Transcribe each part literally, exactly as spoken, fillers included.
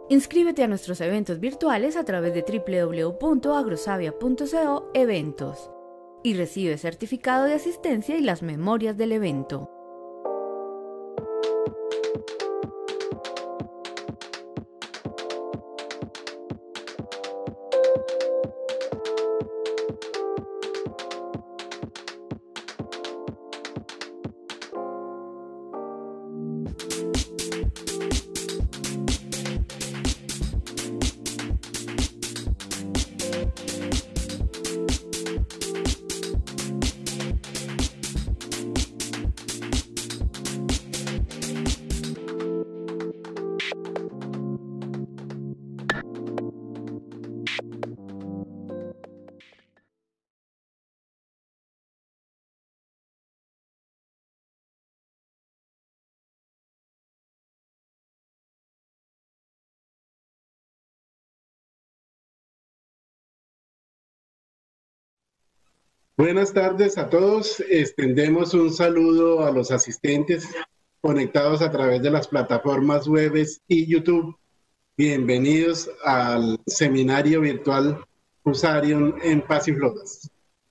Inscríbete a nuestros eventos virtuales a través de w w w punto agrosavia punto co eventos y recibe certificado de asistencia y las memorias del evento. Buenas tardes a todos. Extendemos un saludo a los asistentes conectados a través de las plataformas web y YouTube. Bienvenidos al seminario virtual Fusarium en Pasifloras.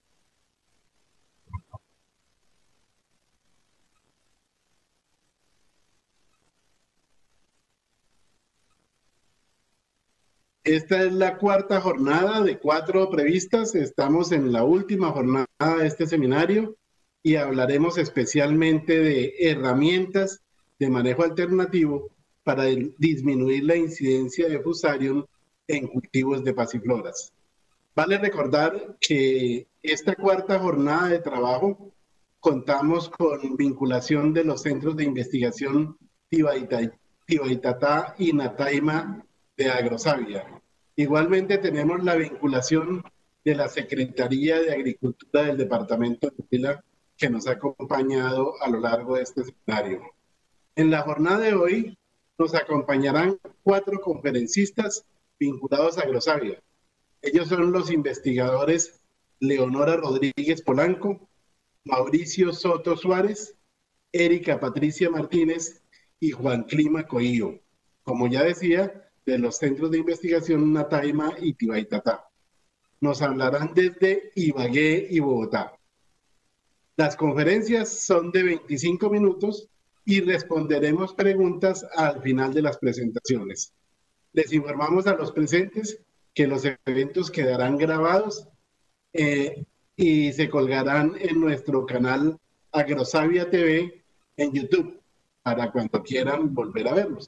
Esta es la cuarta jornada de cuatro previstas. Estamos en la última jornada de este seminario y hablaremos especialmente de herramientas de manejo alternativo para disminuir la incidencia de Fusarium en cultivos de pasifloras. Vale recordar que esta cuarta jornada de trabajo contamos con vinculación de los centros de investigación Tibaitatá y Nataima de Agrosavia. Igualmente tenemos la vinculación de la Secretaría de Agricultura del Departamento de Huila, que nos ha acompañado a lo largo de este seminario. En la jornada de hoy nos acompañarán cuatro conferencistas vinculados a Agrosavia. Ellos son los investigadores Leonora Rodríguez Polanco, Mauricio Soto Suárez, Erika Patricia Martínez y Juan Clima Coillo. Como ya decía, de los centros de investigación Nataima y Tibaitatá. Nos hablarán desde Ibagué y Bogotá. Las conferencias son de veinticinco minutos y responderemos preguntas al final de las presentaciones. Les informamos a los presentes que los eventos quedarán grabados eh, y se colgarán en nuestro canal Agrosavia T V en YouTube para cuando quieran volver a verlos.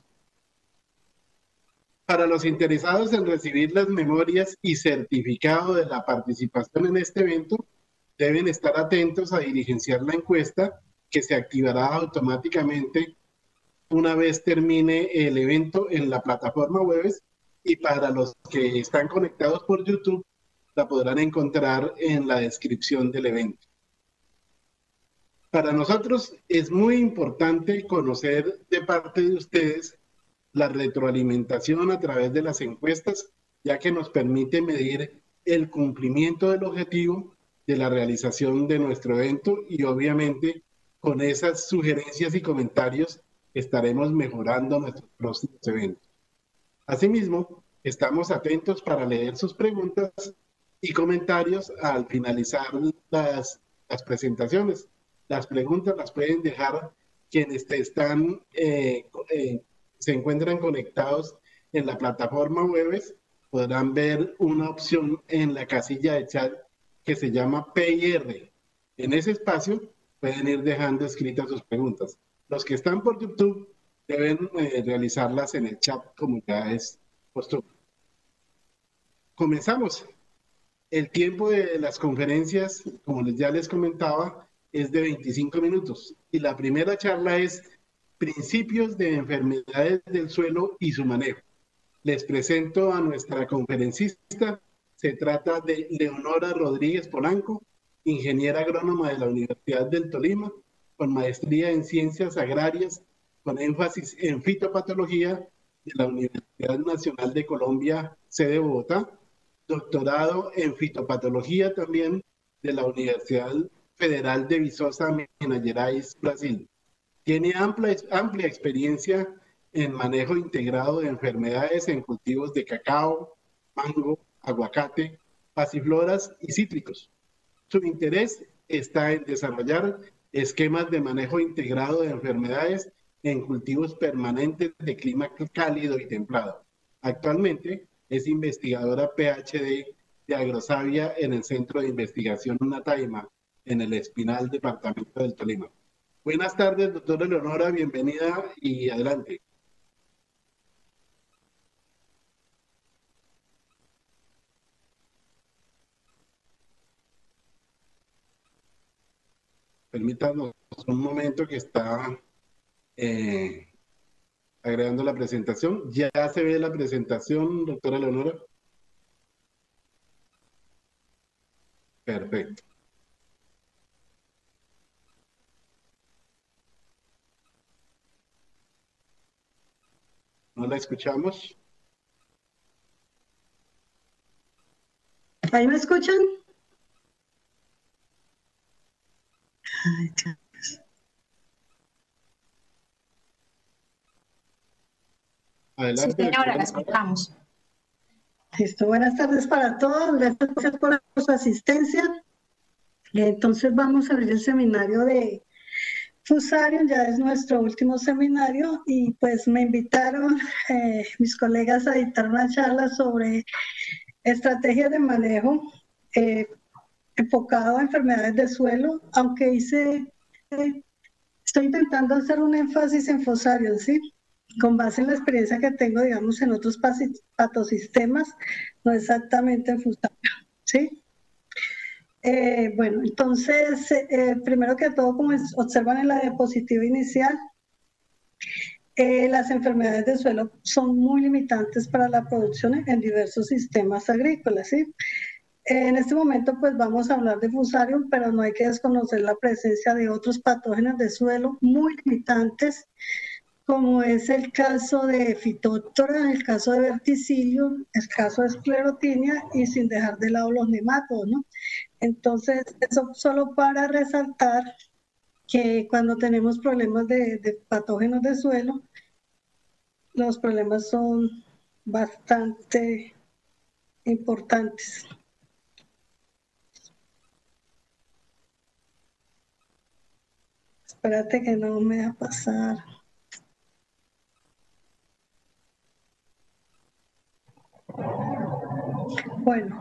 Para los interesados en recibir las memorias y certificado de la participación en este evento, deben estar atentos a diligenciar la encuesta que se activará automáticamente una vez termine el evento en la plataforma web, y para los que están conectados por YouTube la podrán encontrar en la descripción del evento. Para nosotros es muy importante conocer de parte de ustedes la retroalimentación a través de las encuestas, ya que nos permite medir el cumplimiento del objetivo de la realización de nuestro evento, y obviamente con esas sugerencias y comentarios estaremos mejorando nuestros próximos eventos. Asimismo, estamos atentos para leer sus preguntas y comentarios al finalizar las, las presentaciones. Las preguntas las pueden dejar quienes están eh, eh, se encuentran conectados en la plataforma web. Podrán ver una opción en la casilla de chat que se llama P I R. En ese espacio pueden ir dejando escritas sus preguntas. Los que están por YouTube deben eh, realizarlas en el chat, como ya es costumbre. Comenzamos. El tiempo de las conferencias, como ya les comentaba, es de veinticinco minutos. Y la primera charla es Principios de enfermedades del suelo y su manejo. Les presento a nuestra conferencista. Se trata de Leonora Rodríguez Polanco, ingeniera agrónoma de la Universidad del Tolima, con maestría en Ciencias Agrarias, con énfasis en fitopatología de la Universidad Nacional de Colombia, sede Bogotá, doctorado en fitopatología también de la Universidad Federal de Viçosa, Minas Gerais, Brasil. Tiene amplia, amplia experiencia en manejo integrado de enfermedades en cultivos de cacao, mango, aguacate, pasifloras y cítricos. Su interés está en desarrollar esquemas de manejo integrado de enfermedades en cultivos permanentes de clima cálido y templado. Actualmente es investigadora P H D de Agrosavia en el Centro de Investigación Nataima, en el Espinal, departamento del Tolima. Buenas tardes, doctora Leonora, bienvenida y adelante. Permítanos un momento que está eh, agregando la presentación. ¿Ya se ve la presentación, doctora Leonora? Perfecto. ¿No la escuchamos? ¿Ahí me escuchan? Ay, Dios. Adelante. Sí, señora, la escuchamos. Listo, buenas tardes para todos. Gracias por su asistencia. Entonces vamos a abrir el seminario de Fusarium, ya es nuestro último seminario y pues me invitaron eh, mis colegas a dictar una charla sobre estrategias de manejo eh, enfocado a enfermedades de suelo, aunque hice, eh, estoy intentando hacer un énfasis en Fusarium, ¿sí? Con base en la experiencia que tengo, digamos, en otros patosistemas, no exactamente en Fusarium, ¿sí? Eh, bueno, entonces, eh, primero que todo, como observan en la diapositiva inicial, eh, las enfermedades de suelo son muy limitantes para la producción en diversos sistemas agrícolas, ¿sí? Eh, en este momento, pues vamos a hablar de Fusarium, pero no hay que desconocer la presencia de otros patógenos de suelo muy limitantes, como es el caso de Phytophthora, el caso de Verticillium, el caso de Sclerotinia y sin dejar de lado los nematodos, ¿no? Entonces, eso solo para resaltar que cuando tenemos problemas de, de patógenos de suelo, los problemas son bastante importantes. Espérate que no me va a pasar. Bueno,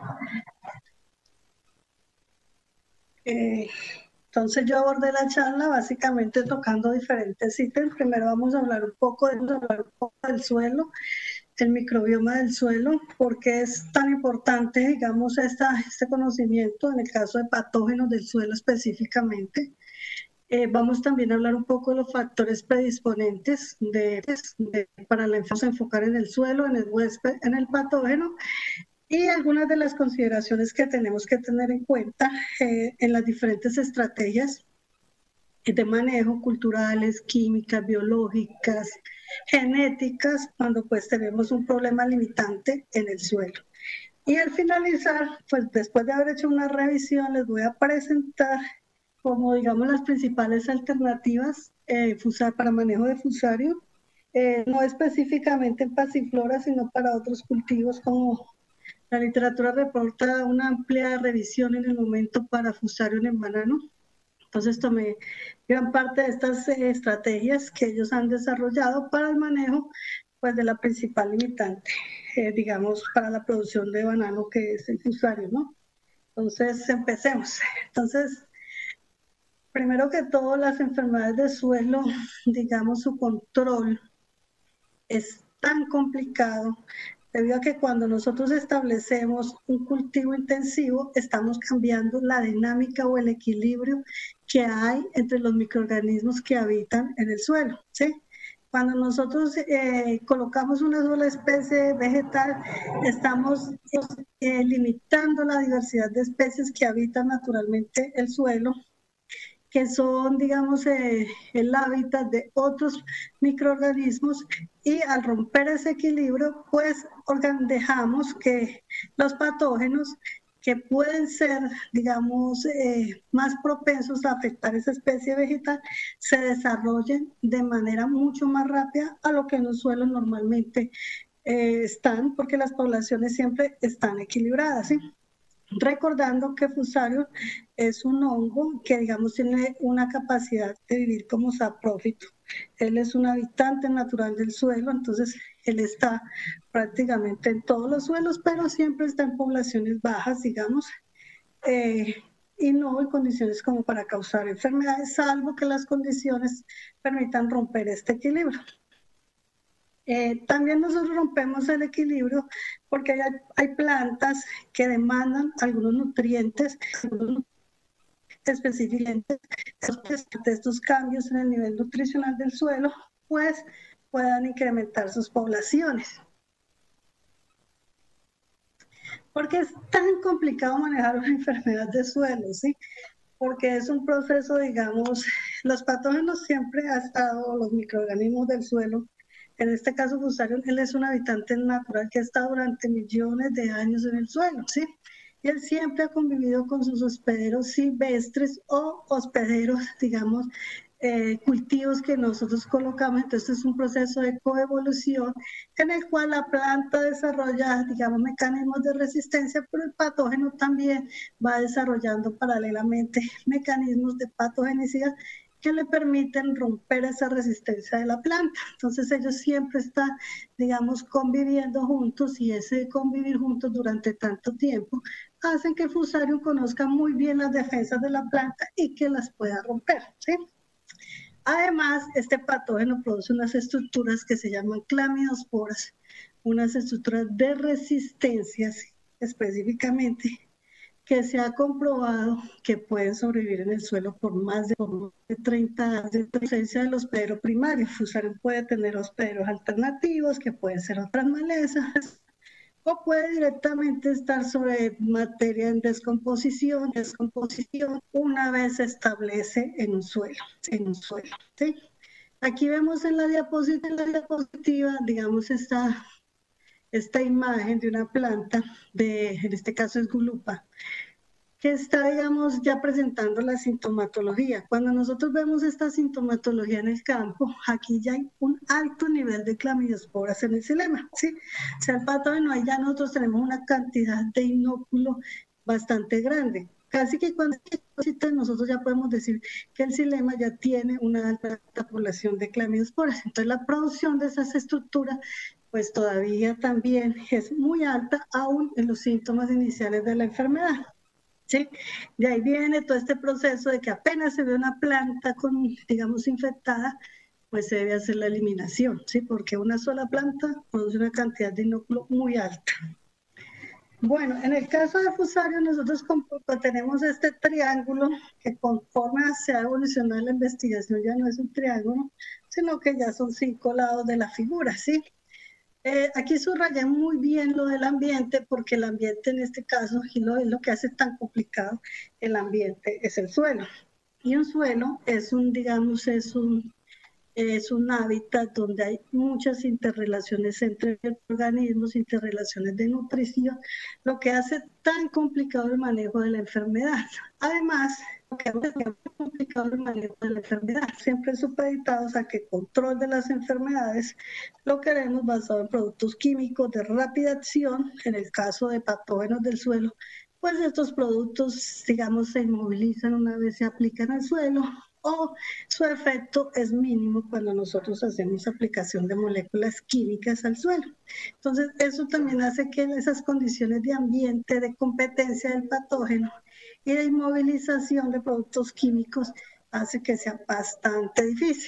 eh, entonces yo abordé la charla básicamente tocando diferentes ítems. Primero vamos a hablar un poco, de, hablar un poco del suelo, el microbioma del suelo, porque es tan importante, digamos, esta, este conocimiento en el caso de patógenos del suelo específicamente. Eh, vamos también a hablar un poco de los factores predisponentes de, de, para la enfocar en el suelo, en el huésped, en el patógeno, y algunas de las consideraciones que tenemos que tener en cuenta eh, en las diferentes estrategias de manejo, culturales, químicas, biológicas, genéticas, cuando pues tenemos un problema limitante en el suelo. Y al finalizar, pues después de haber hecho una revisión, les voy a presentar como digamos las principales alternativas eh, para manejo de Fusarium, eh, no específicamente en pasiflora, sino para otros cultivos como la literatura reporta una amplia revisión en el momento para Fusarium en banano. Entonces tomé gran parte de estas eh, estrategias que ellos han desarrollado para el manejo pues, de la principal limitante, eh, digamos, para la producción de banano, que es el Fusarium, ¿no? Entonces, empecemos. Entonces, primero que todo, las enfermedades de suelo, digamos, su control es tan complicado debido a que cuando nosotros establecemos un cultivo intensivo, estamos cambiando la dinámica o el equilibrio que hay entre los microorganismos que habitan en el suelo, ¿sí? Cuando nosotros eh, colocamos una sola especie vegetal, estamos eh, limitando la diversidad de especies que habitan naturalmente el suelo, que son, digamos, eh, el hábitat de otros microorganismos, y al romper ese equilibrio, pues dejamos que los patógenos que pueden ser, digamos, eh, más propensos a afectar esa especie vegetal, se desarrollen de manera mucho más rápida a lo que en los suelos normalmente eh, están, porque las poblaciones siempre están equilibradas, ¿sí? Recordando que Fusarium es un hongo que, digamos, tiene una capacidad de vivir como saprófito. Él es un habitante natural del suelo, entonces él está prácticamente en todos los suelos, pero siempre está en poblaciones bajas, digamos, eh, y no en condiciones como para causar enfermedades, salvo que las condiciones permitan romper este equilibrio. Eh, también nosotros rompemos el equilibrio porque hay, hay plantas que demandan algunos nutrientes, algunos específicamente de estos cambios en el nivel nutricional del suelo, pues puedan incrementar sus poblaciones. Porque es tan complicado manejar una enfermedad de suelo, ¿sí? Porque es un proceso, digamos, los patógenos siempre han estado, los microorganismos del suelo, en este caso Fusarium, él es un habitante natural que ha estado durante millones de años en el suelo, ¿sí? Y él siempre ha convivido con sus hospederos silvestres o hospederos, digamos, eh, cultivos que nosotros colocamos. Entonces es un proceso de coevolución en el cual la planta desarrolla, digamos, mecanismos de resistencia, pero el patógeno también va desarrollando paralelamente mecanismos de patogenicidad que le permiten romper esa resistencia de la planta. Entonces ellos siempre están, digamos, conviviendo juntos, y ese convivir juntos durante tanto tiempo hacen que el Fusarium conozca muy bien las defensas de la planta y que las pueda romper, ¿sí? Además, este patógeno produce unas estructuras que se llaman clamidosporas, unas estructuras de resistencia específicamente, que se ha comprobado que pueden sobrevivir en el suelo por más de, por más de treinta años de presencia del hospedero primario. Fusarium puede tener hospederos alternativos, que pueden ser otras malezas, o puede directamente estar sobre materia en descomposición, descomposición una vez se establece en un suelo, en un suelo, ¿sí? Aquí vemos en la diapositiva, en la diapositiva digamos, esta, esta imagen de una planta, de, en este caso es Gulupa, que está, digamos, ya presentando la sintomatología. Cuando nosotros vemos esta sintomatología en el campo, aquí ya hay un alto nivel de clamidiosporas en el xilema, ¿sí? O sea, el patógeno, ahí ya nosotros tenemos una cantidad de inóculo bastante grande. Casi que cuando nosotros ya podemos decir que el xilema ya tiene una alta población de clamidiosporas. Entonces, la producción de esas estructuras pues todavía también es muy alta, aún en los síntomas iniciales de la enfermedad. ¿Sí? De ahí viene todo este proceso de que apenas se ve una planta con, digamos, infectada, pues se debe hacer la eliminación, ¿sí? Porque una sola planta produce una cantidad de inóculo muy alta. Bueno, en el caso de Fusarium, nosotros tenemos este triángulo que conforme se ha evolucionado la investigación ya no es un triángulo, sino que ya son cinco lados de la figura, ¿sí? Eh, aquí subrayé muy bien lo del ambiente, porque el ambiente en este caso, y lo, lo que hace tan complicado el ambiente, es el suelo. Y un suelo es un, digamos, es un, es un hábitat donde hay muchas interrelaciones entre organismos, interrelaciones de nutrición, lo que hace tan complicado el manejo de la enfermedad. Además, lo que hace tan complicado el manejo de la enfermedad, siempre supeditados a que el control de las enfermedades lo queremos basado en productos químicos de rápida acción. En el caso de patógenos del suelo, pues estos productos, digamos, se inmovilizan una vez se aplican al suelo, o su efecto es mínimo cuando nosotros hacemos aplicación de moléculas químicas al suelo. Entonces, eso también hace que esas condiciones de ambiente, de competencia del patógeno y de inmovilización de productos químicos hace que sea bastante difícil.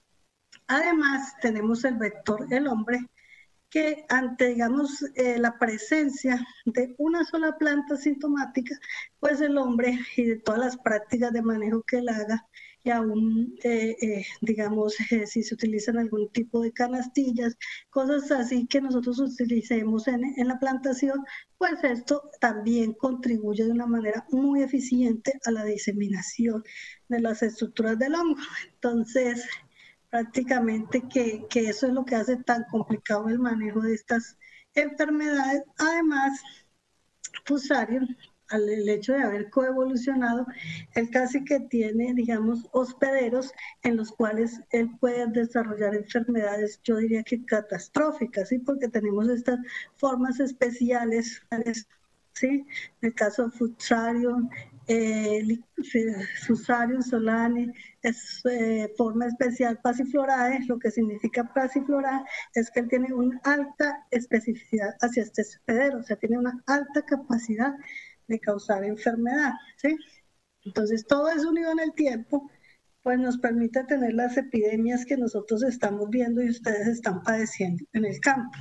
Además, tenemos el vector, el hombre, que ante, digamos, eh, la presencia de una sola planta sintomática, pues el hombre y de todas las prácticas de manejo que él haga, y aún, eh, eh, digamos, eh, si se utilizan algún tipo de canastillas, cosas así que nosotros utilicemos en, en la plantación, pues esto también contribuye de una manera muy eficiente a la diseminación de las estructuras del hongo. Entonces, prácticamente que, que eso es lo que hace tan complicado el manejo de estas enfermedades. Además, Fusarium al el hecho de haber coevolucionado, él casi que tiene, digamos, hospederos en los cuales él puede desarrollar enfermedades, yo diría que catastróficas, ¿sí? Porque tenemos estas formas especiales, ¿sí? En el caso de Fusarium, eh, Fusarium solani, es eh, forma especial Passiflorae. Lo que significa Passiflorae es que él tiene una alta especificidad hacia este hospedero, o sea, tiene una alta capacidad de causar enfermedad, ¿sí? Entonces, todo eso unido en el tiempo, pues nos permite tener las epidemias que nosotros estamos viendo y ustedes están padeciendo en el campo.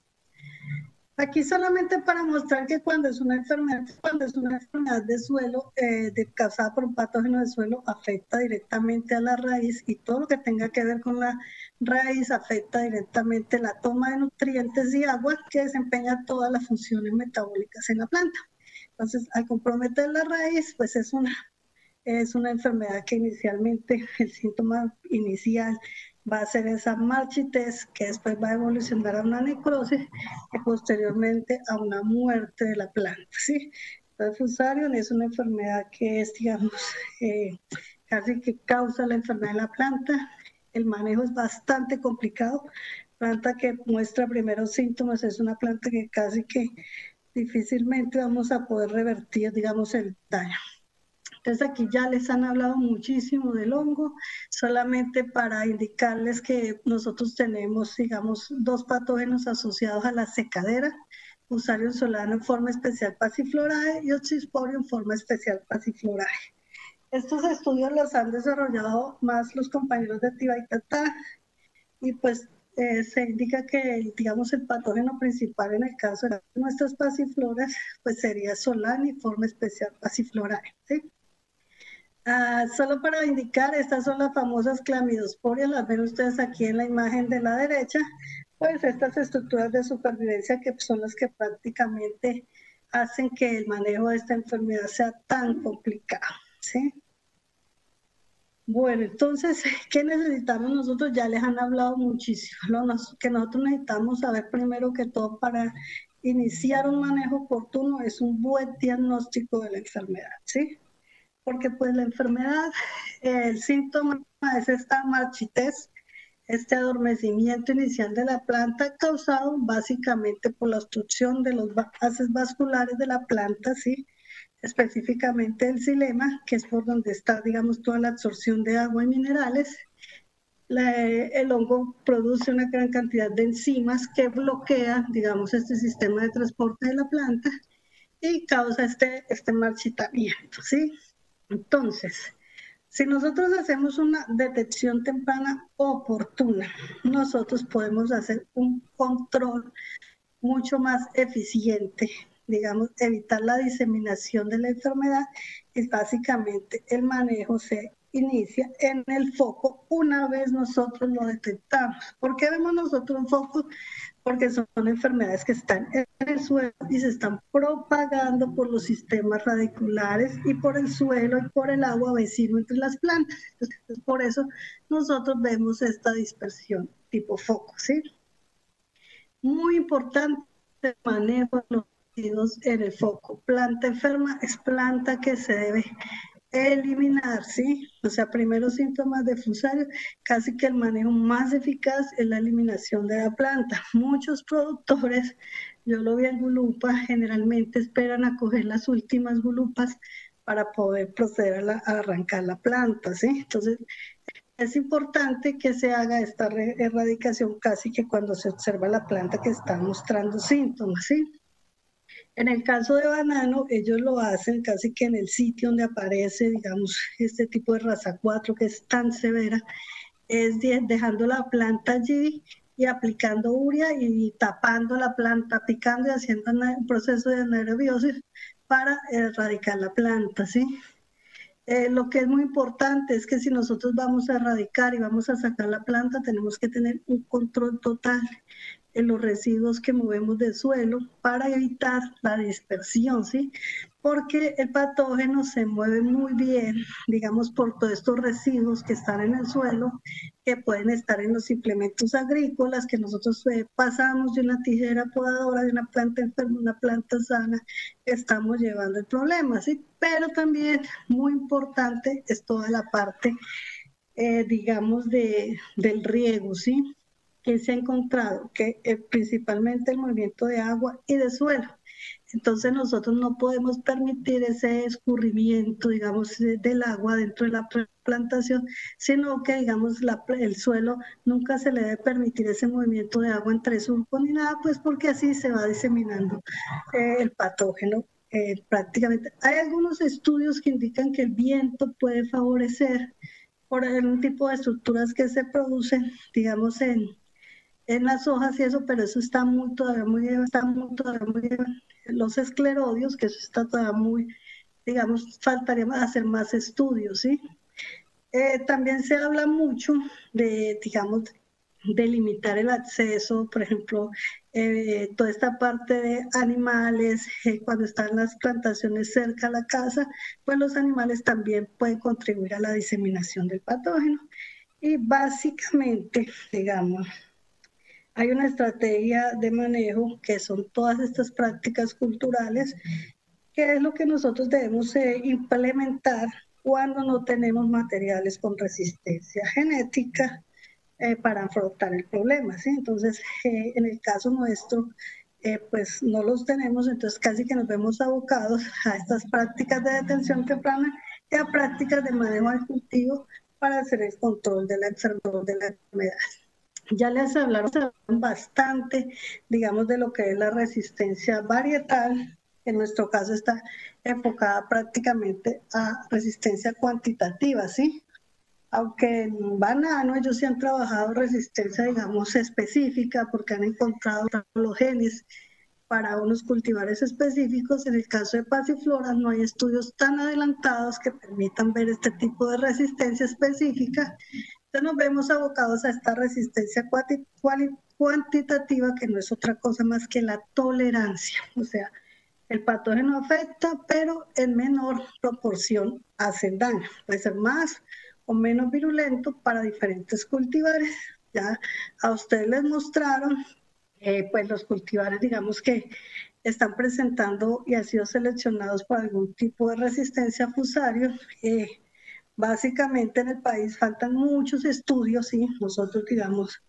Aquí solamente para mostrar que cuando es una enfermedad, cuando es una enfermedad de suelo, eh, de, causada por un patógeno de suelo, afecta directamente a la raíz, y todo lo que tenga que ver con la raíz afecta directamente la toma de nutrientes y agua, que desempeña todas las funciones metabólicas en la planta. Entonces, al comprometer la raíz, pues es una, es una enfermedad que inicialmente, el síntoma inicial va a ser esa marchitez, que después va a evolucionar a una necrosis y posteriormente a una muerte de la planta, ¿sí? Entonces, Fusarium es una enfermedad que es, digamos, eh, casi que causa la enfermedad de la planta. El manejo es bastante complicado. Planta que muestra primeros síntomas es una planta que casi que difícilmente vamos a poder revertir, digamos, el daño. Entonces aquí ya les han hablado muchísimo del hongo, solamente para indicarles que nosotros tenemos, digamos, dos patógenos asociados a la secadera, Fusarium solano en forma especial Passiflorae y Oxysporium en forma especial Passiflorae. Estos estudios los han desarrollado más los compañeros de Tibaitatá, y pues eh, se indica que, digamos, el patógeno principal en el caso de nuestras pasifloras, pues sería Solani, forma especial Passiflorae, ¿sí? Ah, solo para indicar, estas son las famosas clamidosporias, las ven ustedes aquí en la imagen de la derecha, pues estas estructuras de supervivencia que son las que prácticamente hacen que el manejo de esta enfermedad sea tan complicado, ¿sí? Bueno, entonces, ¿qué necesitamos nosotros? Ya les han hablado muchísimo, lo que nosotros necesitamos saber primero que todo para iniciar un manejo oportuno es un buen diagnóstico de la enfermedad, ¿sí? Porque pues la enfermedad, el síntoma es esta marchitez, este adormecimiento inicial de la planta causado básicamente por la obstrucción de los vasos vasculares de la planta, ¿sí? Específicamente el xilema, que es por donde está, digamos, toda la absorción de agua y minerales. La, el hongo produce una gran cantidad de enzimas que bloquean, digamos, este sistema de transporte de la planta y causa este, este marchitamiento, ¿sí? Entonces, si nosotros hacemos una detección temprana oportuna, nosotros podemos hacer un control mucho más eficiente, digamos, evitar la diseminación de la enfermedad, y básicamente el manejo se inicia en el foco una vez nosotros lo detectamos. ¿Por qué vemos nosotros un foco? Porque son enfermedades que están en el suelo y se están propagando por los sistemas radiculares y por el suelo y por el agua vecino entre las plantas. Entonces, por eso nosotros vemos esta dispersión tipo foco, ¿sí? Muy importante el manejo de los residuos en el foco. Planta enferma es planta que se debe eliminar, ¿sí? O sea, primeros síntomas de Fusarium, casi que el manejo más eficaz es la eliminación de la planta. Muchos productores, yo lo vi en gulupa, generalmente esperan a coger las últimas gulupas para poder proceder a, la, a arrancar la planta, ¿sí? Entonces, es importante que se haga esta erradicación casi que cuando se observa la planta que está mostrando síntomas, ¿sí? En el caso de banano, ellos lo hacen casi que en el sitio donde aparece, digamos, este tipo de raza cuatro que es tan severa, es dejando la planta allí y aplicando urea y tapando la planta, picando y haciendo un proceso de anaerobiosis para erradicar la planta, ¿sí? Eh, lo que es muy importante es que si nosotros vamos a erradicar y vamos a sacar la planta, tenemos que tener un control total. en los residuos que movemos del suelo para evitar la dispersión, ¿sí? Porque el patógeno se mueve muy bien, digamos, por todos estos residuos que están en el suelo, que pueden estar en los implementos agrícolas, que nosotros eh, pasamos de una tijera podadora, de una planta enferma a una planta sana, estamos llevando el problema, ¿sí? Pero también, muy importante, es toda la parte, eh, digamos, de, del riego, ¿sí? Que se ha encontrado, que eh, principalmente el movimiento de agua y de suelo. Entonces nosotros no podemos permitir ese escurrimiento, digamos, del agua dentro de la plantación, sino que, digamos, la, el suelo nunca se le debe permitir ese movimiento de agua entre surcos ni nada, pues porque así se va diseminando eh, el patógeno. Eh, prácticamente hay algunos estudios que indican que el viento puede favorecer por un tipo de estructuras que se producen, digamos, en en las hojas y eso, pero eso está muy todavía muy, está muy todavía muy, los esclerodios, que eso está todavía muy, digamos, faltaría hacer más estudios, ¿sí? Eh, también se habla mucho de, digamos, de limitar el acceso, por ejemplo, eh, toda esta parte de animales, eh, cuando están las plantaciones cerca a la casa, pues los animales también pueden contribuir a la diseminación del patógeno. Y básicamente, digamos, hay una estrategia de manejo que son todas estas prácticas culturales, que es lo que nosotros debemos eh, implementar cuando no tenemos materiales con resistencia genética eh, para afrontar el problema, ¿sí? Entonces, eh, en el caso nuestro, eh, pues no los tenemos, entonces casi que nos vemos abocados a estas prácticas de detención temprana y a prácticas de manejo del cultivo para hacer el control de la enfermedad. De la enfermedad. Ya les hablaron bastante, digamos, de lo que es la resistencia varietal, que en nuestro caso está enfocada prácticamente a resistencia cuantitativa, ¿sí? Aunque en banano ellos sí han trabajado resistencia, digamos, específica, porque han encontrado los genes para unos cultivares específicos. En el caso de pasiflora no hay estudios tan adelantados que permitan ver este tipo de resistencia específica. Entonces nos vemos abocados a esta resistencia cuantitativa, que no es otra cosa más que la tolerancia. O sea, el patógeno afecta, pero en menor proporción hace daño. Puede ser más o menos virulento para diferentes cultivares. Ya a ustedes les mostraron, eh, pues los cultivares, digamos, que están presentando y han sido seleccionados por algún tipo de resistencia a fusarios. Eh, Básicamente en el país faltan muchos estudios, y nosotros, digamos,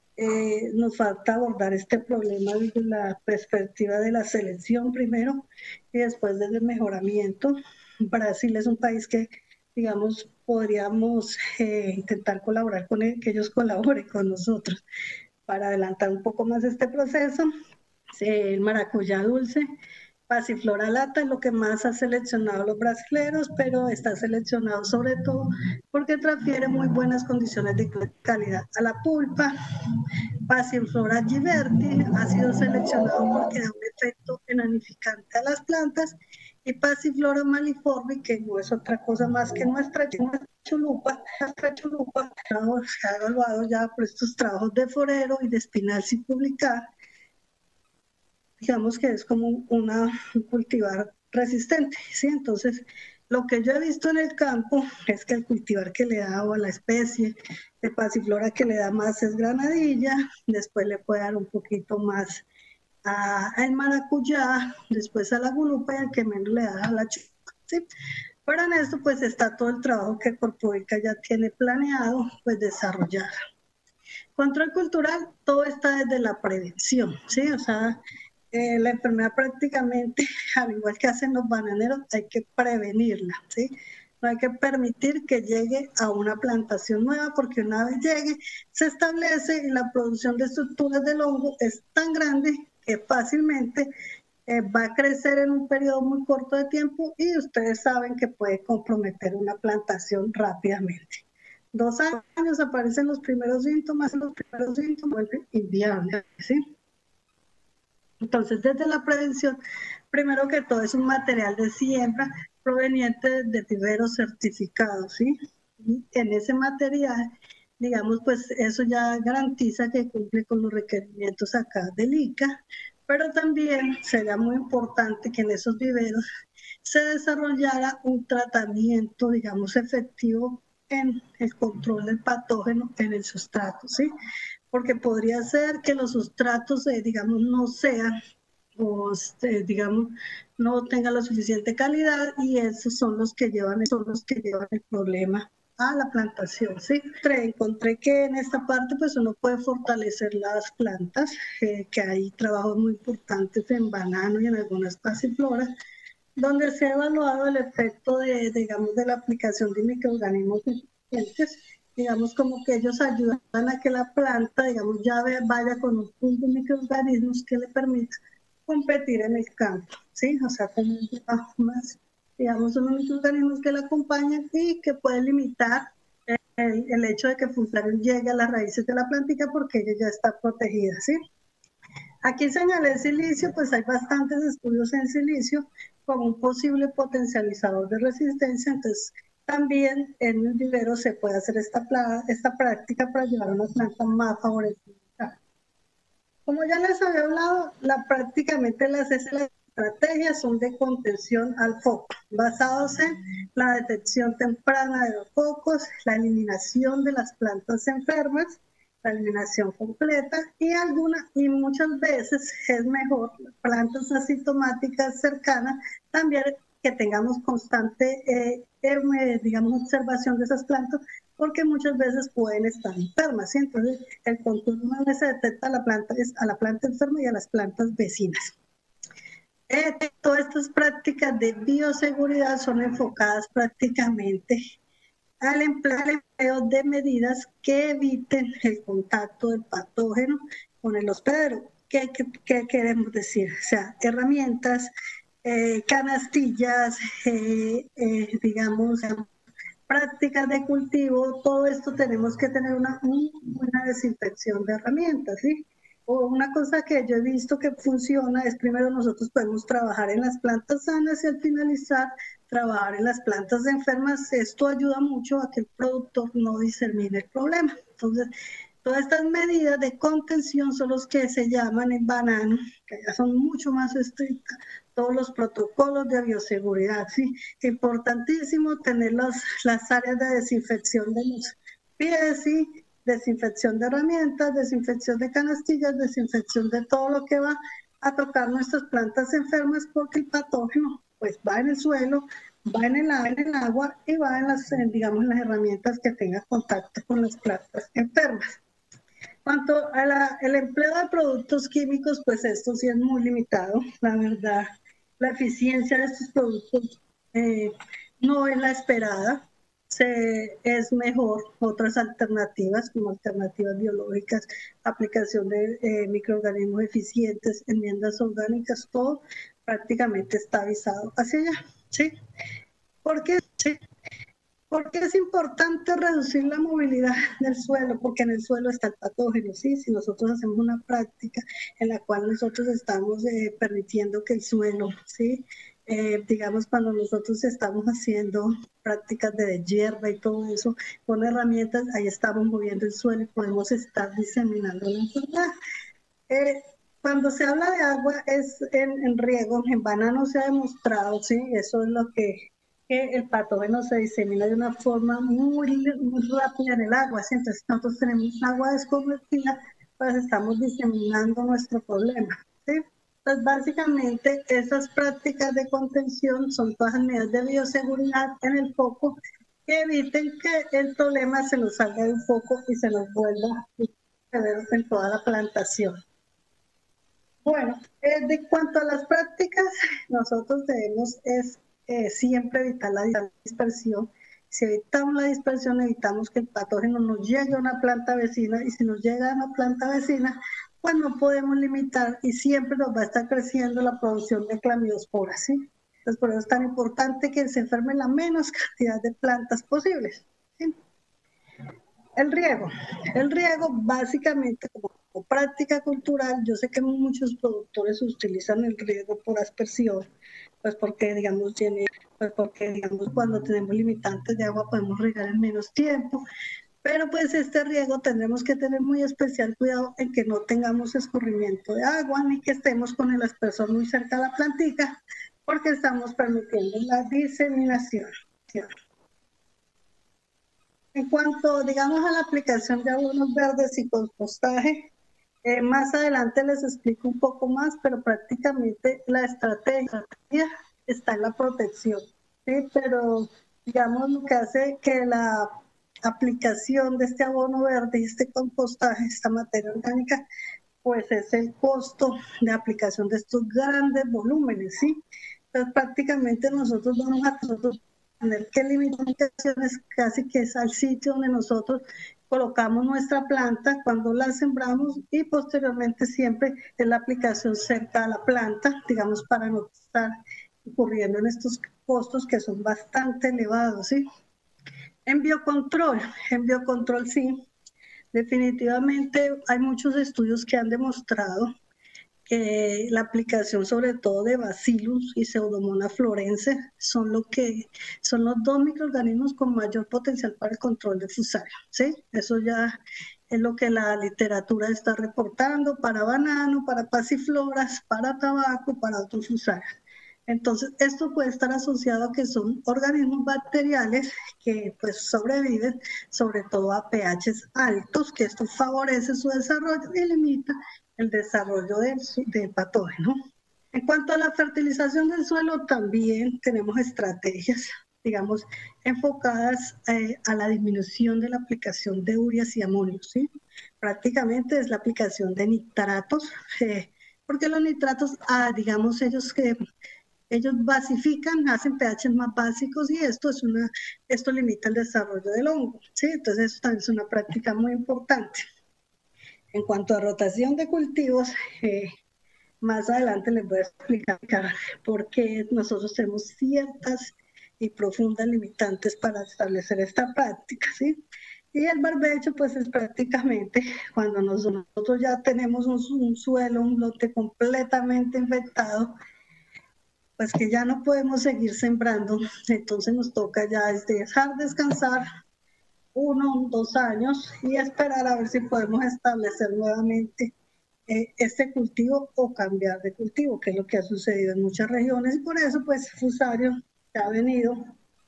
eh, nos falta abordar este problema desde la perspectiva de la selección primero y después desde el mejoramiento. Brasil es un país que, digamos, podríamos eh, intentar colaborar con él, que ellos colaboren con nosotros para adelantar un poco más este proceso. El maracuyá dulce, pasiflora lata es lo que más ha seleccionado los brasileños, pero está seleccionado sobre todo porque transfiere muy buenas condiciones de calidad a la pulpa. Pasiflora giverti ha sido seleccionado porque da un efecto enanificante a las plantas, y Pasiflora maliforme, que no es otra cosa más que nuestra, nuestra chulupa, nuestra chulupa, se ha evaluado ya por estos trabajos de forero y de espinal sin publicar, digamos que es como una, un cultivar resistente, ¿sí? Entonces, lo que yo he visto en el campo es que el cultivar que le da o a la especie de pasiflora que le da más es granadilla, después le puede dar un poquito más al maracuyá, después a la gulupa, y al que menos le da a la chupa, ¿sí? Pero en esto pues está todo el trabajo que Corpovica ya tiene planeado pues desarrollar. Control cultural, todo está desde la prevención, ¿sí? O sea, Eh, la enfermedad prácticamente, al igual que hacen los bananeros, hay que prevenirla, ¿sí? No hay que permitir que llegue a una plantación nueva, porque una vez llegue, se establece y la producción de estructuras del hongo es tan grande que fácilmente eh, va a crecer en un periodo muy corto de tiempo, y ustedes saben que puede comprometer una plantación rápidamente. Dos años aparecen los primeros síntomas, y los primeros síntomas vuelven inviables, ¿sí? Entonces, desde la prevención, primero que todo es un material de siembra proveniente de viveros certificados, ¿sí? Y en ese material digamos, pues eso ya garantiza que cumple con los requerimientos acá del I C A, pero también sería muy importante que en esos viveros se desarrollara un tratamiento, digamos, efectivo en el control del patógeno en el sustrato, ¿sí? Porque podría ser que los sustratos, eh, digamos, no sean, o este, digamos, no tengan la suficiente calidad y esos son los que llevan, son los que llevan el problema a la plantación, ¿sí? Encontré que en esta parte pues uno puede fortalecer las plantas, eh, que hay trabajos muy importantes en banano y en algunas pasifloras, donde se ha evaluado el efecto de, digamos, de la aplicación de microorganismos eficientes, digamos, como que ellos ayudan a que la planta, digamos, ya vaya con un punto de microorganismos que le permita competir en el campo, ¿sí? O sea, tener más, digamos, unos microorganismos que la acompañan y que pueden limitar el, el hecho de que Fusarium llegue a las raíces de la plantita porque ella ya está protegida, ¿sí? Aquí señalé silicio, pues hay bastantes estudios en silicio como un posible potencializador de resistencia, entonces también en el vivero se puede hacer esta, esta práctica para llevar una planta más favorecida. Como ya les había hablado, la, prácticamente las, las estrategias son de contención al foco, basados en la detección temprana de los focos, la eliminación de las plantas enfermas, la eliminación completa y algunas y muchas veces es mejor plantas asintomáticas cercanas también que tengamos constante eh, eh, digamos observación de esas plantas porque muchas veces pueden estar enfermas, ¿sí? Entonces el control donde se detecta a la planta es a la planta enferma y a las plantas vecinas. Eh, todas estas prácticas de bioseguridad son enfocadas prácticamente al empleo de medidas que eviten el contacto del patógeno con el hospedero. ¿Qué, qué, qué queremos decir? O sea, herramientas, eh, canastillas, eh, eh, digamos, prácticas de cultivo, todo esto tenemos que tener una muy buena desinfección de herramientas, ¿sí? O una cosa que yo he visto que funciona es primero nosotros podemos trabajar en las plantas sanas y al finalizar trabajar en las plantas enfermas. Esto ayuda mucho a que el productor no disemine el problema. Entonces, todas estas medidas de contención son los que se llaman en banano, que ya son mucho más estrictas, todos los protocolos de bioseguridad, ¿sí? Importantísimo tener las, las áreas de desinfección de los pies, ¿sí? Desinfección de herramientas, desinfección de canastillas, desinfección de todo lo que va a tocar nuestras plantas enfermas porque el patógeno pues va en el suelo, va en el, en el agua y va en las, digamos, en las herramientas que tengan contacto con las plantas enfermas. Cuanto al empleo de productos químicos, pues esto sí es muy limitado, la verdad. La eficiencia de estos productos eh, no es la esperada. Se, es mejor otras alternativas, como alternativas biológicas, aplicación de eh, microorganismos eficientes, enmiendas orgánicas, todo prácticamente está avisado hacia allá, ¿sí? ¿Por qué? ¿Sí? ¿Por qué es importante reducir la movilidad del suelo? Porque en el suelo está el patógeno, ¿sí? Si nosotros hacemos una práctica en la cual nosotros estamos eh, permitiendo que el suelo, ¿sí? Eh, digamos, cuando nosotros estamos haciendo prácticas de hierba y todo eso, con herramientas, ahí estamos moviendo el suelo y podemos estar diseminando la enfermedad. Eh, cuando se habla de agua es en, en riego, en banano se ha demostrado, ¿sí? Eso es lo que que el patógeno se disemina de una forma muy, muy rápida en el agua, ¿sí? Entonces nosotros tenemos agua desconvertida, pues estamos diseminando nuestro problema, ¿sí? Pues básicamente esas prácticas de contención son todas medidas de bioseguridad en el foco que eviten que el problema se nos salga del foco y se nos vuelva a ver en toda la plantación. Bueno, eh, de cuanto a las prácticas, nosotros debemos es eh, siempre evitar la dispersión. Si evitamos la dispersión, evitamos que el patógeno nos llegue a una planta vecina y si nos llega a una planta vecina, pues no podemos limitar y siempre nos va a estar creciendo la producción de clamidiosporas, ¿sí? Entonces, por eso es tan importante que se enferme la menos cantidad de plantas posibles, ¿sí? El riego. El riego básicamente como práctica cultural, yo sé que muchos productores utilizan el riego por aspersión, pues porque digamos tiene, pues porque digamos cuando tenemos limitantes de agua podemos regar en menos tiempo, Pero pues este riego tendremos que tener muy especial cuidado en que no tengamos escurrimiento de agua ni que estemos con el aspersor muy cerca de la plantica, porque estamos permitiendo la diseminación. En cuanto, digamos, a la aplicación de abonos verdes y compostaje, eh, más adelante les explico un poco más, pero prácticamente la estrategia está en la protección, ¿sí? Pero digamos lo que hace que la aplicación de este abono verde y este compostaje, esta materia orgánica, pues es el costo de aplicación de estos grandes volúmenes, ¿sí? Entonces prácticamente nosotros vamos a nosotros tener que limitar limitaciones casi que es al sitio donde nosotros colocamos nuestra planta cuando la sembramos y posteriormente siempre es la aplicación cerca a la planta, digamos, para no estar incurriendo en estos costos que son bastante elevados, ¿sí? En biocontrol, en biocontrol sí, definitivamente hay muchos estudios que han demostrado que la aplicación sobre todo de Bacillus y Pseudomonas florense son, lo que, son los dos microorganismos con mayor potencial para el control de Fusarium, ¿sí? Eso ya es lo que la literatura está reportando para banano, para pasifloras, para tabaco, para otros Fusarium. Entonces, esto puede estar asociado a que son organismos bacteriales que pues sobreviven sobre todo a pHs altos, que esto favorece su desarrollo y limita el desarrollo del, del patógeno. En cuanto a la fertilización del suelo, también tenemos estrategias, digamos, enfocadas eh, a la disminución de la aplicación de ureas y amonios, ¿sí? Prácticamente es la aplicación de nitratos, eh, porque los nitratos, ah, digamos, ellos que ellos basifican, hacen pHs más básicos y esto, es una, esto limita el desarrollo del hongo, ¿sí? Entonces eso también es una práctica muy importante. En cuanto a rotación de cultivos, eh, más adelante les voy a explicar por qué nosotros tenemos ciertas y profundas limitantes para establecer esta práctica, ¿sí? Y el barbecho, pues es prácticamente cuando nosotros ya tenemos un, un suelo, un lote completamente infectado, pues que ya no podemos seguir sembrando, entonces nos toca ya dejar descansar uno, dos años y esperar a ver si podemos establecer nuevamente eh, este cultivo o cambiar de cultivo, que es lo que ha sucedido en muchas regiones, y por eso pues Fusarium se ha venido,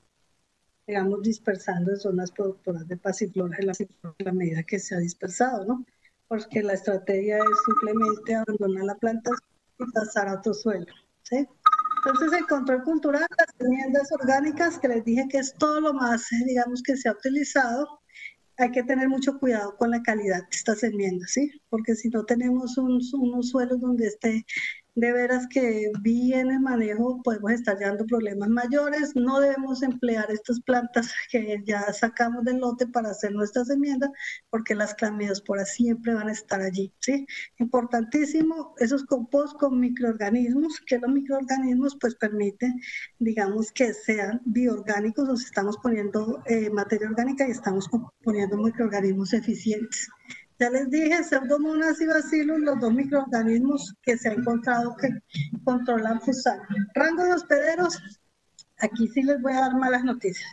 digamos, dispersando en zonas productoras de pasiflora en la medida que se ha dispersado, ¿no? Porque la estrategia es simplemente abandonar la planta y pasar a otro suelo, ¿sí? Entonces, el control cultural, las enmiendas orgánicas, que les dije que es todo lo más, digamos, que se ha utilizado, hay que tener mucho cuidado con la calidad de estas enmiendas, ¿sí? Porque si no tenemos un, unos suelos donde esté de veras que bien el manejo, podemos estar llevando problemas mayores. No debemos emplear estas plantas que ya sacamos del lote para hacer nuestras enmiendas, porque las clamidosporas siempre van a estar allí, ¿sí? Importantísimo, esos compost con microorganismos, que los microorganismos pues permiten, digamos, que sean bioorgánicos, o si estamos poniendo eh, materia orgánica y estamos poniendo microorganismos eficientes. Ya les dije, Pseudomonas y Bacillus, los dos microorganismos que se ha encontrado que controlan Fusarium. Rango de hospederos, aquí sí les voy a dar malas noticias.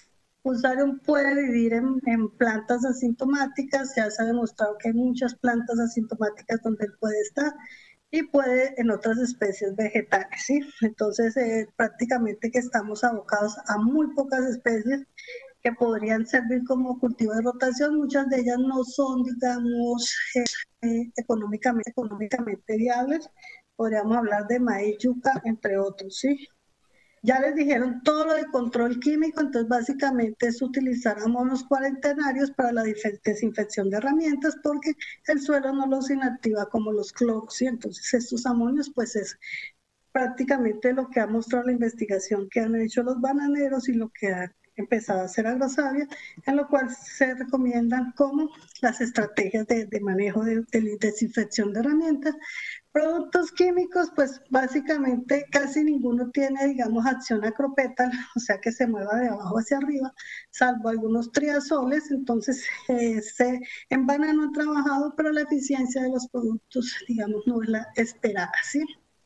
Fusarium puede vivir en, en plantas asintomáticas, ya se ha demostrado que hay muchas plantas asintomáticas donde él puede estar, y puede en otras especies vegetales, ¿sí? Entonces, eh, prácticamente que estamos abocados a muy pocas especies que podrían servir como cultivo de rotación. Muchas de ellas no son, digamos, eh, eh, económicamente, económicamente viables. Podríamos hablar de maíz, yuca, entre otros, ¿sí? Ya les dijeron todo lo de control químico, entonces básicamente es utilizar amonos cuarentenarios para la desinfección de herramientas, porque el suelo no los inactiva como los cloros, ¿sí? Entonces estos amonios pues es prácticamente lo que ha mostrado la investigación que han hecho los bananeros y lo que ha empezado a hacer Agrosavia, en lo cual se recomiendan como las estrategias de, de manejo de, de desinfección de herramientas. Productos químicos, pues básicamente casi ninguno tiene, digamos, acción acropetal, o sea que se mueva de abajo hacia arriba, salvo algunos triazoles. Entonces, eh, se, en banano han trabajado, pero la eficiencia de los productos, digamos, no es la esperada, ¿sí?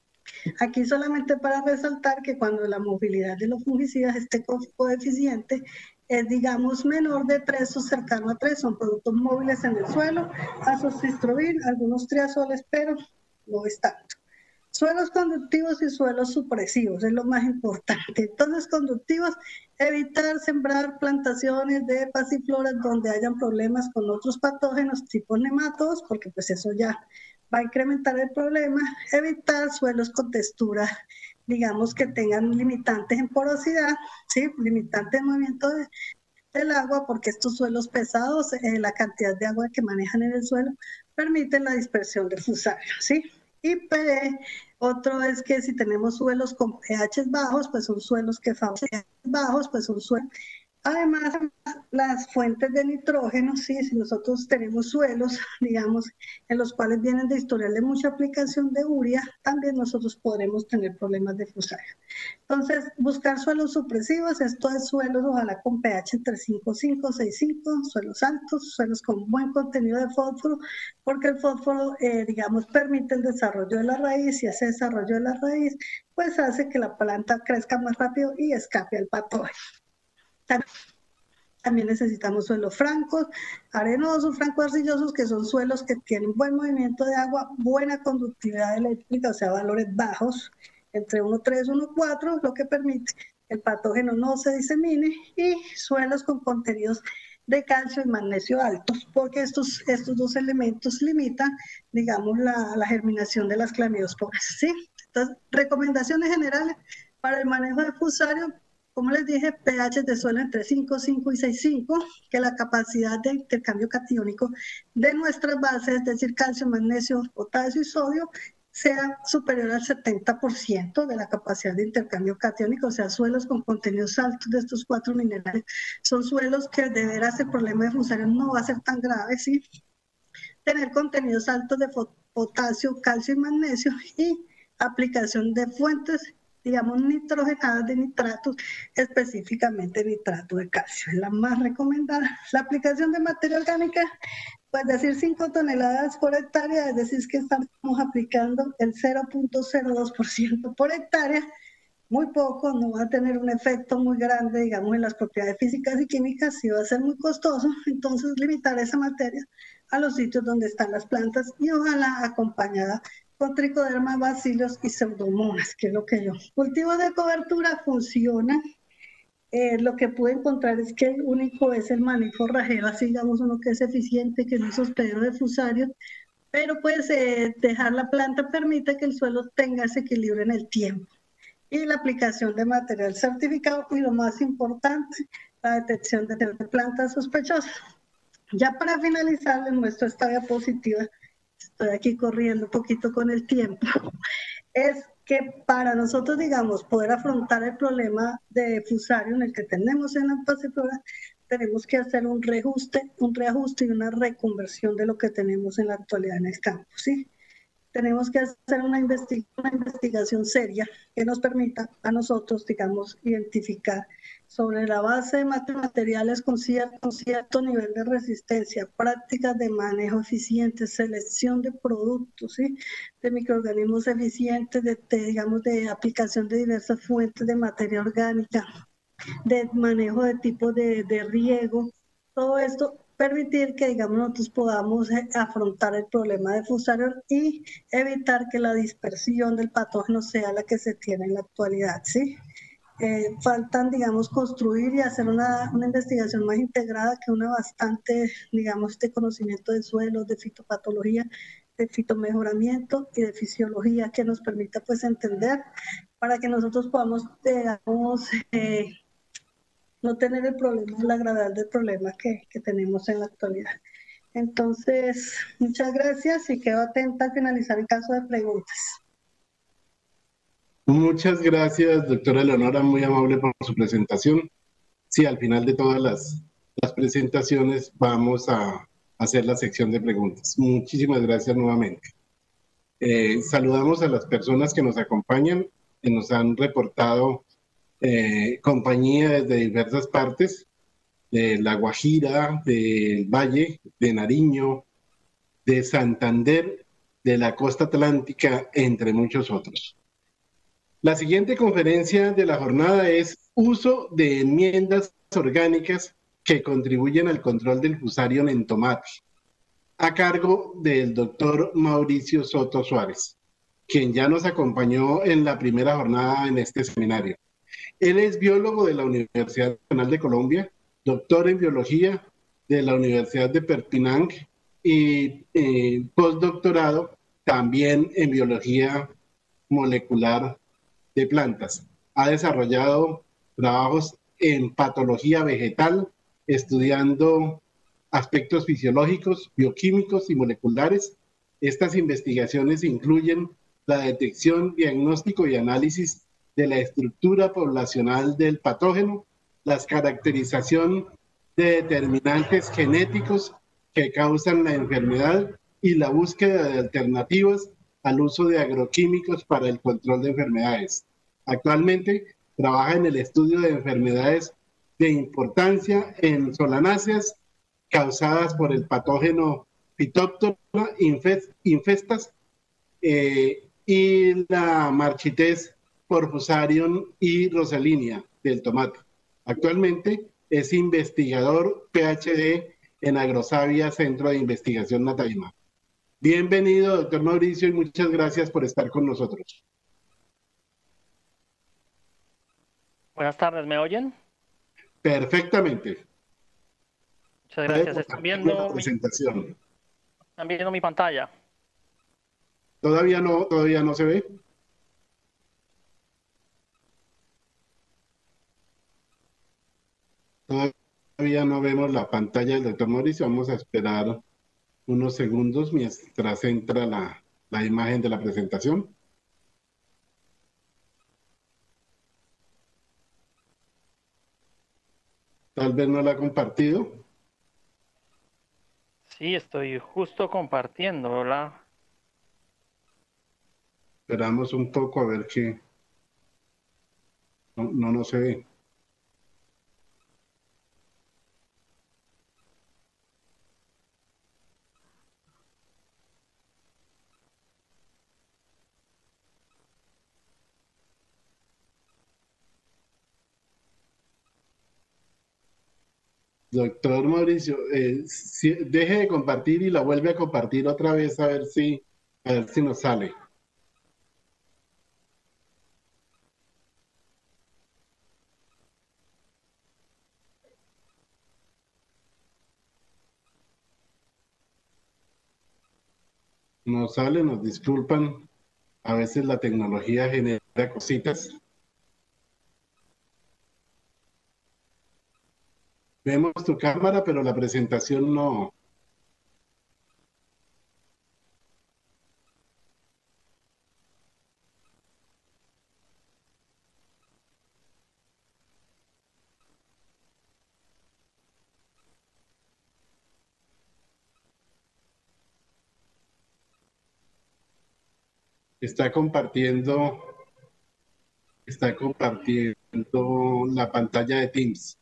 Aquí solamente para resaltar que cuando la movilidad de los fungicidas esté coeficiente, es, digamos, menor de tres o cercano a tres, son productos móviles en el suelo, azoxystrobin, algunos triazoles, pero no es tanto. Suelos conductivos y suelos supresivos, es lo más importante. Entonces, conductivos, evitar sembrar plantaciones de pasifloras donde hayan problemas con otros patógenos tipo nematodos, porque pues eso ya va a incrementar el problema. Evitar suelos con textura, digamos que tengan limitantes en porosidad, ¿sí? Limitantes de movimiento de, del agua, porque estos suelos pesados, eh, la cantidad de agua que manejan en el suelo, permiten la dispersión de fusarios, ¿sí? Y P, otro es que si tenemos suelos con pH bajos, pues son suelos que favorecen bajos, pues son suelos. Además, las fuentes de nitrógeno, sí, si nosotros tenemos suelos, digamos, en los cuales vienen de historial de mucha aplicación de urea, también nosotros podremos tener problemas de fusario. Entonces, buscar suelos supresivos, esto es suelos ojalá con pH entre cinco punto cinco y seis punto cinco, suelos altos, suelos con buen contenido de fósforo, porque el fósforo, eh, digamos, permite el desarrollo de la raíz, y ese desarrollo de la raíz, pues hace que la planta crezca más rápido y escape al patógeno. También necesitamos suelos francos, arenosos, franco-arcillosos, que son suelos que tienen buen movimiento de agua, buena conductividad eléctrica, o sea, valores bajos, entre uno punto tres y uno punto cuatro, lo que permite que el patógeno no se disemine, y suelos con contenidos de calcio y magnesio altos, porque estos, estos dos elementos limitan, digamos, la, la germinación de las clamidiosporas, ¿sí? Entonces, recomendaciones generales para el manejo de fusario. Como les dije, pH de suelo entre cinco punto cinco y seis punto cinco, que la capacidad de intercambio catiónico de nuestras bases, es decir, calcio, magnesio, potasio y sodio, sea superior al setenta por ciento de la capacidad de intercambio catiónico, o sea, suelos con contenidos altos de estos cuatro minerales son suelos que de veras el problema de fusario no va a ser tan grave, ¿sí? Tener contenidos altos de potasio, calcio y magnesio, y aplicación de fuentes, digamos, nitrogenadas de nitratos, específicamente nitrato de calcio, es la más recomendada. La aplicación de materia orgánica, pues decir cinco toneladas por hectárea, es decir, que estamos aplicando el cero punto cero dos por ciento por hectárea, muy poco, no va a tener un efecto muy grande, digamos, en las propiedades físicas y químicas, sí va a ser muy costoso, entonces limitar esa materia a los sitios donde están las plantas, y ojalá acompañada con tricoderma, bacillus y pseudomonas, que es lo que yo. Cultivos de cobertura funcionan. Eh, lo que pude encontrar es que el único es el manejo rajero, así digamos uno que es eficiente, que no es hospedero de fusarios, pero pues eh, dejar la planta permite que el suelo tenga ese equilibrio en el tiempo. Y la aplicación de material certificado, y lo más importante, la detección de plantas sospechosas. Ya para finalizar, les muestro esta diapositiva. Estoy aquí corriendo un poquito con el tiempo, es que para nosotros, digamos, poder afrontar el problema de fusario en el que tenemos en la pasiflora, tenemos que hacer un reajuste, un reajuste y una reconversión de lo que tenemos en la actualidad en el campo, ¿sí? Tenemos que hacer una, investig una investigación seria que nos permita a nosotros, digamos, identificar sobre la base de materiales con cierto, con cierto nivel de resistencia, prácticas de manejo eficiente, selección de productos, ¿sí? De microorganismos eficientes, de, de, digamos, de aplicación de diversas fuentes de materia orgánica, de manejo de tipos de, de riego, todo esto permitir que, digamos, nosotros podamos afrontar el problema de fusario y evitar que la dispersión del patógeno sea la que se tiene en la actualidad, ¿sí? Eh, faltan, digamos, construir y hacer una, una investigación más integrada, que una bastante, digamos, de conocimiento de suelos, de fitopatología, de fitomejoramiento y de fisiología, que nos permita, pues, entender para que nosotros podamos, digamos, eh, no tener el problema, la gravedad del problema que, que tenemos en la actualidad. Entonces, muchas gracias y quedo atenta al finalizar en caso de preguntas. Muchas gracias, doctora Eleonora, muy amable por su presentación. Sí, al final de todas las, las presentaciones vamos a hacer la sección de preguntas. Muchísimas gracias nuevamente. Eh, saludamos a las personas que nos acompañan, que nos han reportado eh, compañía desde diversas partes, de La Guajira, del Valle, de Nariño, de Santander, de la costa atlántica, entre muchos otros. La siguiente conferencia de la jornada es uso de enmiendas orgánicas que contribuyen al control del fusarium en tomate, a cargo del doctor Mauricio Soto Suárez, quien ya nos acompañó en la primera jornada en este seminario. Él es biólogo de la Universidad Nacional de Colombia, doctor en biología de la Universidad de Perpignan y eh, postdoctorado también en biología molecular de plantas. Ha desarrollado trabajos en patología vegetal, estudiando aspectos fisiológicos, bioquímicos y moleculares. Estas investigaciones incluyen la detección, diagnóstico y análisis de la estructura poblacional del patógeno, la caracterización de determinantes genéticos que causan la enfermedad y la búsqueda de alternativas al uso de agroquímicos para el control de enfermedades. Actualmente trabaja en el estudio de enfermedades de importancia en solanáceas causadas por el patógeno Phytophthora infestas eh, y la marchitez por Fusarium y Rosalinea del tomate. Actualmente es investigador P H D en Agrosavia, Centro de Investigación Nataima. Bienvenido, doctor Mauricio, y muchas gracias por estar con nosotros. Buenas tardes, ¿me oyen? Perfectamente. Muchas gracias. ¿Están viendo, la mi, presentación. ¿Están viendo mi pantalla? Todavía no, todavía no se ve. Todavía no vemos la pantalla del doctor Mauricio. Vamos a esperar unos segundos mientras entra la, la imagen de la presentación. Tal vez no la ha compartido. Sí, estoy justo compartiéndola. Esperamos un poco a ver qué. No, no, no se ve. Doctor Mauricio, eh, si, deje de compartir y la vuelve a compartir otra vez a ver si, a ver si nos sale. Nos sale, nos disculpan. A veces la tecnología genera cositas. Vemos tu cámara, pero la presentación no. Está compartiendo, está compartiendo la pantalla de Teams.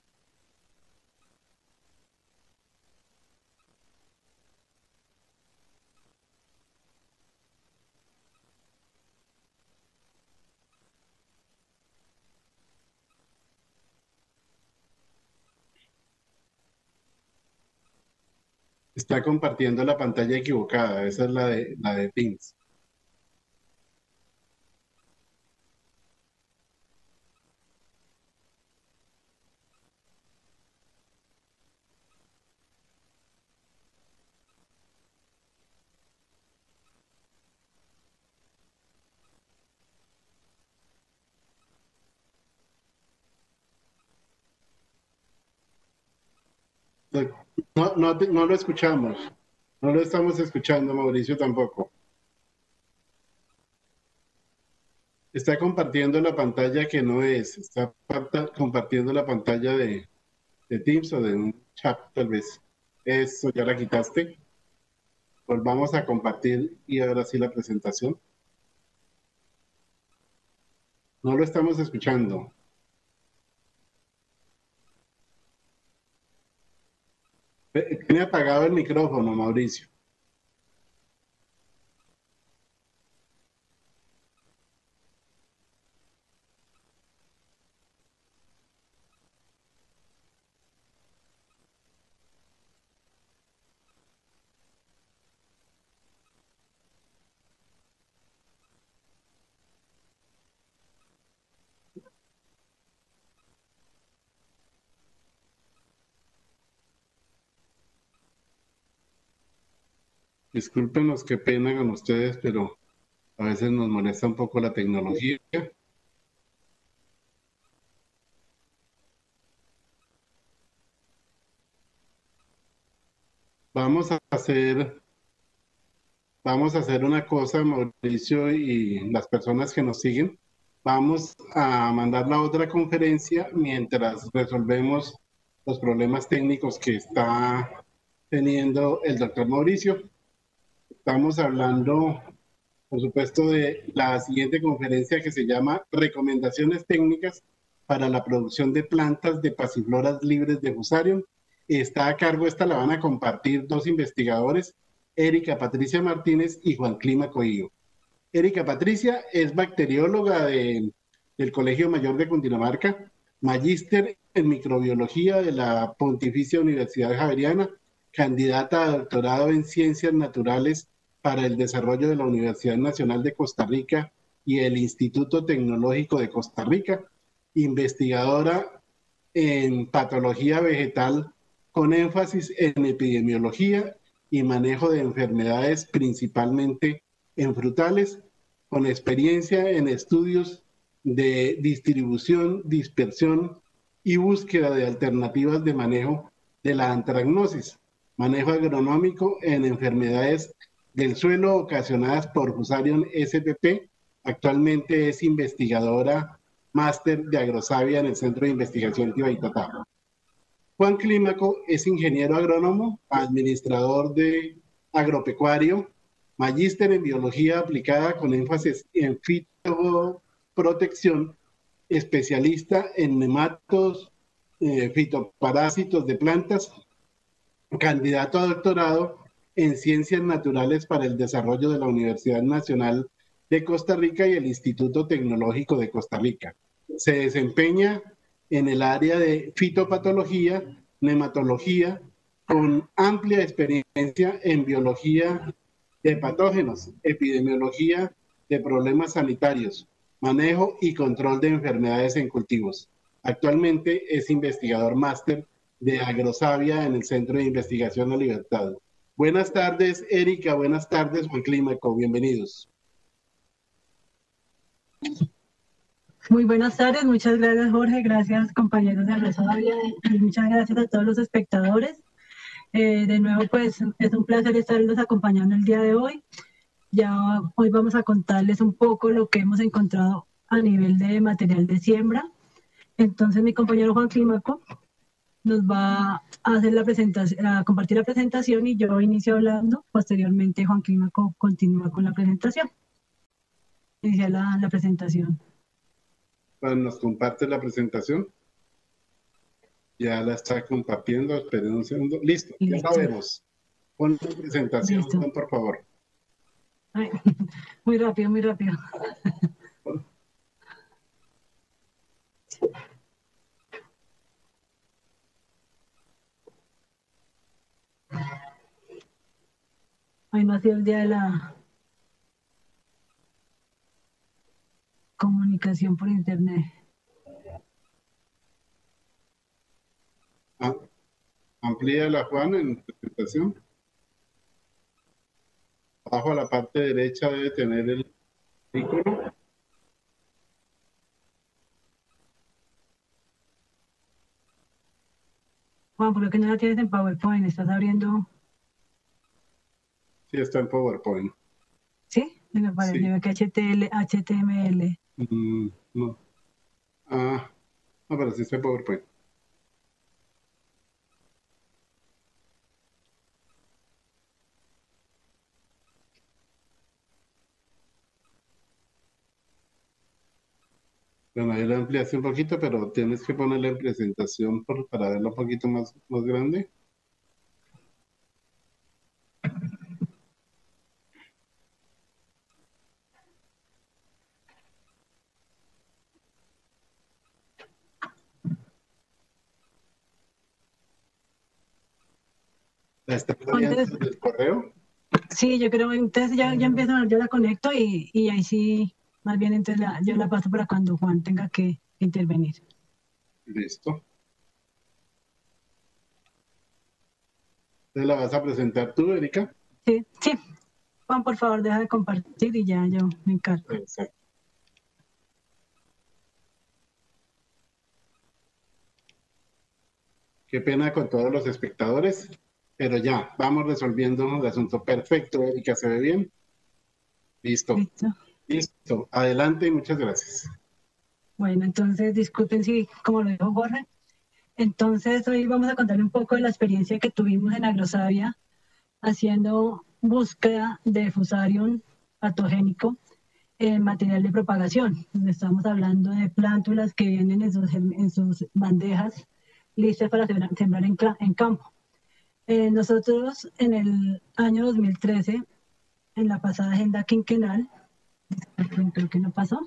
Está compartiendo la pantalla equivocada. Esa es la de, la de Teams. No, no, te- no lo escuchamos. No lo estamos escuchando, Mauricio, tampoco. Está compartiendo la pantalla que no es. Está parta- compartiendo la pantalla de, de Teams o de un chat, tal vez. Eso, ya la quitaste. Volvamos a compartir y ahora sí la presentación. No lo estamos escuchando. Eh, Tiene apagado el micrófono, Mauricio. Discúlpenos, qué pena con ustedes, pero a veces nos molesta un poco la tecnología. Vamos a hacer, vamos a hacer una cosa, Mauricio y las personas que nos siguen. Vamos a mandar la otra conferencia mientras resolvemos los problemas técnicos que está teniendo el doctor Mauricio. Estamos hablando, por supuesto, de la siguiente conferencia que se llama Recomendaciones técnicas para la producción de plantas de pasifloras libres de fusarium. Está a cargo, esta la van a compartir dos investigadores, Erika Patricia Martínez y Juan Clima Coello. Erika Patricia es bacterióloga de, del Colegio Mayor de Cundinamarca, magíster en microbiología de la Pontificia Universidad Javeriana, candidata a doctorado en ciencias naturales para el desarrollo de la Universidad Nacional de Costa Rica y el Instituto Tecnológico de Costa Rica, investigadora en patología vegetal con énfasis en epidemiología y manejo de enfermedades principalmente en frutales, con experiencia en estudios de distribución, dispersión y búsqueda de alternativas de manejo de la antragnosis, manejo agronómico en enfermedades del suelo ocasionadas por Fusarium S P P. Actualmente es investigadora máster de agrosavia en el Centro de Investigación Tibaitatá. Juan Clímaco es ingeniero agrónomo, administrador de agropecuario, magíster en biología aplicada con énfasis en fitoprotección, especialista en nematodos, eh, fitoparásitos de plantas, candidato a doctorado en Ciencias Naturales para el Desarrollo de la Universidad Nacional de Costa Rica y el Instituto Tecnológico de Costa Rica. Se desempeña en el área de fitopatología, nematología, con amplia experiencia en biología de patógenos, epidemiología de problemas sanitarios, manejo y control de enfermedades en cultivos. Actualmente es investigador máster de agrosavia en el Centro de Investigación La Libertad. Buenas tardes, Erika. Buenas tardes, Juan Clímaco. Bienvenidos. Muy buenas tardes, muchas gracias Jorge, gracias compañeros de Agrosavia y muchas gracias a todos los espectadores. Eh, de nuevo pues es un placer estarlos acompañando el día de hoy. Ya hoy vamos a contarles un poco lo que hemos encontrado a nivel de material de siembra. Entonces mi compañero Juan Clímaco nos va a hacer la presentación, a compartir la presentación y yo inicio hablando. Posteriormente Juan Clímaco continúa con la presentación. Inicia la, la presentación. Nos comparte la presentación. Ya la está compartiendo. Esperen un segundo. Listo, Listo. Ya sabemos. Pon la presentación, Listo. Por favor. Ay, muy rápido, muy rápido. Hoy no ha sido el día de la comunicación por internet. Ah, amplía la Juan en presentación. Abajo a la parte derecha debe tener el icono. Juan, ¿por qué no la tienes en PowerPoint? ¿Estás abriendo? Sí, está en PowerPoint. ¿Sí? Me parece sí. Que H T M L. Mm, no. Ah, no, pero sí está en PowerPoint. Bueno, ahí la ampliaste un poquito, pero tienes que ponerla en presentación por, para verla un poquito más, más grande. ¿La está poniendo desde el correo? Sí, yo creo, entonces ya, ya empiezo, yo la conecto y, y ahí sí, más bien entonces la, yo la paso para cuando Juan tenga que intervenir. Listo. ¿Te la vas a presentar tú, Erika? Sí, sí. Juan, por favor, deja de compartir y ya yo me encargo. Exacto. Qué pena con todos los espectadores, pero ya, vamos resolviendo el asunto. Perfecto, Erika, ¿se ve bien? Listo, Listo. listo. Adelante y muchas gracias. Bueno, entonces disculpen si, como lo dijo Jorge, entonces hoy vamos a contarle un poco de la experiencia que tuvimos en Agrosavia haciendo búsqueda de fusarium patogénico en material de propagación. Estamos hablando de plántulas que vienen en sus, en sus bandejas listas para sembrar, sembrar en, en campo. Eh, nosotros en el año dos mil trece, en la pasada agenda quinquenal, creo que no pasó,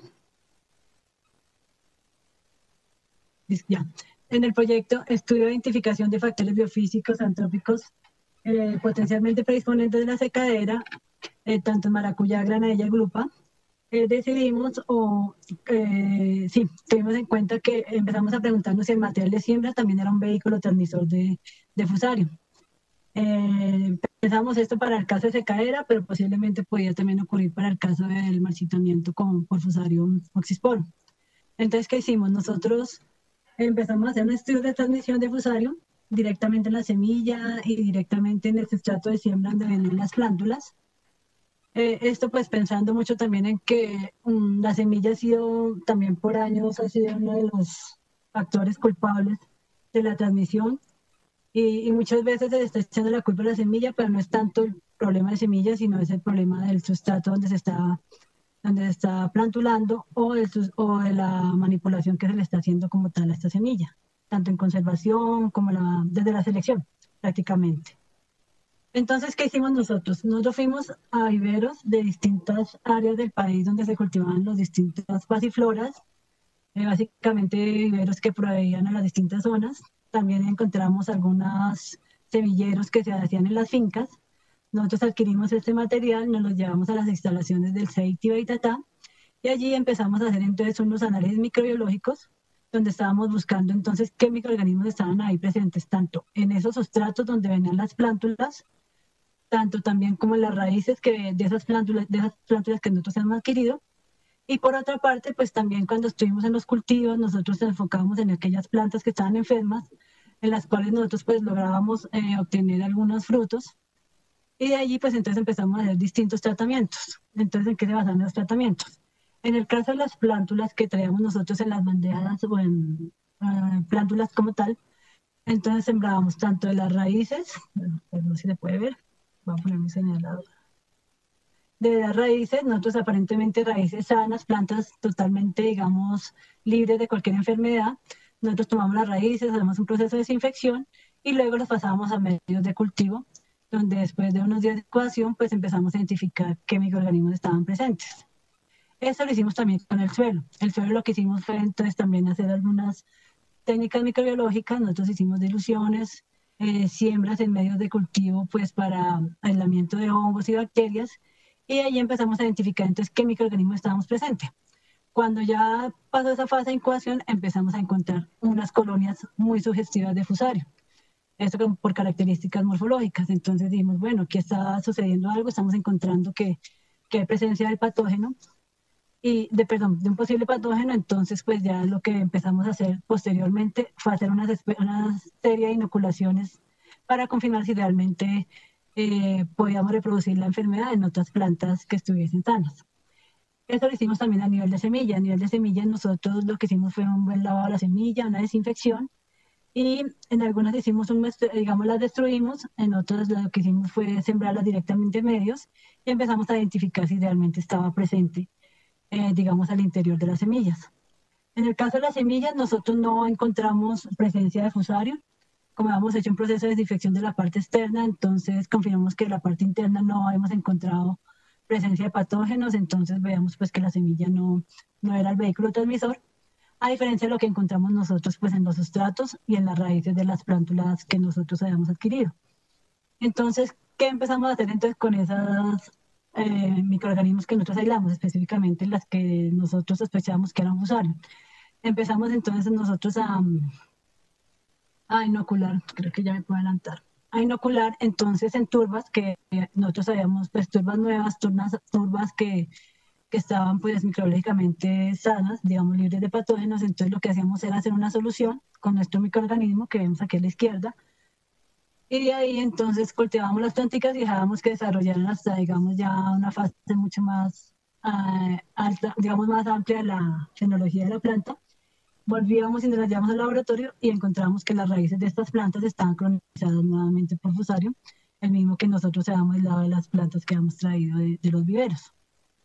ya, en el proyecto Estudio de Identificación de Factores Biofísicos Antrópicos eh, potencialmente predisponentes de la secadera, eh, tanto en maracuyá, granadilla y glupa, eh, decidimos, o eh, sí, tuvimos en cuenta que empezamos a preguntarnos si el material de siembra también era un vehículo transmisor de, de fusarium. Eh, pensamos esto para el caso de secadera, pero posiblemente podía también ocurrir para el caso del marchitamiento con, por fusarium oxysporum. Entonces, ¿qué hicimos? Nosotros empezamos a hacer un estudio de transmisión de fusarium directamente en la semilla y directamente en el sustrato de siembra donde venían las plántulas. Eh, esto pues pensando mucho también en que um, la semilla ha sido también por años ha sido uno de los factores culpables de la transmisión y, y muchas veces se le está echando la culpa a la semilla, pero no es tanto el problema de semilla, sino es el problema del sustrato donde se está donde se está plantulando o, el, o de la manipulación que se le está haciendo como tal a esta semilla, tanto en conservación como la, desde la selección prácticamente. Entonces, ¿qué hicimos nosotros? Nosotros fuimos a viveros de distintas áreas del país donde se cultivaban las distintas pasifloras, eh, básicamente viveros que proveían a las distintas zonas. También encontramos algunos semilleros que se hacían en las fincas. Nosotros adquirimos este material, nos lo llevamos a las instalaciones del C E I T Ibaitatá y allí empezamos a hacer entonces unos análisis microbiológicos donde estábamos buscando entonces qué microorganismos estaban ahí presentes, tanto en esos sustratos donde venían las plántulas, tanto también como en las raíces que de esas plántulas, de esas plántulas que nosotros hemos adquirido. Y por otra parte, pues también cuando estuvimos en los cultivos, nosotros nos enfocábamos en aquellas plantas que estaban enfermas, en las cuales nosotros pues lográbamos eh, obtener algunos frutos. Y de allí pues entonces empezamos a hacer distintos tratamientos. Entonces, ¿en qué se basan los tratamientos? En el caso de las plántulas que traíamos nosotros en las bandejas o en uh, plántulas como tal, entonces sembrábamos tanto de las raíces, bueno, pues no sé si se puede ver, voy a poner mi señalador. De las raíces, nosotros aparentemente raíces sanas, plantas totalmente, digamos, libres de cualquier enfermedad. Nosotros tomamos las raíces, hacemos un proceso de desinfección y luego las pasamos a medios de cultivo, donde después de unos días de incubación, pues empezamos a identificar qué microorganismos estaban presentes. Eso lo hicimos también con el suelo. El suelo lo que hicimos fue entonces también hacer algunas técnicas microbiológicas. Nosotros hicimos diluciones, eh, siembras en medios de cultivo, pues para aislamiento de hongos y bacterias, y ahí empezamos a identificar entonces qué microorganismos estábamos presentes. Cuando ya pasó esa fase de incubación, empezamos a encontrar unas colonias muy sugestivas de fusario. Esto por características morfológicas. Entonces dijimos, bueno, aquí está sucediendo algo, estamos encontrando que, que hay presencia del patógeno, y de, perdón, de un posible patógeno. Entonces pues ya lo que empezamos a hacer posteriormente fue hacer una, una serie de inoculaciones para confirmar si realmente eh, podíamos reproducir la enfermedad en otras plantas que estuviesen sanas. Eso lo hicimos también a nivel de semilla. A nivel de semilla nosotros lo que hicimos fue un buen lavado de la semilla, una desinfección, y en algunas hicimos un, digamos, las destruimos, en otras lo que hicimos fue sembrarlas directamente en medios y empezamos a identificar si realmente estaba presente, eh, digamos, al interior de las semillas. En el caso de las semillas, nosotros no encontramos presencia de fusarium. Como hemos hecho un proceso de desinfección de la parte externa, entonces confirmamos que en la parte interna no hemos encontrado presencia de patógenos, entonces veamos pues que la semilla no, no era el vehículo transmisor, a diferencia de lo que encontramos nosotros pues en los sustratos y en las raíces de las plántulas que nosotros habíamos adquirido. Entonces, ¿qué empezamos a hacer entonces con esos eh, microorganismos que nosotros aislamos, específicamente las que nosotros sospechábamos que eran fusarium? Empezamos entonces nosotros a, a inocular, creo que ya me puedo adelantar, a inocular. Entonces en turbas que nosotros sabíamos, pues turbas nuevas, turbas, turbas que, que estaban pues microbiológicamente sanas, digamos libres de patógenos, entonces lo que hacíamos era hacer una solución con nuestro microorganismo que vemos aquí a la izquierda, y de ahí entonces cultivábamos las plantitas y dejábamos que desarrollaran hasta, digamos, ya una fase mucho más uh, alta, digamos, más amplia de la fenología de la planta. Volvíamos y nos las llevamos al laboratorio y encontramos que las raíces de estas plantas estaban colonizadas nuevamente por Fusarium, el mismo que nosotros habíamos aislado de las plantas que habíamos traído de, de los viveros.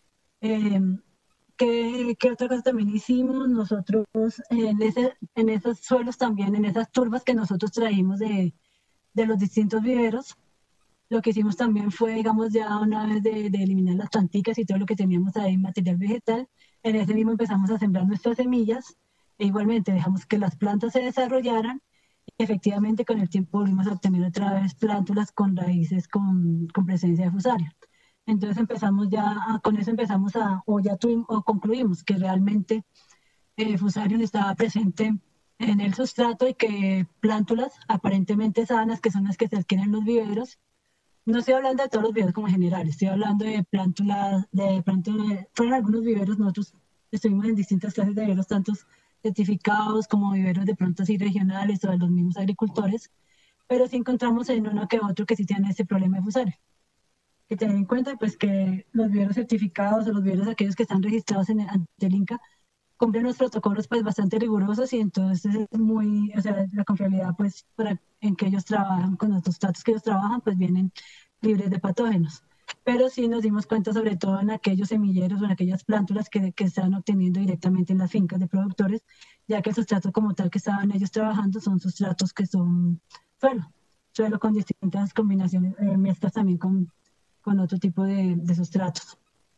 Eh, ¿qué, ¿Qué otra cosa también hicimos? Nosotros en, ese, en esos suelos también, en esas turbas que nosotros traímos de, de los distintos viveros, lo que hicimos también fue, digamos, ya una vez de, de eliminar las planticas y todo lo que teníamos ahí, material vegetal, en ese mismo empezamos a sembrar nuestras semillas. E igualmente dejamos que las plantas se desarrollaran y efectivamente con el tiempo volvimos a obtener otra vez plántulas con raíces con, con presencia de Fusarium. Entonces empezamos ya, a, con eso empezamos a, o ya tuvimos, o concluimos que realmente eh, Fusarium estaba presente en el sustrato y que plántulas aparentemente sanas, que son las que se adquieren en los viveros, no estoy hablando de todos los viveros como general, estoy hablando de plántulas, de plántulas, fueron algunos viveros, nosotros estuvimos en distintas clases de viveros, tantos certificados como viveros de pronto así regionales o de los mismos agricultores, pero sí encontramos en uno que otro que sí tienen ese problema de Fusarium. Que tener en cuenta pues que los viveros certificados o los viveros aquellos que están registrados en el, ante el INCA cumplen unos protocolos pues bastante rigurosos y entonces es muy, o sea, la confiabilidad pues para, en que ellos trabajan, con los sustratos que ellos trabajan pues vienen libres de patógenos. Pero sí nos dimos cuenta sobre todo en aquellos semilleros o en aquellas plántulas que, que están obteniendo directamente en las fincas de productores, ya que el sustrato como tal que estaban ellos trabajando son sustratos que son suelo, suelo con distintas combinaciones, eh, mezclas también con, con otro tipo de, de sustratos.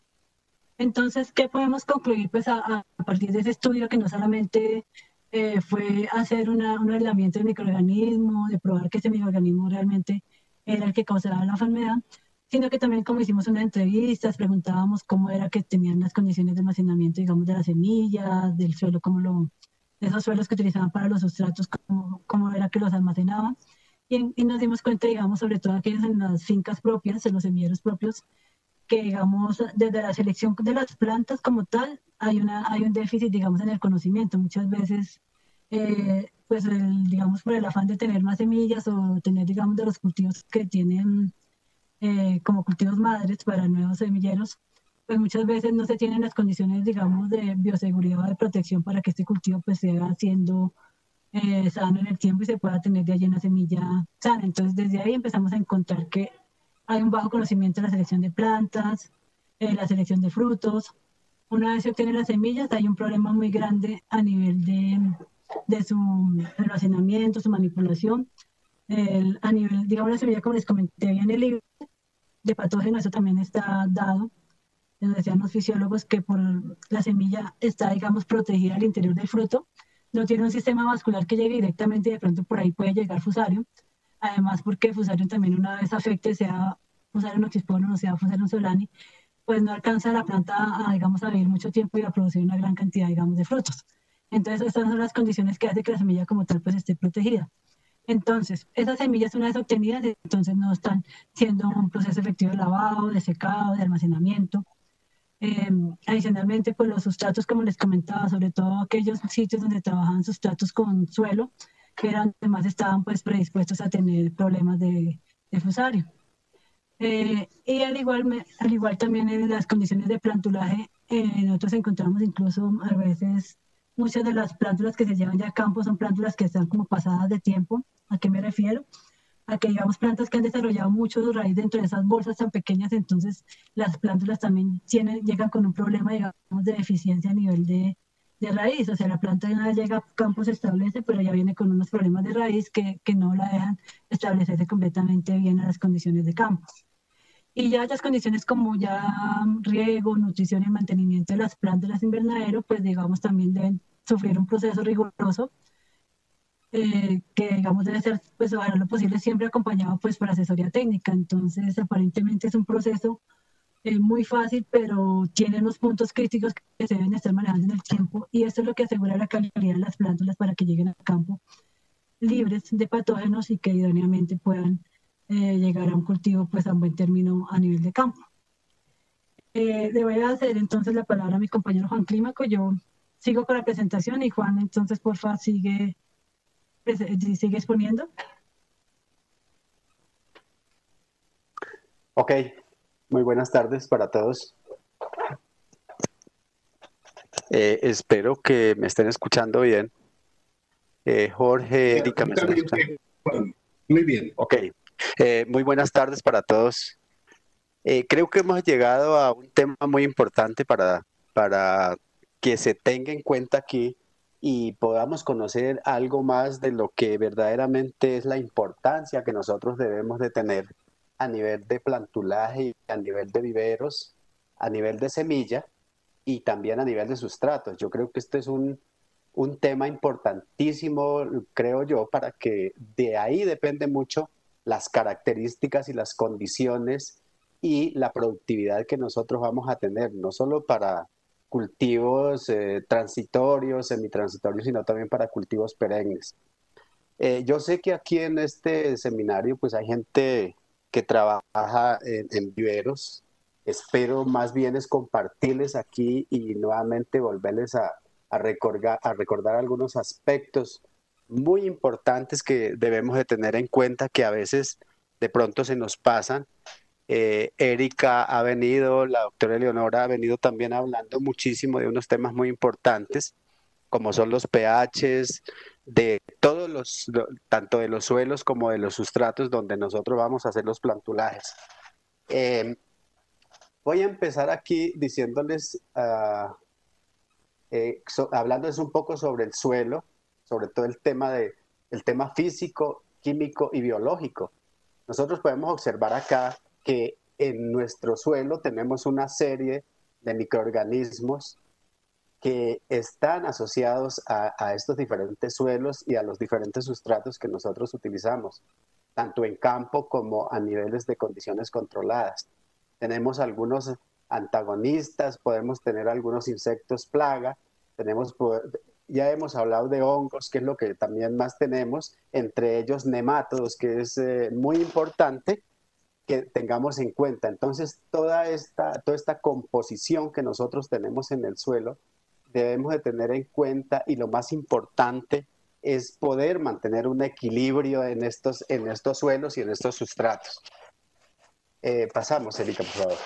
Entonces, ¿qué podemos concluir? Pues a, a partir de ese estudio que no solamente eh, fue hacer una, un aislamiento del microorganismo, de probar que ese microorganismo realmente era el que causaba la enfermedad, sino que también como hicimos unas entrevistas, preguntábamos cómo era que tenían las condiciones de almacenamiento, digamos, de las semillas, del suelo, cómo lo, de esos suelos que utilizaban para los sustratos, cómo, cómo era que los almacenaban. Y, y nos dimos cuenta, digamos, sobre todo aquellos en las fincas propias, en los semilleros propios, que, digamos, desde la selección de las plantas como tal, hay, una, hay un déficit, digamos, en el conocimiento. Muchas veces, eh, pues, el, digamos, por el afán de tener más semillas o tener, digamos, de los cultivos que tienen Eh, como cultivos madres para nuevos semilleros, pues muchas veces no se tienen las condiciones, digamos, de bioseguridad o de protección para que este cultivo pues siga siendo eh, sano en el tiempo y se pueda tener de allí una semilla sana. Entonces desde ahí empezamos a encontrar que hay un bajo conocimiento de la selección de plantas, eh, la selección de frutos. Una vez se obtienen las semillas hay un problema muy grande a nivel de, de su almacenamiento, su manipulación. El, a nivel, digamos, la semilla, como les comenté en el libro, de patógenos, eso también está dado. Nos decían los fisiólogos que por la semilla está, digamos, protegida al interior del fruto, no tiene un sistema vascular que llegue directamente y de pronto por ahí puede llegar Fusarium. Además, porque Fusarium también una vez afecte, sea Fusarium oxysporum o sea Fusarium solani, pues no alcanza la planta a, digamos, a vivir mucho tiempo y a producir una gran cantidad, digamos, de frutos. Entonces, estas son las condiciones que hacen que la semilla como tal pues esté protegida. Entonces, esas semillas una vez obtenidas, entonces no están siendo un proceso efectivo de lavado, de secado, de almacenamiento. Eh, adicionalmente, pues los sustratos, como les comentaba, sobre todo aquellos sitios donde trabajaban sustratos con suelo, que eran, además estaban pues predispuestos a tener problemas de, de Fusarium. Eh, y al igual, al igual también en las condiciones de plantulaje, eh, nosotros encontramos incluso a veces muchas de las plántulas que se llevan ya a campo son plántulas que están como pasadas de tiempo. ¿A qué me refiero? A que digamos plantas que han desarrollado mucho su raíz dentro de esas bolsas tan pequeñas, entonces las plántulas también tienen, llegan con un problema, digamos, de deficiencia a nivel de, de raíz. O sea, la planta de una vez llega a campo, se establece, pero ya viene con unos problemas de raíz que, que no la dejan establecerse completamente bien a las condiciones de campo. Y ya las condiciones como ya riego, nutrición y mantenimiento de las plantas invernadero, pues digamos también deben sufrir un proceso riguroso eh, que digamos debe ser pues a lo posible siempre acompañado pues por asesoría técnica. Entonces aparentemente es un proceso eh, muy fácil, pero tiene unos puntos críticos que se deben estar manejando en el tiempo y esto es lo que asegura la calidad de las plántulas para que lleguen al campo libres de patógenos y que idóneamente puedan eh, llegar a un cultivo pues a un buen término a nivel de campo. Eh, le voy a hacer entonces la palabra a mi compañero Juan Clímaco. Yo sigo con la presentación y Juan, entonces porfa sigue, sigue exponiendo. Ok, muy buenas tardes para todos. Eh, espero que me estén escuchando bien. Eh, Jorge, Erika, ¿me están escuchando? Muy bien. Ok, eh, muy buenas tardes para todos. Eh, creo que hemos llegado a un tema muy importante para, para que se tenga en cuenta aquí y podamos conocer algo más de lo que verdaderamente es la importancia que nosotros debemos de tener a nivel de plantulaje, a nivel de viveros, a nivel de semilla y también a nivel de sustratos. Yo creo que este es un, un tema importantísimo, creo yo, para que de ahí depende mucho las características y las condiciones y la productividad que nosotros vamos a tener, no solo para cultivos eh, transitorios, semitransitorios, sino también para cultivos perennes. Eh, yo sé que aquí en este seminario pues hay gente que trabaja en, en viveros. Espero más bien es compartirles aquí y nuevamente volverles a, a, recordar, a recordar algunos aspectos muy importantes que debemos de tener en cuenta que a veces de pronto se nos pasan. Eh, Erika ha venido, la doctora Eleonora ha venido también hablando muchísimo de unos temas muy importantes, como son los pHs, de todos los, tanto de los suelos como de los sustratos donde nosotros vamos a hacer los plantulajes. Eh, voy a empezar aquí diciéndoles, uh, eh, so, hablándoles un poco sobre el suelo, sobre todo el tema, de, el tema físico, químico y biológico. Nosotros podemos observar acá que en nuestro suelo tenemos una serie de microorganismos que están asociados a, a estos diferentes suelos y a los diferentes sustratos que nosotros utilizamos, tanto en campo como a niveles de condiciones controladas. Tenemos algunos antagonistas, podemos tener algunos insectos plaga, tenemos, ya hemos hablado de hongos, que es lo que también más tenemos, entre ellos nemátodos, que es eh, muy importante que tengamos en cuenta. Entonces, toda esta, toda esta composición que nosotros tenemos en el suelo, debemos de tener en cuenta y lo más importante es poder mantener un equilibrio en estos, en estos suelos y en estos sustratos. Eh, pasamos, Erika, por favor.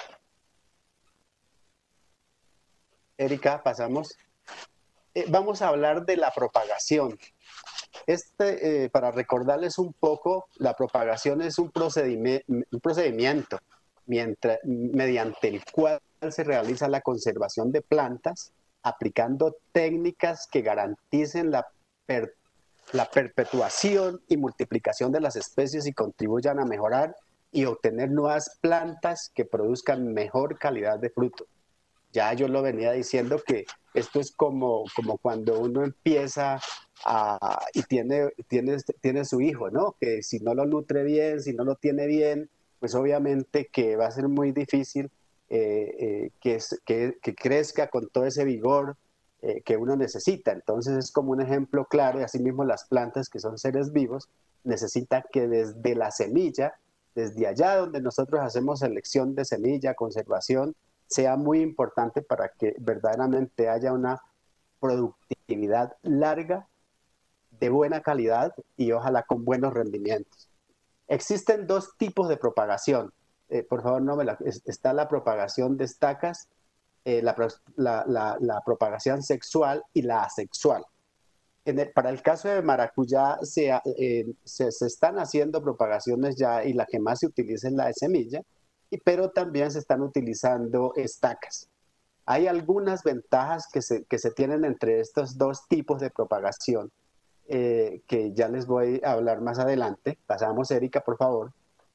Erika, pasamos. Eh, vamos a hablar de la propagación. Este, eh, para recordarles un poco, la propagación es un procedimiento, un procedimiento mientras, mediante el cual se realiza la conservación de plantas aplicando técnicas que garanticen la, per, la perpetuación y multiplicación de las especies y contribuyan a mejorar y obtener nuevas plantas que produzcan mejor calidad de fruto. Ya yo lo venía diciendo que esto es como, como cuando uno empieza a, y tiene, tiene, tiene su hijo, ¿no? Que si no lo nutre bien, si no lo tiene bien, pues obviamente que va a ser muy difícil eh, eh, que, que, que crezca con todo ese vigor eh, que uno necesita. Entonces es como un ejemplo claro, y asimismo las plantas, que son seres vivos, necesitan que desde la semilla, desde allá donde nosotros hacemos selección de semilla, conservación, sea muy importante para que verdaderamente haya una productividad larga, de buena calidad y ojalá con buenos rendimientos. Existen dos tipos de propagación. Eh, por favor, no me la, está la propagación de estacas, eh, la, la, la, la propagación sexual y la asexual. En el, para el caso de maracuyá se, eh, se, se están haciendo propagaciones ya y la que más se utiliza es la de semilla, pero también se están utilizando estacas. Hay algunas ventajas que se, que se tienen entre estos dos tipos de propagación eh, que ya les voy a hablar más adelante. Pasamos, Erika, por favor.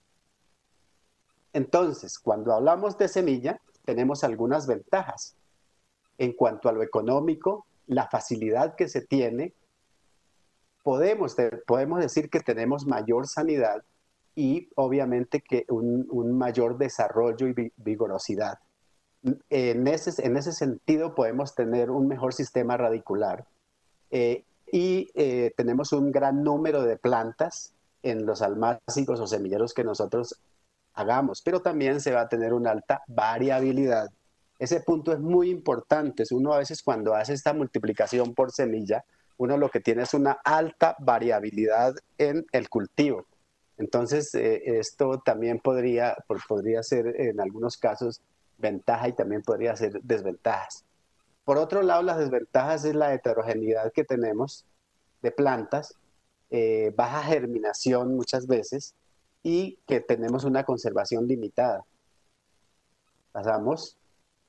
Entonces, cuando hablamos de semilla, tenemos algunas ventajas. En cuanto a lo económico, la facilidad que se tiene, podemos, podemos decir que tenemos mayor sanidad y obviamente que un, un mayor desarrollo y vigorosidad. En ese, en ese sentido podemos tener un mejor sistema radicular eh, y eh, tenemos un gran número de plantas en los almácigos o semilleros que nosotros hagamos, pero también se va a tener una alta variabilidad. Ese punto es muy importante. Uno a veces cuando hace esta multiplicación por semilla, uno lo que tiene es una alta variabilidad en el cultivo. Entonces, eh, esto también podría, podría ser en algunos casos ventaja y también podría ser desventajas. Por otro lado, las desventajas es la heterogeneidad que tenemos de plantas, eh, baja germinación muchas veces y que tenemos una conservación limitada. Pasamos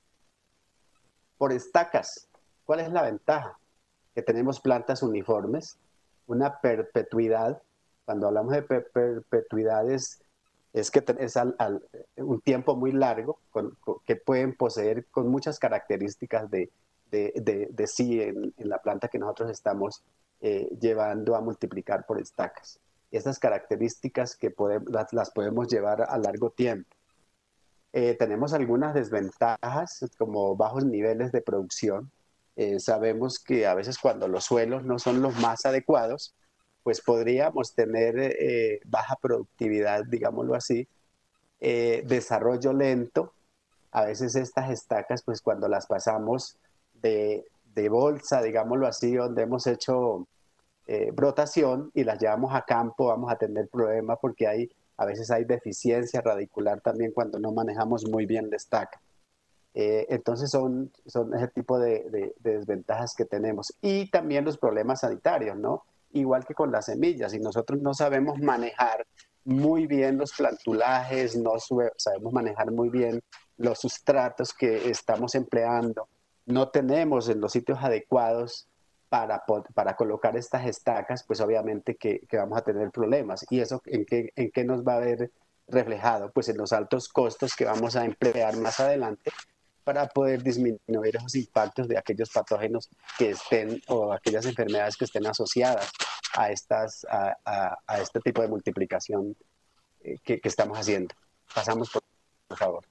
por estacas. ¿Cuál es la ventaja? Que tenemos plantas uniformes, una perpetuidad. Cuando hablamos de per perpetuidades, es que es al, al, un tiempo muy largo, con, con, que pueden poseer con muchas características de, de, de, de sí en, en la planta que nosotros estamos eh, llevando a multiplicar por estacas. Estas características que podemos, las, las podemos llevar a largo tiempo. Eh, tenemos algunas desventajas, como bajos niveles de producción. Eh, sabemos que a veces cuando los suelos no son los más adecuados, pues podríamos tener eh, baja productividad, digámoslo así, eh, desarrollo lento. A veces estas estacas, pues cuando las pasamos de, de bolsa, digámoslo así, donde hemos hecho eh, brotación y las llevamos a campo, vamos a tener problemas porque hay, a veces hay deficiencia radicular también cuando no manejamos muy bien la estaca. Eh, entonces son, son ese tipo de, de, de desventajas que tenemos. Y también los problemas sanitarios, ¿no? Igual que con las semillas, si nosotros no sabemos manejar muy bien los plantulajes, no sabemos manejar muy bien los sustratos que estamos empleando, no tenemos en los sitios adecuados para, para colocar estas estacas, pues obviamente que, que vamos a tener problemas. ¿Y eso en qué, en qué nos va a ver reflejado? Pues en los altos costos que vamos a emplear más adelante para poder disminuir esos impactos de aquellos patógenos que estén o aquellas enfermedades que estén asociadas a, estas, a, a, a este tipo de multiplicación eh, que, que estamos haciendo. Pasamos, por, por favor.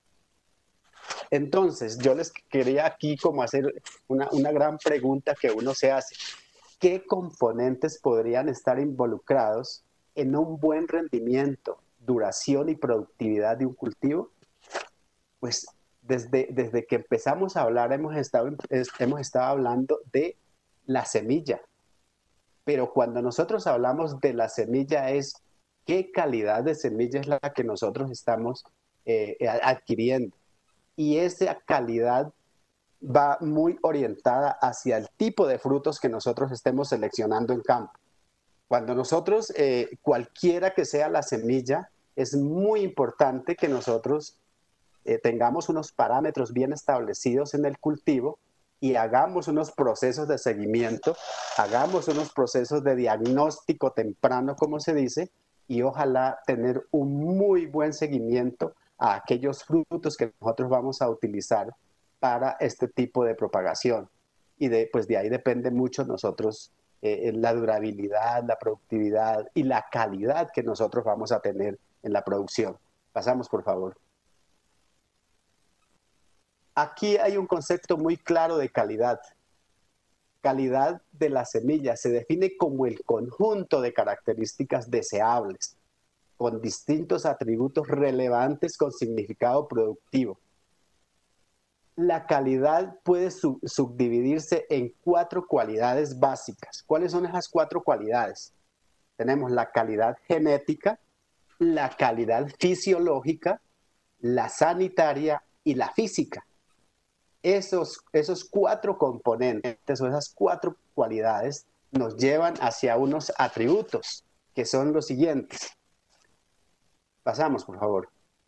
Entonces, yo les quería aquí como hacer una, una gran pregunta que uno se hace. ¿Qué componentes podrían estar involucrados en un buen rendimiento, duración y productividad de un cultivo? Pues Desde, desde que empezamos a hablar hemos estado, hemos estado hablando de la semilla, pero cuando nosotros hablamos de la semilla es qué calidad de semilla es la que nosotros estamos eh, adquiriendo, y esa calidad va muy orientada hacia el tipo de frutos que nosotros estemos seleccionando en campo. Cuando nosotros, eh, cualquiera que sea la semilla, es muy importante que nosotros Eh, tengamos unos parámetros bien establecidos en el cultivo y hagamos unos procesos de seguimiento, hagamos unos procesos de diagnóstico temprano, como se dice, y ojalá tener un muy buen seguimiento a aquellos frutos que nosotros vamos a utilizar para este tipo de propagación. Y de, pues de ahí depende mucho nosotros eh, la durabilidad, la productividad y la calidad que nosotros vamos a tener en la producción. Pasamos, por favor. Aquí hay un concepto muy claro de calidad. Calidad de la semilla se define como el conjunto de características deseables, con distintos atributos relevantes con significado productivo. La calidad puede sub subdividirse en cuatro cualidades básicas. ¿Cuáles son esas cuatro cualidades? Tenemos la calidad genética, la calidad fisiológica, la sanitaria y la física. Esos, esos cuatro componentes o esas cuatro cualidades nos llevan hacia unos atributos que son los siguientes. Pasamos, por favor.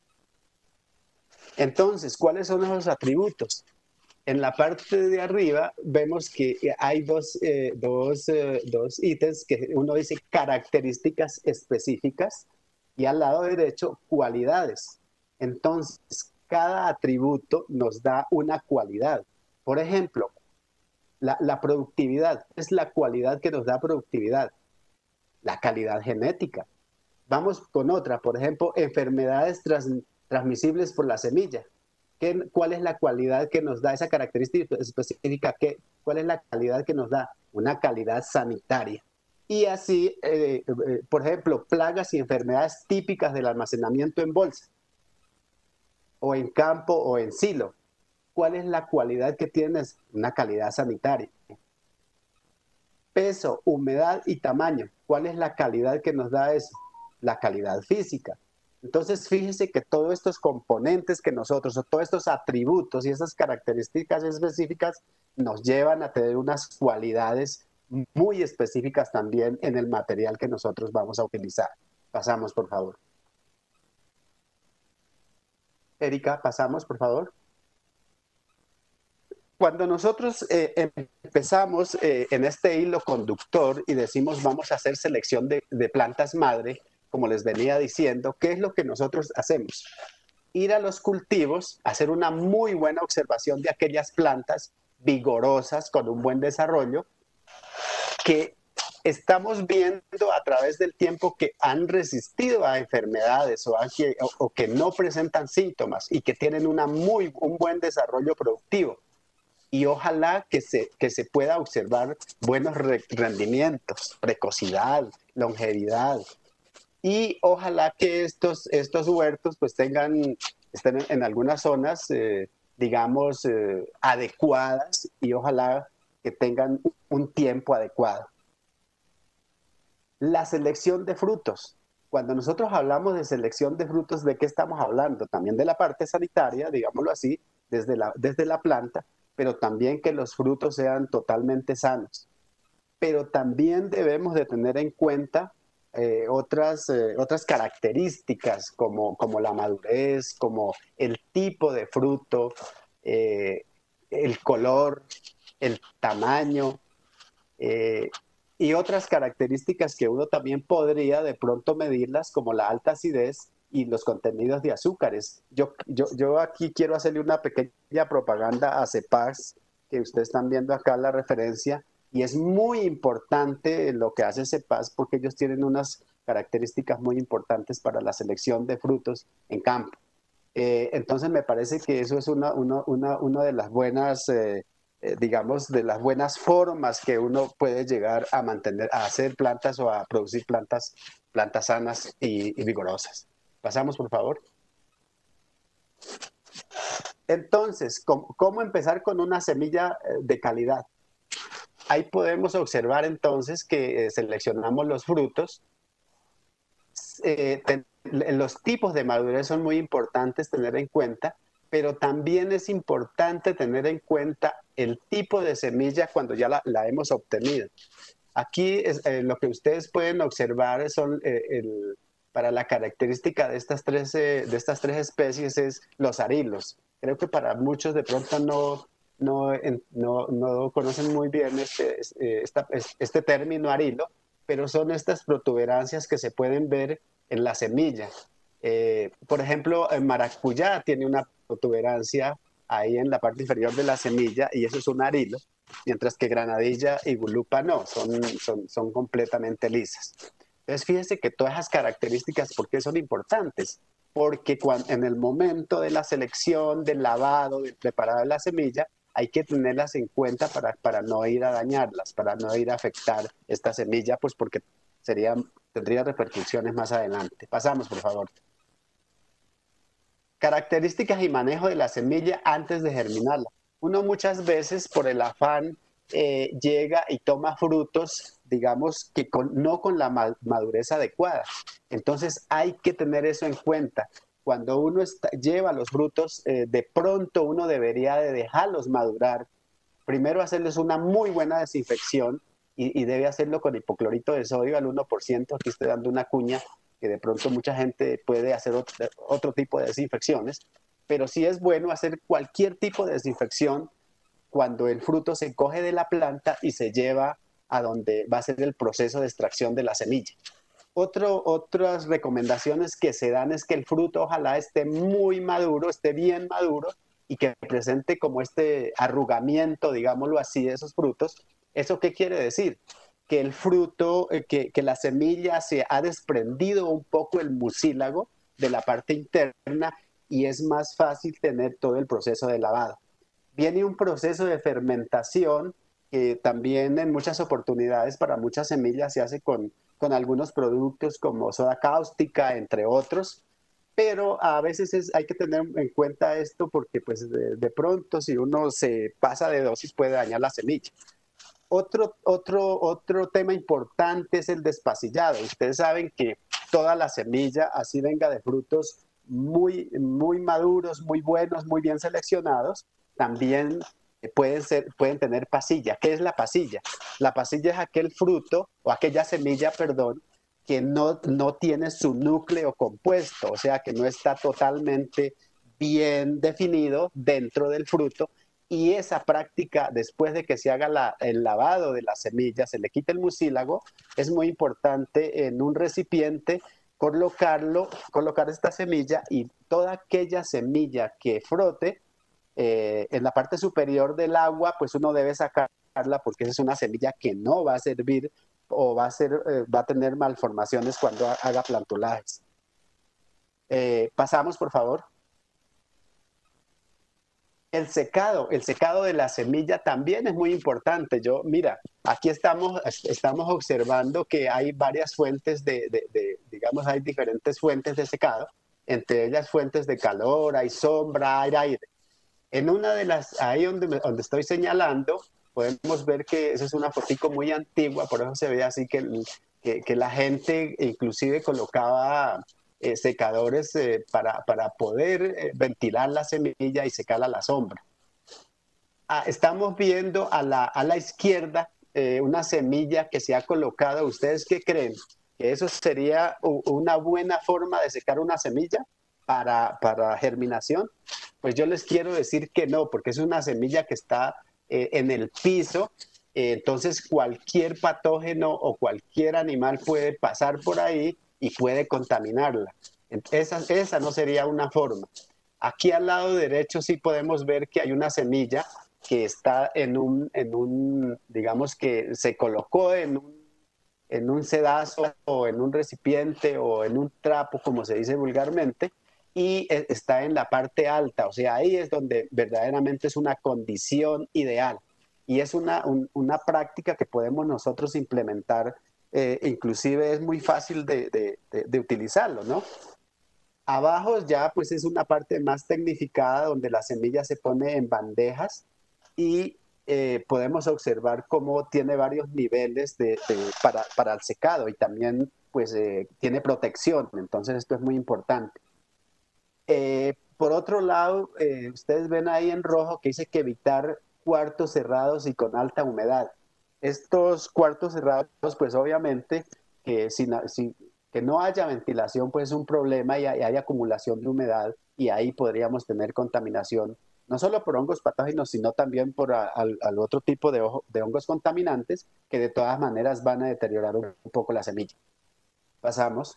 Entonces, ¿cuáles son esos atributos? En la parte de arriba vemos que hay dos, eh, dos, eh, dos ítems que uno dice características específicas y al lado derecho cualidades. Entonces, cada atributo nos da una cualidad. Por ejemplo, la, la productividad es la cualidad que nos da productividad. La calidad genética. Vamos con otra, por ejemplo, enfermedades trans, transmisibles por la semilla. ¿Qué, ¿Cuál es la cualidad que nos da esa característica específica? ¿Qué, ¿Cuál es la calidad que nos da? Una calidad sanitaria. Y así, eh, eh, por ejemplo, plagas y enfermedades típicas del almacenamiento en bolsa, o en campo, o en silo. ¿Cuál es la cualidad que tienes? Una calidad sanitaria. Peso, humedad y tamaño. ¿Cuál es la calidad que nos da eso? La calidad física. Entonces, fíjese que todos estos componentes que nosotros, o todos estos atributos y esas características específicas nos llevan a tener unas cualidades muy específicas también en el material que nosotros vamos a utilizar. Pasamos, por favor. Erika, pasamos, por favor. Cuando nosotros eh, empezamos eh, en este hilo conductor y decimos vamos a hacer selección de, de plantas madre, como les venía diciendo, ¿qué es lo que nosotros hacemos? Ir a los cultivos, hacer una muy buena observación de aquellas plantas vigorosas, con un buen desarrollo, que estamos viendo a través del tiempo que han resistido a enfermedades o, a que, o, o que no presentan síntomas y que tienen una muy, un buen desarrollo productivo. Y ojalá que se, que se pueda observar buenos rendimientos, precocidad, longevidad. Y ojalá que estos, estos huertos pues tengan, estén en, en algunas zonas, eh, digamos, eh, adecuadas, y ojalá que tengan un tiempo adecuado. La selección de frutos. Cuando nosotros hablamos de selección de frutos, ¿de qué estamos hablando? También de la parte sanitaria, digámoslo así, desde la, desde la planta, pero también que los frutos sean totalmente sanos. Pero también debemos de tener en cuenta eh, otras, eh, otras características como, como la madurez, como el tipo de fruto, eh, el color, el tamaño, eh, y otras características que uno también podría de pronto medirlas, como la alta acidez y los contenidos de azúcares. Yo, yo, yo aquí quiero hacerle una pequeña propaganda a CEPAS, que ustedes están viendo acá la referencia, y es muy importante lo que hace CEPAS porque ellos tienen unas características muy importantes para la selección de frutos en campo. Eh, entonces me parece que eso es una, una, una, una de las buenas, eh, eh, digamos, de las buenas formas que uno puede llegar a mantener, a hacer plantas o a producir plantas, plantas sanas y, y vigorosas. Pasamos, por favor. Entonces, ¿cómo, cómo empezar con una semilla de calidad? Ahí podemos observar entonces que eh, seleccionamos los frutos. Eh, ten, los tipos de madurez son muy importantes tener en cuenta, pero también es importante tener en cuenta el tipo de semilla cuando ya la, la hemos obtenido. Aquí es, eh, lo que ustedes pueden observar son eh, el, para la característica de estas, tres, eh, de estas tres especies es los arilos. Creo que para muchos de pronto no, no, no, no conocen muy bien este, esta, este término arilo, pero son estas protuberancias que se pueden ver en la semilla. Eh, por ejemplo, en maracuyá tiene una protuberancia ahí en la parte inferior de la semilla y eso es un arilo, mientras que granadilla y gulupa no, son, son, son completamente lisas. Entonces fíjense que todas esas características, ¿por qué son importantes? Porque cuando, en el momento de la selección, del lavado, del preparado de la semilla, hay que tenerlas en cuenta para, para no ir a dañarlas, para no ir a afectar esta semilla, pues porque sería, tendría repercusiones más adelante. Pasamos, por favor. Características y manejo de la semilla antes de germinarla. Uno muchas veces por el afán eh, llega y toma frutos, digamos, que con, no con la madurez adecuada. Entonces hay que tener eso en cuenta. Cuando uno está, lleva los frutos, eh, de pronto uno debería de dejarlos madurar. Primero hacerles una muy buena desinfección y, y debe hacerlo con hipoclorito de sodio al uno por ciento. Aquí estoy dando una cuña que de pronto mucha gente puede hacer otro, otro tipo de desinfecciones, pero sí es bueno hacer cualquier tipo de desinfección cuando el fruto se coge de la planta y se lleva a donde va a ser el proceso de extracción de la semilla. Otro, otras recomendaciones que se dan es que el fruto ojalá esté muy maduro, esté bien maduro y que presente como este arrugamiento, digámoslo así, de esos frutos. ¿Eso qué quiere decir? Que el fruto, que, que la semilla se ha desprendido un poco el mucílago de la parte interna y es más fácil tener todo el proceso de lavado. Viene un proceso de fermentación que también en muchas oportunidades para muchas semillas se hace con, con algunos productos como soda cáustica, entre otros, pero a veces es, hay que tener en cuenta esto porque pues de, de pronto si uno se pasa de dosis puede dañar la semilla. Otro, otro, otro tema importante es el despasillado. Ustedes saben que toda la semilla, así venga de frutos muy, muy maduros, muy buenos, muy bien seleccionados, también pueden, ser, pueden tener pasilla. ¿Qué es la pasilla? La pasilla es aquel fruto o aquella semilla, perdón, que no, no tiene su núcleo compuesto, o sea, que no está totalmente bien definido dentro del fruto. Y esa práctica, después de que se haga la, el lavado de la semilla, se le quita el mucílago, es muy importante en un recipiente colocarlo, colocar esta semilla y toda aquella semilla que frote eh, en la parte superior del agua, pues uno debe sacarla porque esa es una semilla que no va a servir o va a, ser, eh, va a tener malformaciones cuando haga plantulajes. Eh, pasamos, por favor. El secado, el secado de la semilla también es muy importante. Yo, mira, aquí estamos, estamos observando que hay varias fuentes de, de, de, digamos, hay diferentes fuentes de secado, entre ellas fuentes de calor, hay sombra, hay aire. En una de las, ahí donde, donde estoy señalando, podemos ver que esa es una fotico muy antigua, por eso se ve así que, que, que la gente inclusive colocaba Eh, secadores eh, para, para poder eh, ventilar la semilla y secarla a la sombra. Ah, estamos viendo a la, a la izquierda eh, una semilla que se ha colocado. ¿Ustedes qué creen? ¿Que eso sería una buena forma de secar una semilla para, para germinación? Pues yo les quiero decir que no, porque es una semilla que está eh, en el piso. Eh, entonces cualquier patógeno o cualquier animal puede pasar por ahí y puede contaminarla. Esa, esa no sería una forma. Aquí al lado derecho sí podemos ver que hay una semilla que está en un, en un digamos que se colocó en un, en un sedazo o en un recipiente o en un trapo, como se dice vulgarmente, y está en la parte alta, o sea, ahí es donde verdaderamente es una condición ideal. Y es una, un, una práctica que podemos nosotros implementar. Eh, inclusive es muy fácil de, de, de, de utilizarlo, ¿no? Abajo ya pues es una parte más tecnificada donde la semilla se pone en bandejas y eh, podemos observar cómo tiene varios niveles de, de, para, para el secado y también pues eh, tiene protección, entonces esto es muy importante. Eh, por otro lado, eh, ustedes ven ahí en rojo que dice que evitar cuartos cerrados y con alta humedad. Estos cuartos cerrados, pues obviamente, que, si, si, que no haya ventilación, pues es un problema y hay, hay acumulación de humedad y ahí podríamos tener contaminación, no solo por hongos patógenos, sino también por a, al, al otro tipo de, de hongos contaminantes que de todas maneras van a deteriorar un, un poco la semilla. Pasamos.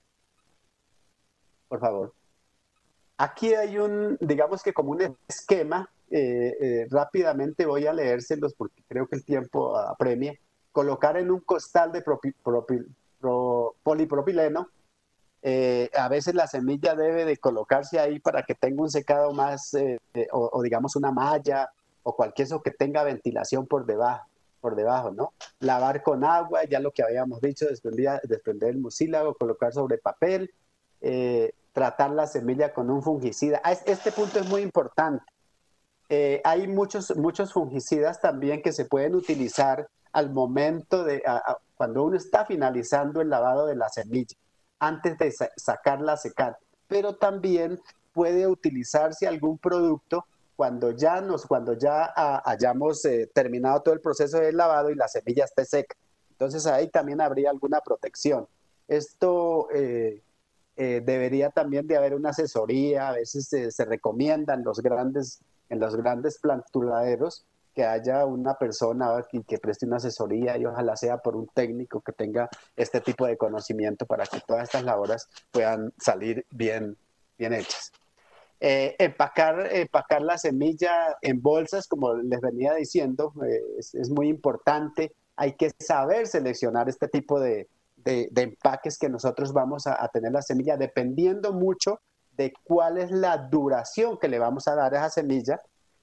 Por favor. Aquí hay un, digamos que como un esquema. Eh, eh, rápidamente voy a leérselos porque creo que el tiempo apremia. Colocar en un costal de propi, propi, pro, polipropileno. Eh, a veces la semilla debe de colocarse ahí para que tenga un secado más, eh, eh, o, o digamos una malla, o cualquier eso que tenga ventilación por debajo, por debajo, ¿no? Lavar con agua, ya lo que habíamos dicho, desprender, desprender el mucílago, colocar sobre papel, eh, tratar la semilla con un fungicida. Este punto es muy importante. Eh, hay muchos, muchos fungicidas también que se pueden utilizar al momento de, a, a, cuando uno está finalizando el lavado de la semilla, antes de sa sacarla a secar. Pero también puede utilizarse algún producto cuando ya, nos, cuando ya a, hayamos eh, terminado todo el proceso del lavado y la semilla esté seca. Entonces ahí también habría alguna protección. Esto eh, eh, debería también de haber una asesoría, a veces eh, se recomiendan los grandes... en los grandes plantuladeros, que haya una persona que, que preste una asesoría y ojalá sea por un técnico que tenga este tipo de conocimiento para que todas estas labores puedan salir bien, bien hechas. Eh, empacar, empacar la semilla en bolsas, como les venía diciendo, eh, es, es muy importante. Hay que saber seleccionar este tipo de, de, de empaques que nosotros vamos a, a tener la semilla, dependiendo mucho de cuál es la duración que le vamos a dar a esa semilla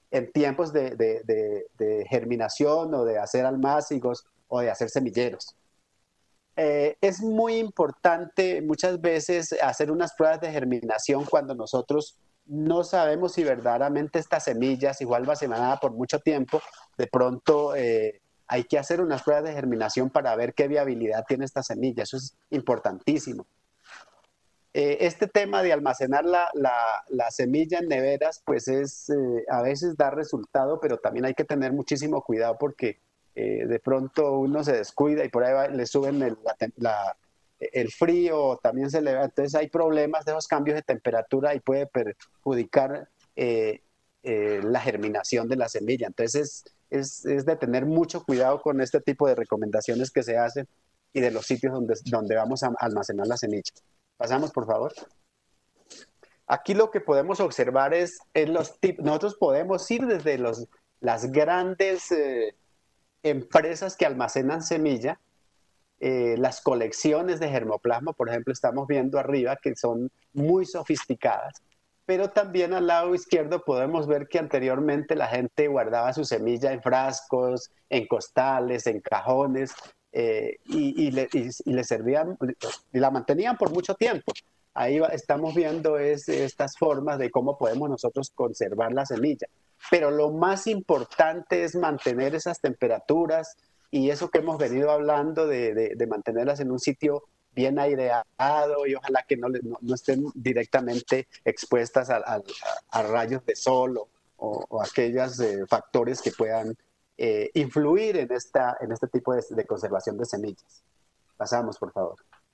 en tiempos de, de, de, de germinación o de hacer almácigos o de hacer semilleros. Eh, es muy importante muchas veces hacer unas pruebas de germinación cuando nosotros no sabemos si verdaderamente esta semilla, si fue almacenada por mucho tiempo, de pronto eh, hay que hacer unas pruebas de germinación para ver qué viabilidad tiene esta semilla. Eso es importantísimo. Eh, este tema de almacenar la, la, la semilla en neveras, pues es, eh, a veces da resultado, pero también hay que tener muchísimo cuidado porque eh, de pronto uno se descuida y por ahí va, le suben el, la, la, el frío, también se le va, entonces hay problemas de esos cambios de temperatura y puede perjudicar eh, eh, la germinación de la semilla. Entonces es, es, es de tener mucho cuidado con este tipo de recomendaciones que se hacen y de los sitios donde, donde vamos a almacenar la semilla. Pasamos, por favor. Aquí lo que podemos observar es, es los tipos. Nosotros podemos ir desde los, las grandes eh, empresas que almacenan semilla, eh, las colecciones de germoplasma, por ejemplo, estamos viendo arriba que son muy sofisticadas, pero también al lado izquierdo podemos ver que anteriormente la gente guardaba su semilla en frascos, en costales, en cajones, eh, y, y, le, y, y le servían, y la mantenían por mucho tiempo. Ahí va, estamos viendo es, estas formas de cómo podemos nosotros conservar la semilla. Pero lo más importante es mantener esas temperaturas y eso que hemos venido hablando de, de, de mantenerlas en un sitio bien aireado y ojalá que no, no, no estén directamente expuestas a, a, a rayos de sol o, o, o aquellos eh, factores que puedan eh, influir en, esta, en este tipo de, de conservación de semillas. Pasamos, por favor.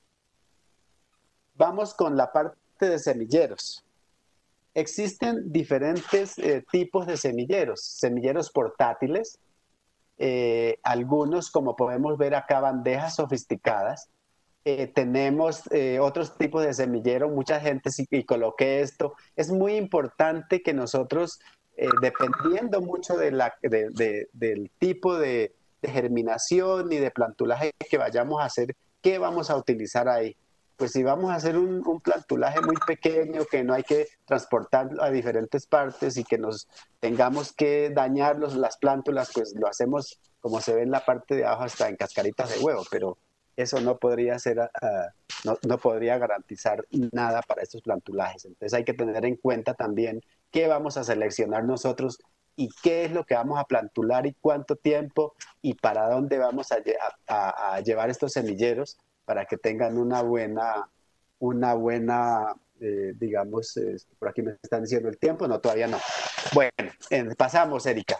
Vamos con la parte de semilleros. Existen diferentes eh, tipos de semilleros, semilleros portátiles, eh, algunos, como podemos ver acá, bandejas sofisticadas. Eh, tenemos eh, otros tipos de semillero, mucha gente sí, y coloqué esto. Es muy importante que nosotros, eh, dependiendo mucho de la, de, de, del tipo de, de germinación y de plantulaje que vayamos a hacer, ¿qué vamos a utilizar ahí? Pues si vamos a hacer un, un plantulaje muy pequeño, que no hay que transportar a diferentes partes y que nos tengamos que dañar los, las plántulas, pues lo hacemos como se ve en la parte de abajo, hasta en cascaritas de huevo, pero eso no podría ser, uh, no, no podría garantizar nada para estos plantulajes. Entonces hay que tener en cuenta también qué vamos a seleccionar nosotros y qué es lo que vamos a plantular y cuánto tiempo y para dónde vamos a, a, a llevar estos semilleros para que tengan una buena, una buena eh, digamos, eh, por aquí me están diciendo el tiempo, no, todavía no. Bueno, eh, pasamos, Erika.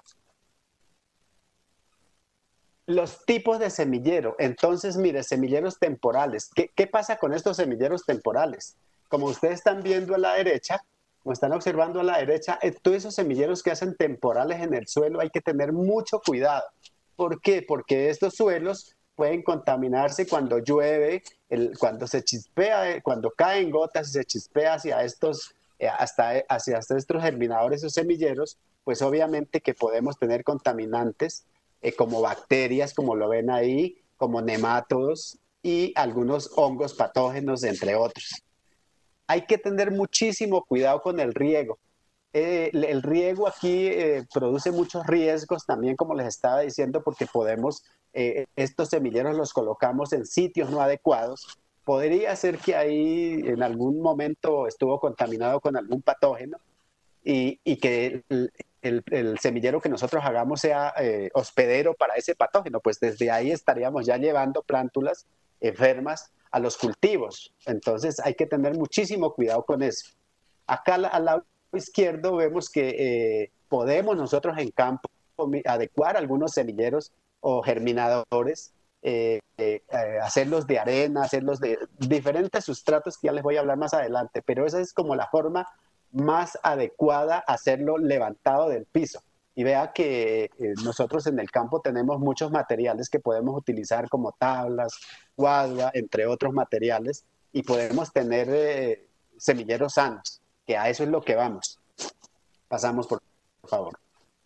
Los tipos de semillero. Entonces, mire, semilleros temporales. ¿Qué, qué pasa con estos semilleros temporales? Como ustedes están viendo a la derecha, como están observando a la derecha, eh, todos esos semilleros que hacen temporales en el suelo hay que tener mucho cuidado. ¿Por qué? Porque estos suelos pueden contaminarse cuando llueve, el, cuando se chispea, cuando caen gotas y se chispea hacia estos, eh, hasta, hacia estos germinadores o semilleros, pues obviamente que podemos tener contaminantes eh, como bacterias, como lo ven ahí, como nemátodos y algunos hongos patógenos, entre otros. Hay que tener muchísimo cuidado con el riego. Eh, el riego aquí eh, produce muchos riesgos también, como les estaba diciendo, porque podemos, eh, estos semilleros los colocamos en sitios no adecuados. Podría ser que ahí en algún momento estuvo contaminado con algún patógeno y, y que el, el, el semillero que nosotros hagamos sea eh, hospedero para ese patógeno. Pues desde ahí estaríamos ya llevando plántulas enfermas a los cultivos. Entonces hay que tener muchísimo cuidado con eso. Acá al lado izquierdo vemos que eh, podemos nosotros en campo adecuar algunos semilleros o germinadores, eh, eh, hacerlos de arena, hacerlos de diferentes sustratos que ya les voy a hablar más adelante, pero esa es como la forma más adecuada, hacerlo levantado del piso. Y vea que eh, nosotros en el campo tenemos muchos materiales que podemos utilizar como tablas, guadua, entre otros materiales, y podemos tener eh, semilleros sanos, que a eso es lo que vamos. Pasamos, por favor.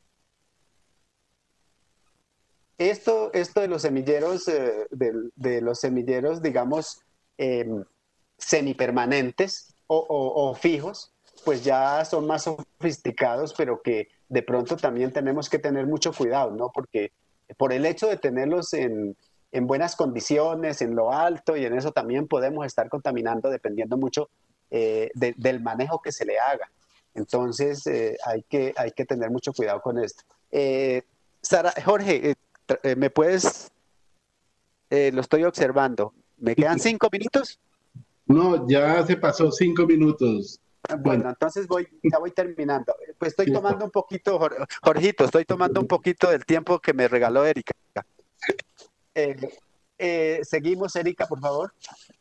Esto, esto de los semilleros, eh, de, de los semilleros, digamos, eh, semipermanentes o, o, o fijos, pues ya son más sofisticados, pero que de pronto también tenemos que tener mucho cuidado, ¿no? Porque por el hecho de tenerlos en, en buenas condiciones, en lo alto, y en eso también podemos estar contaminando dependiendo mucho eh, de, del manejo que se le haga. Entonces eh, hay, que, hay que tener mucho cuidado con esto. Eh, Sara, Jorge, eh, eh, ¿me puedes? Eh, lo estoy observando. ¿Me quedan cinco minutos? No, ya se pasó cinco minutos. Bueno, Bueno, entonces voy, ya voy terminando. Pues estoy listo. tomando un poquito, Jor- Jorgito, estoy tomando un poquito del tiempo que me regaló Erika. Eh, eh, seguimos, Erika, por favor.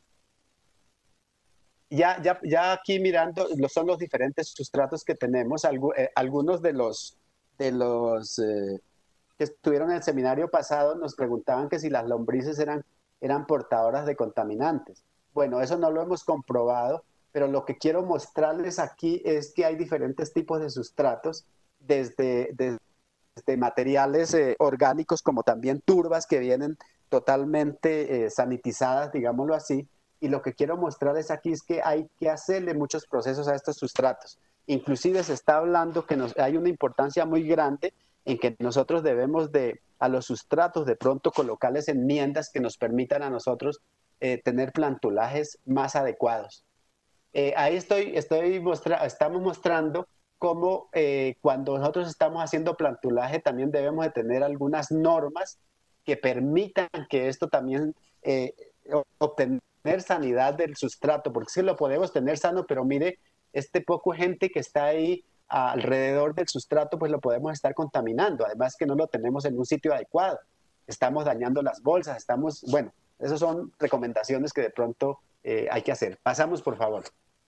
Ya, ya, ya aquí mirando, lo- son los diferentes sustratos que tenemos. Algu- eh, algunos de los, de los eh, que estuvieron en el seminario pasado nos preguntaban que si las lombrices eran, eran portadoras de contaminantes. Bueno, eso no lo hemos comprobado, pero lo que quiero mostrarles aquí es que hay diferentes tipos de sustratos, desde, desde materiales eh, orgánicos como también turbas que vienen totalmente eh, sanitizadas, digámoslo así. Y lo que quiero mostrarles aquí es que hay que hacerle muchos procesos a estos sustratos. Inclusive se está hablando que nos, hay una importancia muy grande en que nosotros debemos de, a los sustratos de pronto colocarles enmiendas que nos permitan a nosotros eh, tener plantulajes más adecuados. Eh, ahí estoy, estoy mostra estamos mostrando cómo eh, cuando nosotros estamos haciendo plantulaje también debemos de tener algunas normas que permitan que esto también eh, obtener sanidad del sustrato, porque sí lo podemos tener sano, pero mire, este poco gente que está ahí alrededor del sustrato, pues lo podemos estar contaminando, además que no lo tenemos en un sitio adecuado, estamos dañando las bolsas, estamos, bueno, esas son recomendaciones que de pronto eh, hay que hacer. Pasamos, por favor.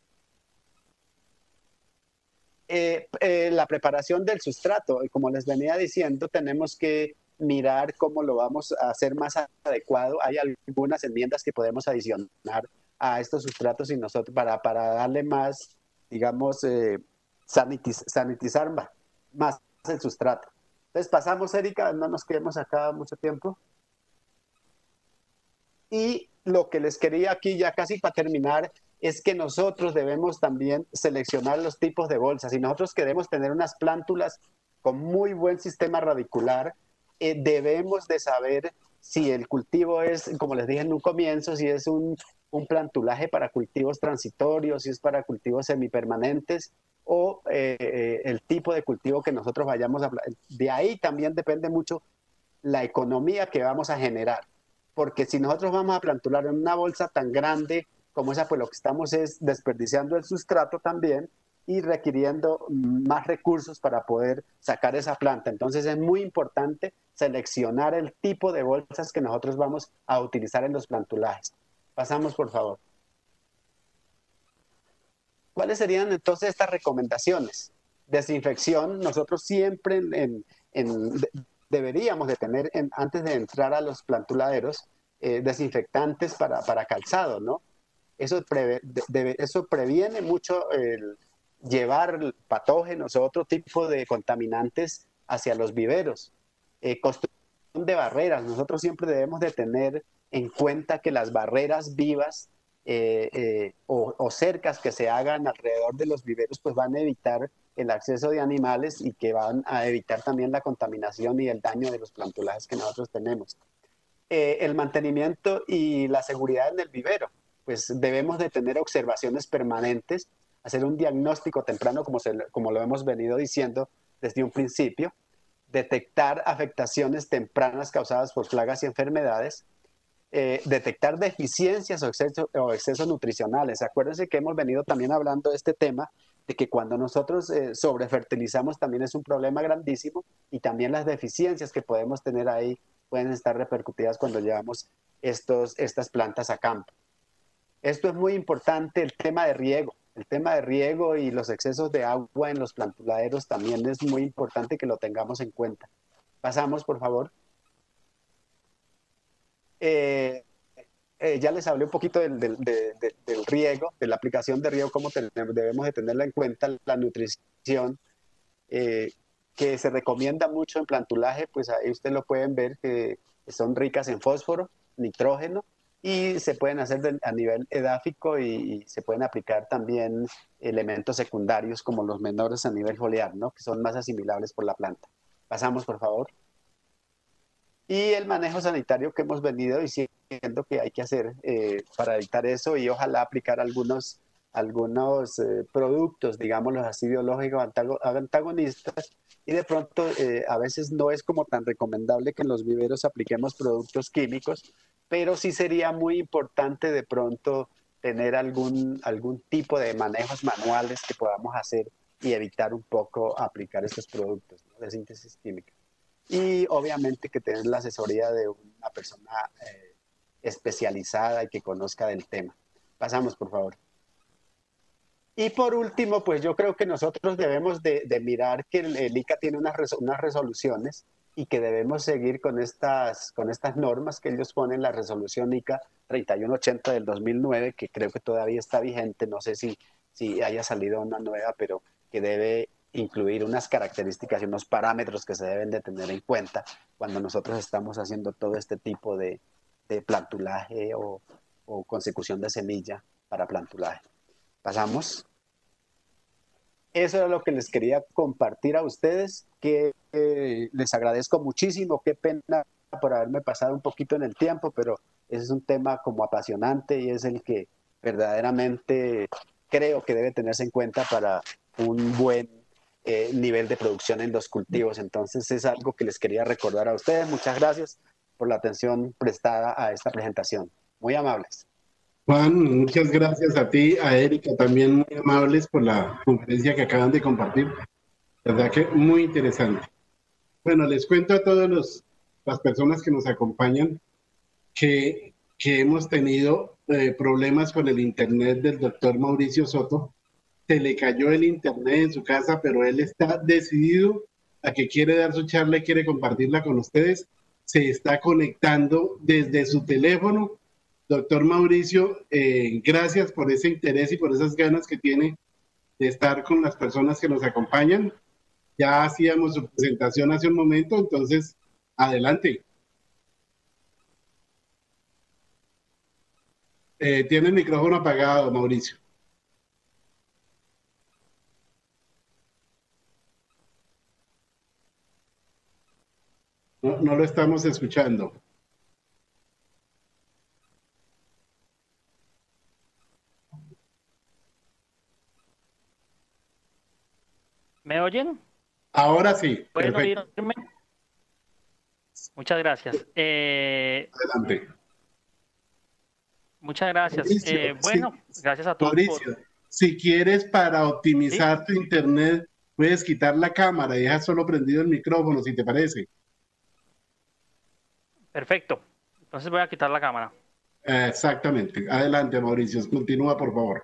Eh, eh, la preparación del sustrato, como les venía diciendo, tenemos que mirar cómo lo vamos a hacer más adecuado. Hay algunas enmiendas que podemos adicionar a estos sustratos y nosotros para, para darle más, digamos, eh, sanitiz, sanitizar más, más el sustrato. Entonces pasamos, Erika, no nos quedemos acá mucho tiempo. Y lo que les quería aquí, ya casi para terminar, es que nosotros debemos también seleccionar los tipos de bolsas. Si nosotros queremos tener unas plántulas con muy buen sistema radicular, eh, debemos de saber si el cultivo es, como les dije en un comienzo, si es un, un plantulaje para cultivos transitorios, si es para cultivos semipermanentes, o eh, eh, el tipo de cultivo que nosotros vayamos a... De ahí también depende mucho la economía que vamos a generar. Porque si nosotros vamos a plantular en una bolsa tan grande como esa, pues lo que estamos es desperdiciando el sustrato también y requiriendo más recursos para poder sacar esa planta. Entonces es muy importante seleccionar el tipo de bolsas que nosotros vamos a utilizar en los plantulajes. Pasamos, por favor. ¿Cuáles serían entonces estas recomendaciones? Desinfección, nosotros siempre en, en, en, deberíamos de tener, en, antes de entrar a los plantuladeros, eh, desinfectantes para, para calzado, ¿no? Eso, pre, de, de, eso previene mucho el llevar patógenos o otro tipo de contaminantes hacia los viveros. Eh, construcción de barreras, nosotros siempre debemos de tener en cuenta que las barreras vivas eh, eh, o, o cercas que se hagan alrededor de los viveros pues van a evitar el acceso de animales y que van a evitar también la contaminación y el daño de los plantulajes que nosotros tenemos. Eh, el mantenimiento y la seguridad en el vivero, pues debemos de tener observaciones permanentes, hacer un diagnóstico temprano como, se, como lo hemos venido diciendo desde un principio, detectar afectaciones tempranas causadas por plagas y enfermedades, eh, detectar deficiencias o excesos, o excesos nutricionales. Acuérdense que hemos venido también hablando de este tema, de que cuando nosotros eh, sobrefertilizamos también es un problema grandísimo y también las deficiencias que podemos tener ahí pueden estar repercutidas cuando llevamos estos, estas plantas a campo. Esto es muy importante, el tema de riego. El tema de riego y los excesos de agua en los plantuladeros también es muy importante que lo tengamos en cuenta. Pasamos, por favor. Eh, eh, ya les hablé un poquito del, del, de, de, del riego, de la aplicación de riego, cómo ten, debemos de tenerla en cuenta, la nutrición, eh, que se recomienda mucho en plantulaje, pues ahí ustedes lo pueden ver, que son ricas en fósforo, nitrógeno, y se pueden hacer de, a nivel edáfico y, y se pueden aplicar también elementos secundarios como los menores a nivel foliar, ¿no? Que son más asimilables por la planta. Pasamos, por favor. Y el manejo sanitario que hemos venido diciendo que hay que hacer eh, para evitar eso y ojalá aplicar algunos, algunos eh, productos, digámoslo así, biológicos antagonistas. Y de pronto eh, a veces no es como tan recomendable que en los viveros apliquemos productos químicos, pero sí sería muy importante de pronto tener algún, algún tipo de manejos manuales que podamos hacer y evitar un poco aplicar estos productos, ¿no?, de síntesis química. Y obviamente que tener la asesoría de una persona eh, especializada y que conozca del tema. Pasamos, por favor. Y por último, pues yo creo que nosotros debemos de, de mirar que el, el I C A tiene unas, res, unas resoluciones y que debemos seguir con estas, con estas normas que ellos ponen, la resolución I C A treinta y uno ochenta del dos mil nueve, que creo que todavía está vigente, no sé si, si haya salido una nueva, pero que debe incluir unas características y unos parámetros que se deben de tener en cuenta cuando nosotros estamos haciendo todo este tipo de, de plantulaje o, o consecución de semilla para plantulaje. Pasamos. Eso era lo que les quería compartir a ustedes, que eh, les agradezco muchísimo, qué pena por haberme pasado un poquito en el tiempo, pero ese es un tema como apasionante y es el que verdaderamente creo que debe tenerse en cuenta para un buen eh, nivel de producción en los cultivos. Entonces es algo que les quería recordar a ustedes. Muchas gracias por la atención prestada a esta presentación. Muy amables. Juan, muchas gracias a ti, a Erika, también muy amables por la conferencia que acaban de compartir. La verdad que muy interesante. Bueno, les cuento a todas las personas que nos acompañan que, que hemos tenido eh, problemas con el internet del doctor Mauricio Soto. Se le cayó el internet en su casa, pero él está decidido a que quiere dar su charla y quiere compartirla con ustedes. Se está conectando desde su teléfono. Doctor Mauricio, eh, gracias por ese interés y por esas ganas que tiene de estar con las personas que nos acompañan. Ya hacíamos su presentación hace un momento, entonces, adelante. Eh, tiene el micrófono apagado, Mauricio. No, no lo estamos escuchando. ¿Me oyen? Ahora sí. ¿Pueden Perfecto. oírme? Muchas gracias. Eh, Adelante. muchas gracias. Mauricio, Eh, bueno, sí. gracias a todos Mauricio, por... si quieres para optimizar ¿Sí? tu internet, puedes quitar la cámara y dejar solo prendido el micrófono, si te parece. Perfecto. Entonces voy a quitar la cámara. Exactamente. Adelante, Mauricio. Continúa, por favor.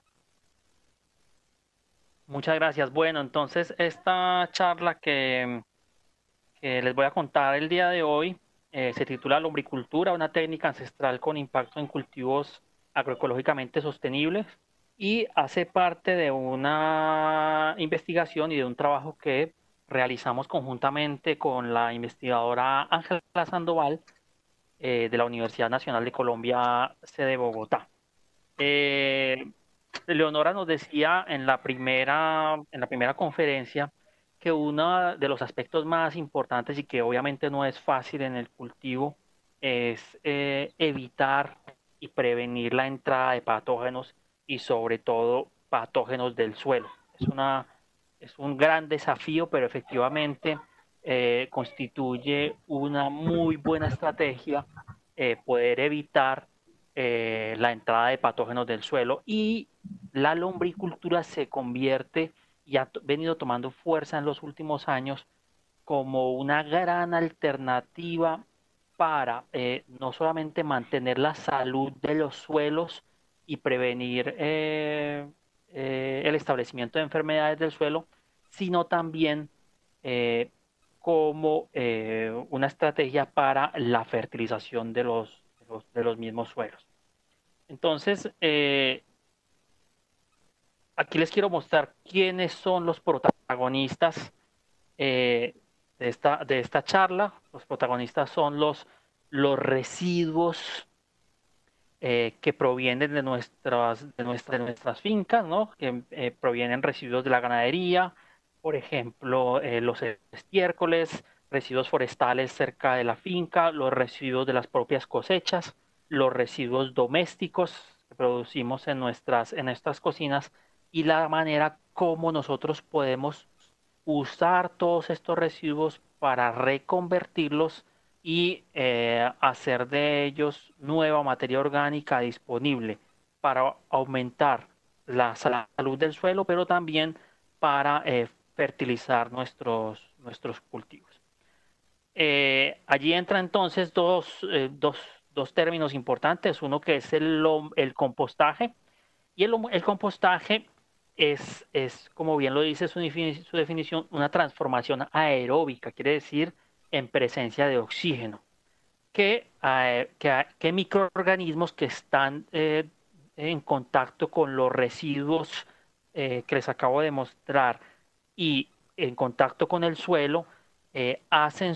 Muchas gracias. Bueno, entonces esta charla que, que les voy a contar el día de hoy eh, se titula Lombricultura, una técnica ancestral con impacto en cultivos agroecológicamente sostenibles y hace parte de una investigación y de un trabajo que realizamos conjuntamente con la investigadora Ángela Sandoval eh, de la Universidad Nacional de Colombia, sede Bogotá. Eh, Leonora nos decía en la primera, en la primera conferencia que uno de los aspectos más importantes y que obviamente no es fácil en el cultivo es eh, evitar y prevenir la entrada de patógenos y sobre todo patógenos del suelo. Es, una, es un gran desafío, pero efectivamente eh, constituye una muy buena estrategia eh, poder evitar eh, la entrada de patógenos del suelo y la lombricultura se convierte y ha venido tomando fuerza en los últimos años como una gran alternativa para eh, no solamente mantener la salud de los suelos y prevenir eh, eh, el establecimiento de enfermedades del suelo, sino también eh, como eh, una estrategia para la fertilización de los, de los, de los mismos suelos. Entonces, eh, aquí les quiero mostrar quiénes son los protagonistas eh, de, esta, de esta charla. Los protagonistas son los, los residuos eh, que provienen de nuestras, de nuestras, de nuestras fincas, ¿no? Que eh, provienen residuos de la ganadería, por ejemplo, eh, los estiércoles, residuos forestales cerca de la finca, los residuos de las propias cosechas, los residuos domésticos que producimos en nuestras, en nuestras cocinas y la manera como nosotros podemos usar todos estos residuos para reconvertirlos y eh, hacer de ellos nueva materia orgánica disponible para aumentar la salud del suelo, pero también para eh, fertilizar nuestros, nuestros cultivos. Eh, allí entra entonces dos, eh, dos, dos, términos importantes, uno que es el, el compostaje, y el, el compostaje es, es, como bien lo dice su, su definición, una transformación aeróbica, quiere decir en presencia de oxígeno, que, eh, que, que microorganismos que están eh, en contacto con los residuos eh, que les acabo de mostrar y en contacto con el suelo, eh, hacen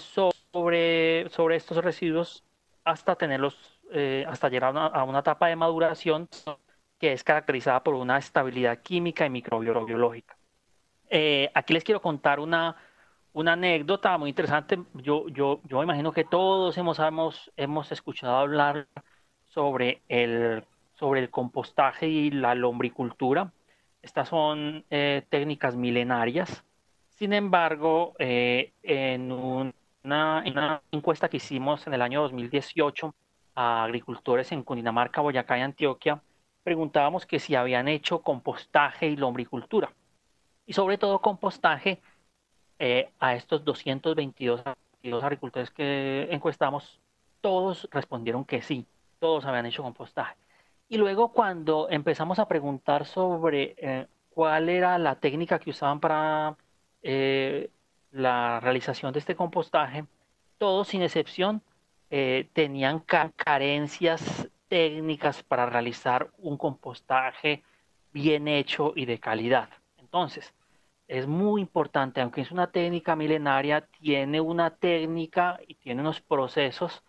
sobre, sobre estos residuos hasta tenerlos, eh, hasta llegar a una, a una etapa de maduración que es caracterizada por una estabilidad química y microbiológica. Eh, aquí les quiero contar una, una anécdota muy interesante. Yo, yo, yo imagino que todos hemos, hemos, hemos escuchado hablar sobre el, sobre el compostaje y la lombricultura. Estas son eh, técnicas milenarias. Sin embargo, eh, en, una, en una encuesta que hicimos en el año dos mil dieciocho a agricultores en Cundinamarca, Boyacá y Antioquia, preguntábamos que si habían hecho compostaje y lombricultura. Y sobre todo compostaje eh, a estos doscientos veintidós agricultores que encuestamos, todos respondieron que sí, todos habían hecho compostaje. Y luego cuando empezamos a preguntar sobre eh, cuál era la técnica que usaban para eh, la realización de este compostaje, todos sin excepción eh, tenían ca carencias técnicas para realizar un compostaje bien hecho y de calidad. Entonces, es muy importante, aunque es una técnica milenaria, tiene una técnica y tiene unos procesos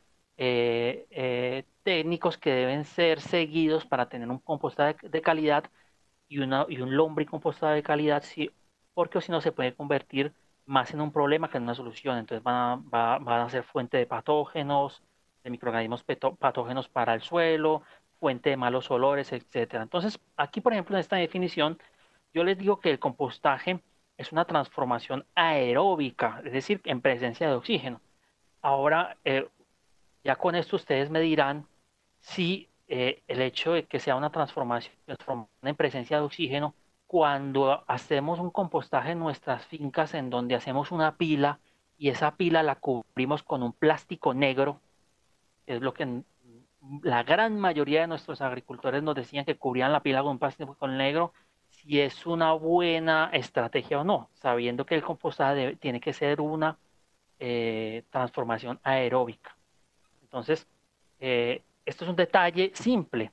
eh, eh, técnicos que deben ser seguidos para tener un compostaje de, de calidad y, una, y un lombricompostaje de calidad, sí, porque si no se puede convertir más en un problema que en una solución. Entonces van a, va, van a ser fuente de patógenos, de microorganismos patógenos para el suelo, fuente de malos olores, etcétera. Entonces, aquí, por ejemplo, en esta definición, yo les digo que el compostaje es una transformación aeróbica, es decir, en presencia de oxígeno. Ahora, eh, ya con esto ustedes me dirán si eh, el hecho de que sea una transformación en presencia de oxígeno, cuando hacemos un compostaje en nuestras fincas en donde hacemos una pila y esa pila la cubrimos con un plástico negro, es lo que la gran mayoría de nuestros agricultores nos decían que cubrían la pila con un plástico negro, si es una buena estrategia o no, sabiendo que el compostaje debe, tiene que ser una eh, transformación aeróbica. Entonces, eh, esto es un detalle simple,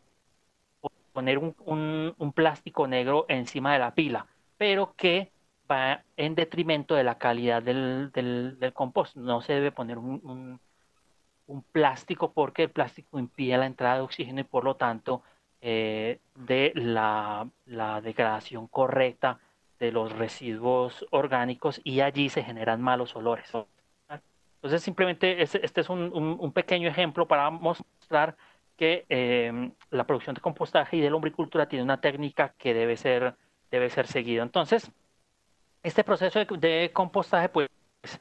poner un, un, un, plástico negro encima de la pila, pero que va en detrimento de la calidad del, del, del compost. No se debe poner un, un, un, plástico porque el plástico impide la entrada de oxígeno y por lo tanto eh, de la, la degradación correcta de los residuos orgánicos y allí se generan malos olores. Entonces, simplemente este, este es un, un, un pequeño ejemplo para mostrar que eh, la producción de compostaje y de lombricultura tiene una técnica que debe ser, debe ser seguida. Entonces, este proceso de, de compostaje, pues,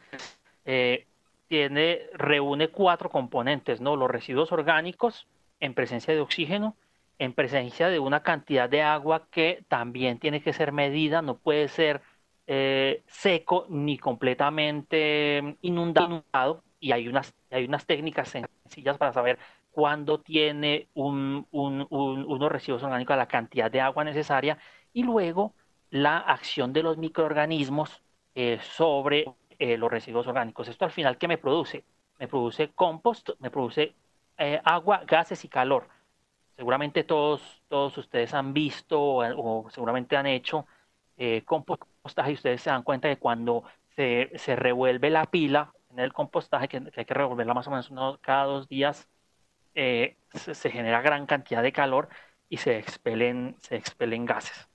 eh, tiene, reúne cuatro componentes, ¿no? Los residuos orgánicos en presencia de oxígeno, en presencia de una cantidad de agua que también tiene que ser medida, no puede ser eh, seco ni completamente inundado, y hay unas, hay unas técnicas sencillas para saber cuándo tiene un, un, un, unos residuos orgánicos la cantidad de agua necesaria, y luego la acción de los microorganismos eh, sobre eh, los residuos orgánicos. Esto al final, ¿qué me produce? Me produce compost, me produce eh, agua, gases y calor. Seguramente todos, todos ustedes han visto o, o seguramente han hecho eh, compostaje y ustedes se dan cuenta que cuando se, se revuelve la pila en el compostaje, que, que hay que revolverla más o menos uno, cada dos días, eh, se, se genera gran cantidad de calor y se expelen, se expelen gases.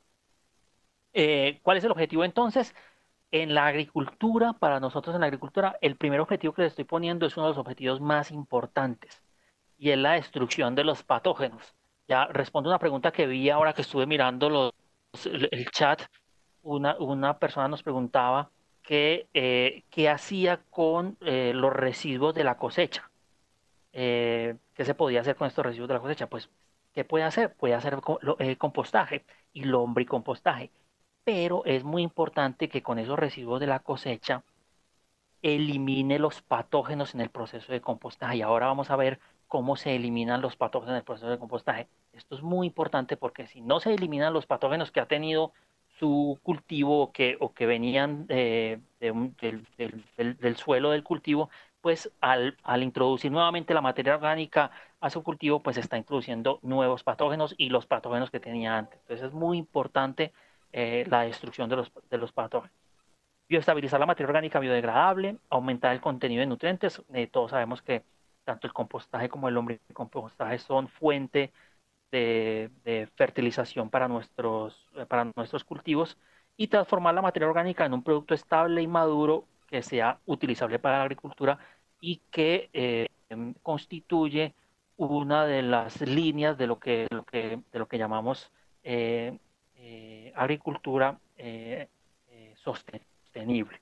Eh, ¿cuál es el objetivo entonces? En la agricultura, para nosotros en la agricultura, el primer objetivo que le estoy poniendo es uno de los objetivos más importantes y es la destrucción de los patógenos. Ya respondo una pregunta que vi ahora que estuve mirando los, el, el chat. Una, una persona nos preguntaba que, eh, qué hacía con eh, los residuos de la cosecha. Eh, ¿qué se podía hacer con estos residuos de la cosecha? Pues, ¿qué puede hacer? Puede hacer co- lo- eh, compostaje y lombricompostaje. Pero es muy importante que con esos residuos de la cosecha elimine los patógenos en el proceso de compostaje. Y ahora vamos a ver cómo se eliminan los patógenos en el proceso de compostaje. Esto es muy importante porque si no se eliminan los patógenos que ha tenido su cultivo o que, o que venían eh, de un- del, del- del- del suelo del cultivo, pues al, al introducir nuevamente la materia orgánica a su cultivo, pues está introduciendo nuevos patógenos y los patógenos que tenía antes. Entonces es muy importante eh, la destrucción de los, de los patógenos. Bioestabilizar la materia orgánica biodegradable, aumentar el contenido de nutrientes. Eh, todos sabemos que tanto el compostaje como el lombricompostaje son fuente de, de fertilización para nuestros, eh, para nuestros cultivos y transformar la materia orgánica en un producto estable y maduro que sea utilizable para la agricultura y que eh, constituye una de las líneas de lo que, lo que, de lo que llamamos eh, eh, agricultura eh, eh, sostenible.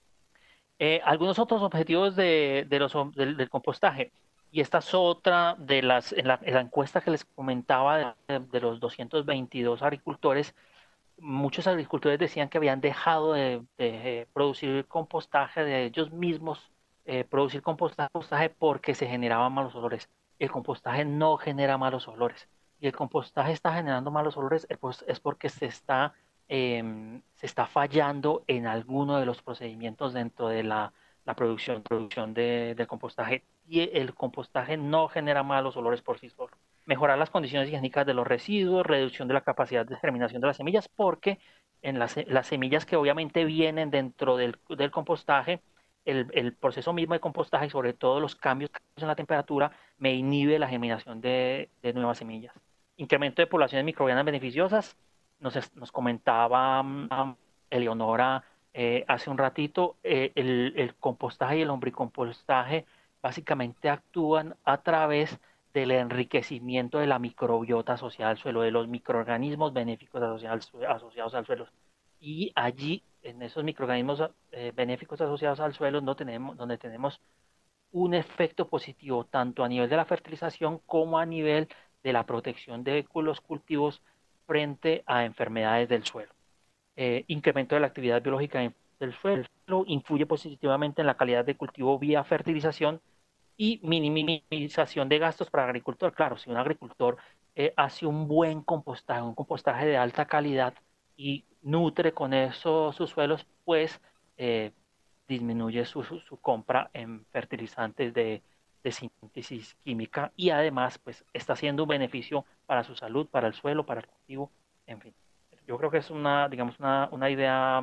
Eh, algunos otros objetivos de, de los, del, del compostaje. Y esta es otra de las, en la, en la encuesta que les comentaba de, de, los doscientos veintidós agricultores, muchos agricultores decían que habían dejado de, de producir compostaje de ellos mismos, eh, producir compostaje, compostaje porque se generaban malos olores. El compostaje no genera malos olores. Y el compostaje está generando malos olores, eh, pues, es porque se está, eh, se está fallando en alguno de los procedimientos dentro de la, la producción, producción de, del compostaje. Y el compostaje no genera malos olores por sí solo. Mejorar las condiciones higiénicas de los residuos, reducción de la capacidad de germinación de las semillas, porque en las, las semillas que obviamente vienen dentro del, del compostaje, el, el, proceso mismo de compostaje y sobre todo los cambios en la temperatura me inhibe la germinación de, de nuevas semillas. Incremento de poblaciones microbianas beneficiosas, nos, nos comentaba um, Eleonora eh, hace un ratito, eh, el, el compostaje y el lombricompostaje básicamente actúan a través del enriquecimiento de la microbiota asociada al suelo, de los microorganismos benéficos asociados, asociados al suelo. Y allí, en esos microorganismos eh, benéficos asociados al suelo, no tenemos, donde tenemos un efecto positivo tanto a nivel de la fertilización como a nivel de la protección de los cultivos frente a enfermedades del suelo. Eh, incremento de la actividad biológica del suelo influye positivamente en la calidad de cultivo vía fertilización y minimización de gastos para el agricultor. Claro, si un agricultor eh, hace un buen compostaje, un compostaje de alta calidad y nutre con eso sus suelos, pues eh, disminuye su, su, su, compra en fertilizantes de, de síntesis química y además pues está haciendo un beneficio para su salud, para el suelo, para el cultivo, en fin. Yo creo que es una, digamos, una, una idea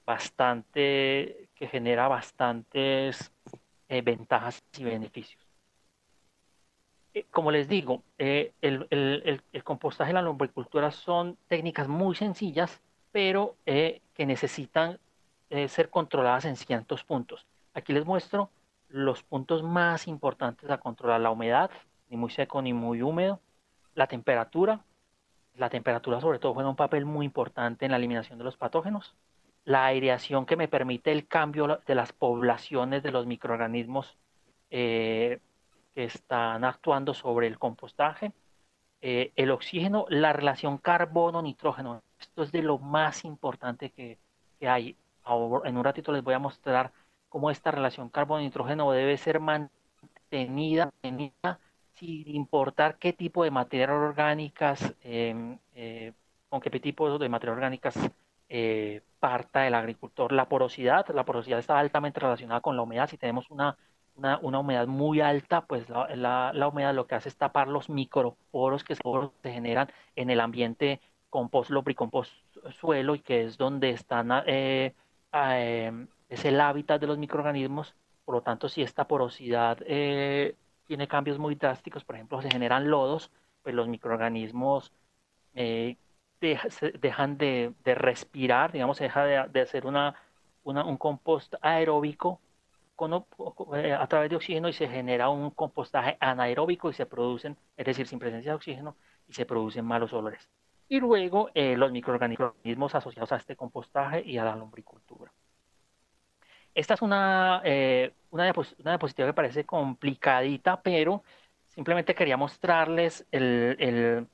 bastante, que genera bastantes eh, ventajas y beneficios. Eh, como les digo, eh, el, el, el, el, compostaje y la lombricultura son técnicas muy sencillas, pero eh, que necesitan eh, ser controladas en ciertos puntos. Aquí les muestro los puntos más importantes a controlar: la humedad, ni muy seco ni muy húmedo; la temperatura, la temperatura sobre todo juega un papel muy importante en la eliminación de los patógenos; la aireación, que me permite el cambio de las poblaciones de los microorganismos eh, que están actuando sobre el compostaje; eh, el oxígeno; la relación carbono-nitrógeno. Esto es de lo más importante que, que hay. Ahora, en un ratito les voy a mostrar cómo esta relación carbono-nitrógeno debe ser mantenida, mantenida sin importar qué tipo de materias orgánicas, eh, eh, con qué tipo de materias orgánicas eh, parta el agricultor. La porosidad, la porosidad está altamente relacionada con la humedad. Si tenemos una, una, una humedad muy alta, pues la, la, la, humedad lo que hace es tapar los microporos que se, se generan en el ambiente compost, lombricompost, suelo, y que es donde están, eh, eh, es el hábitat de los microorganismos. Por lo tanto, si esta porosidad eh, tiene cambios muy drásticos, por ejemplo, se generan lodos, pues los microorganismos eh, deja- se- dejan de, de respirar, digamos, se deja de, de hacer una, una- un compost aeróbico con o- o- eh, a través de oxígeno y se genera un compostaje anaeróbico y se producen, es decir, sin presencia de oxígeno, y se producen malos olores. Y luego eh, los microorganismos asociados a este compostaje y a la lombricultura. Esta es una, eh, una, diapos- una diapositiva que parece complicadita, pero simplemente quería mostrarles el, el,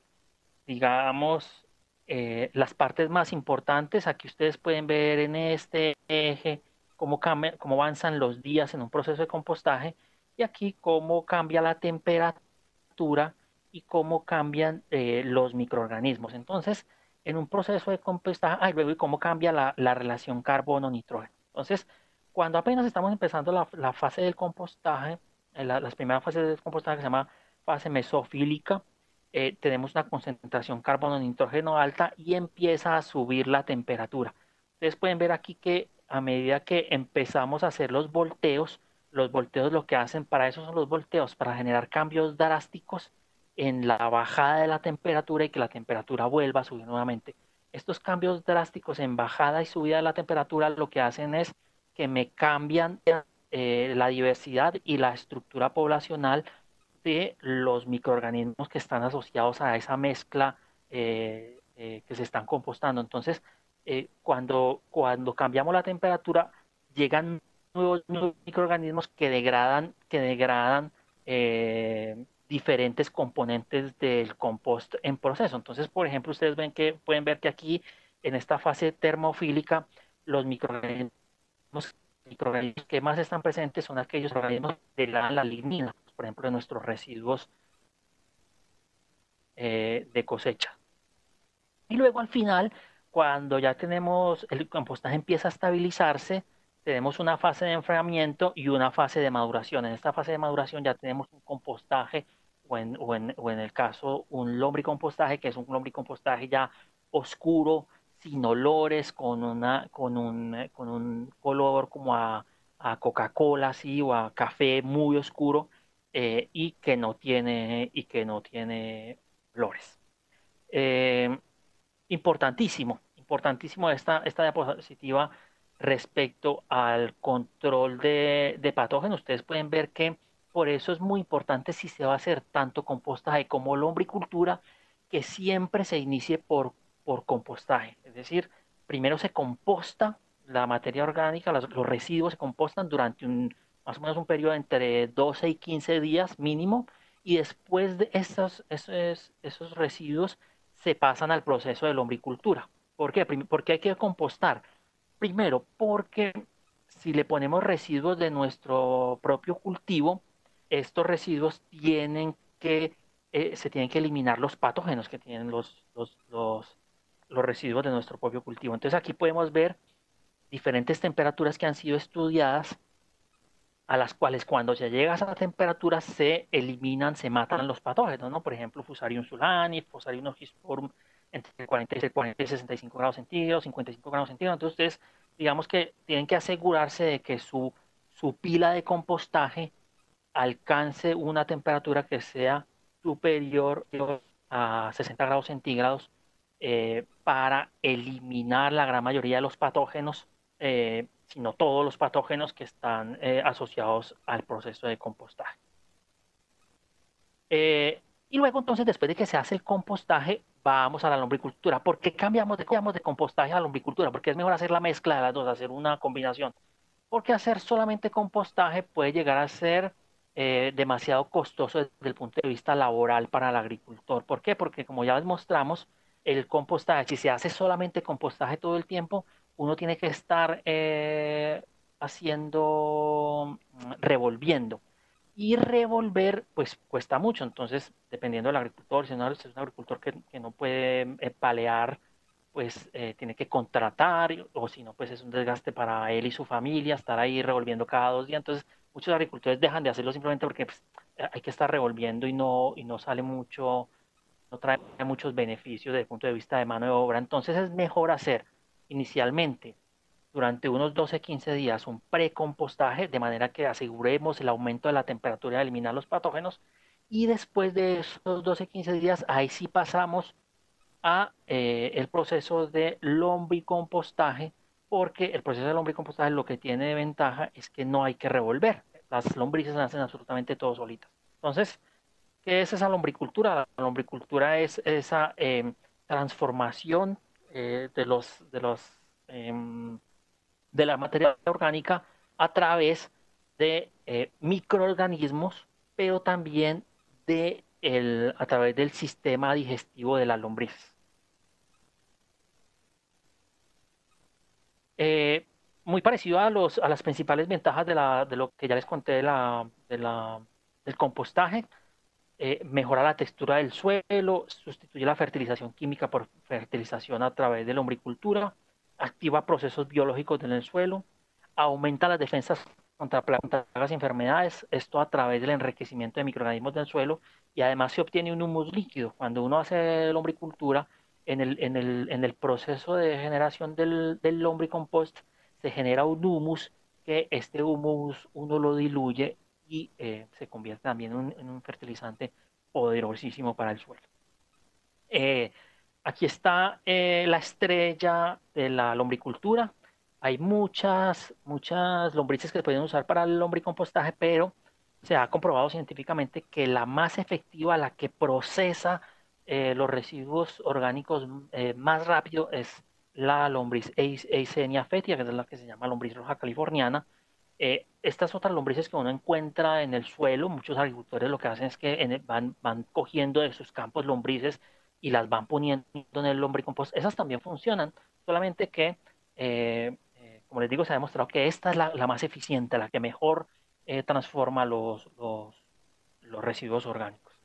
digamos, eh, las partes más importantes. Aquí ustedes pueden ver en este eje cómo, cambia- cómo avanzan los días en un proceso de compostaje y aquí cómo cambia la temperatura y cómo cambian eh, los microorganismos. Entonces, en un proceso de compostaje, ah, y luego y cómo cambia la, la relación carbono-nitrógeno. Entonces, cuando apenas estamos empezando la, la fase del compostaje, eh, la- las primeras fases del compostaje que se llama fase mesofílica, eh, tenemos una concentración carbono-nitrógeno alta y empieza a subir la temperatura. Ustedes pueden ver aquí que a medida que empezamos a hacer los volteos, los volteos lo que hacen, para eso son los volteos, para generar cambios drásticos en la bajada de la temperatura y que la temperatura vuelva a subir nuevamente. Estos cambios drásticos en bajada y subida de la temperatura lo que hacen es que me cambian eh, la diversidad y la estructura poblacional de los microorganismos que están asociados a esa mezcla eh, eh, que se están compostando. Entonces, eh, cuando, cuando cambiamos la temperatura, llegan nuevos, nuevos microorganismos que degradan, que degradan eh, diferentes componentes del compost en proceso. Entonces, por ejemplo, ustedes ven que, pueden ver que aquí, en esta fase termofílica, los microorganismos microorganismos que más están presentes son aquellos organismos de la, la lignina, por ejemplo, de nuestros residuos eh, de cosecha. Y luego al final, cuando ya tenemos, el compostaje empieza a estabilizarse, tenemos una fase de enfriamiento y una fase de maduración. En esta fase de maduración ya tenemos un compostaje o en, o en, o en el caso un lombricompostaje, que es un lombricompostaje ya oscuro, sin olores, con, una, con, un, eh, con un color como a, a Coca-Cola así, o a café muy oscuro eh, y, que no tiene, y que no tiene olores. Eh, Importantísimo, importantísimo esta, esta diapositiva respecto al control de, de patógenos. Ustedes pueden ver que por eso es muy importante, si se va a hacer tanto compostaje como lombricultura, que siempre se inicie por, por compostaje. Es decir, primero se composta la materia orgánica, los, los residuos se compostan durante un, más o menos un periodo entre doce y quince días mínimo, y después de esos, esos, esos residuos se pasan al proceso de lombricultura. ¿Por qué? Porque hay que compostar. Primero, porque si le ponemos residuos de nuestro propio cultivo, estos residuos tienen que, eh, se tienen que eliminar los patógenos que tienen los, los, los, los residuos de nuestro propio cultivo. Entonces aquí podemos ver diferentes temperaturas que han sido estudiadas, a las cuales cuando se llega a esa temperatura se eliminan, se matan los patógenos, ¿no? Por ejemplo, Fusarium solani, Fusarium oxysporum entre cuarenta y sesenta y cinco grados centígrados, cincuenta y cinco grados centígrados. Entonces ustedes, digamos que tienen que asegurarse de que su, su pila de compostaje alcance una temperatura que sea superior a sesenta grados centígrados eh, para eliminar la gran mayoría de los patógenos, eh, sino todos los patógenos que están eh, asociados al proceso de compostaje. Eh, y luego entonces, después de que se hace el compostaje, vamos a la lombricultura. ¿Por qué cambiamos de, cambiamos de compostaje a la lombricultura? Porque es mejor hacer la mezcla de las dos, hacer una combinación. Porque hacer solamente compostaje puede llegar a ser eh, demasiado costoso desde el punto de vista laboral para el agricultor. ¿Por qué? Porque como ya les mostramos, el compostaje, si se hace solamente compostaje todo el tiempo, uno tiene que estar eh, haciendo, revolviendo. Y revolver, pues cuesta mucho. Entonces, dependiendo del agricultor, si no es un agricultor que, que no puede eh, palear, pues eh, tiene que contratar, o si no, pues es un desgaste para él y su familia, estar ahí revolviendo cada dos días. Entonces, muchos agricultores dejan de hacerlo simplemente porque pues, hay que estar revolviendo y no, y no sale mucho, no trae muchos beneficios desde el punto de vista de mano de obra. Entonces, es mejor hacer inicialmente durante unos doce a quince días un precompostaje, de manera que aseguremos el aumento de la temperatura y eliminar los patógenos. Y después de esos doce a quince días, ahí sí pasamos a eh, el proceso de lombricompostaje, porque el proceso de lombricompostaje lo que tiene de ventaja es que no hay que revolver. Las lombrices hacen absolutamente todo solitas. Entonces, ¿qué es esa lombricultura? La lombricultura es esa eh, transformación eh, de los, de los eh, de la materia orgánica a través de eh, microorganismos, pero también de el, a través del sistema digestivo de las lombrices. Eh, muy parecido a, los, a las principales ventajas de, la, de lo que ya les conté de la, de la, del compostaje. Eh, mejora la textura del suelo, sustituye la fertilización química por fertilización a través de la lombricultura, activa procesos biológicos en el suelo, aumenta las defensas contra plagas y enfermedades, esto a través del enriquecimiento de microorganismos del suelo, y además se obtiene un humus líquido. Cuando uno hace lombriccultura, en el, en el, en el proceso de generación del, del lombricompost se genera un humus, que este humus uno lo diluye y eh, se convierte también en un, en un fertilizante poderosísimo para el suelo. Eh, aquí está eh, la estrella de la lombricultura. Hay muchas, muchas lombrices que se pueden usar para el lombricompostaje, pero se ha comprobado científicamente que la más efectiva, la que procesa eh, los residuos orgánicos eh, más rápido, es la lombriz Eisenia fetia, que es la que se llama lombriz roja californiana. Eh, estas otras lombrices que uno encuentra en el suelo, muchos agricultores lo que hacen es que en el, van, van cogiendo de sus campos lombrices y las van poniendo en el lombricompost. Esas también funcionan, solamente que, eh, eh, como les digo, se ha demostrado que esta es la, la más eficiente, la que mejor eh, transforma los, los, los residuos orgánicos.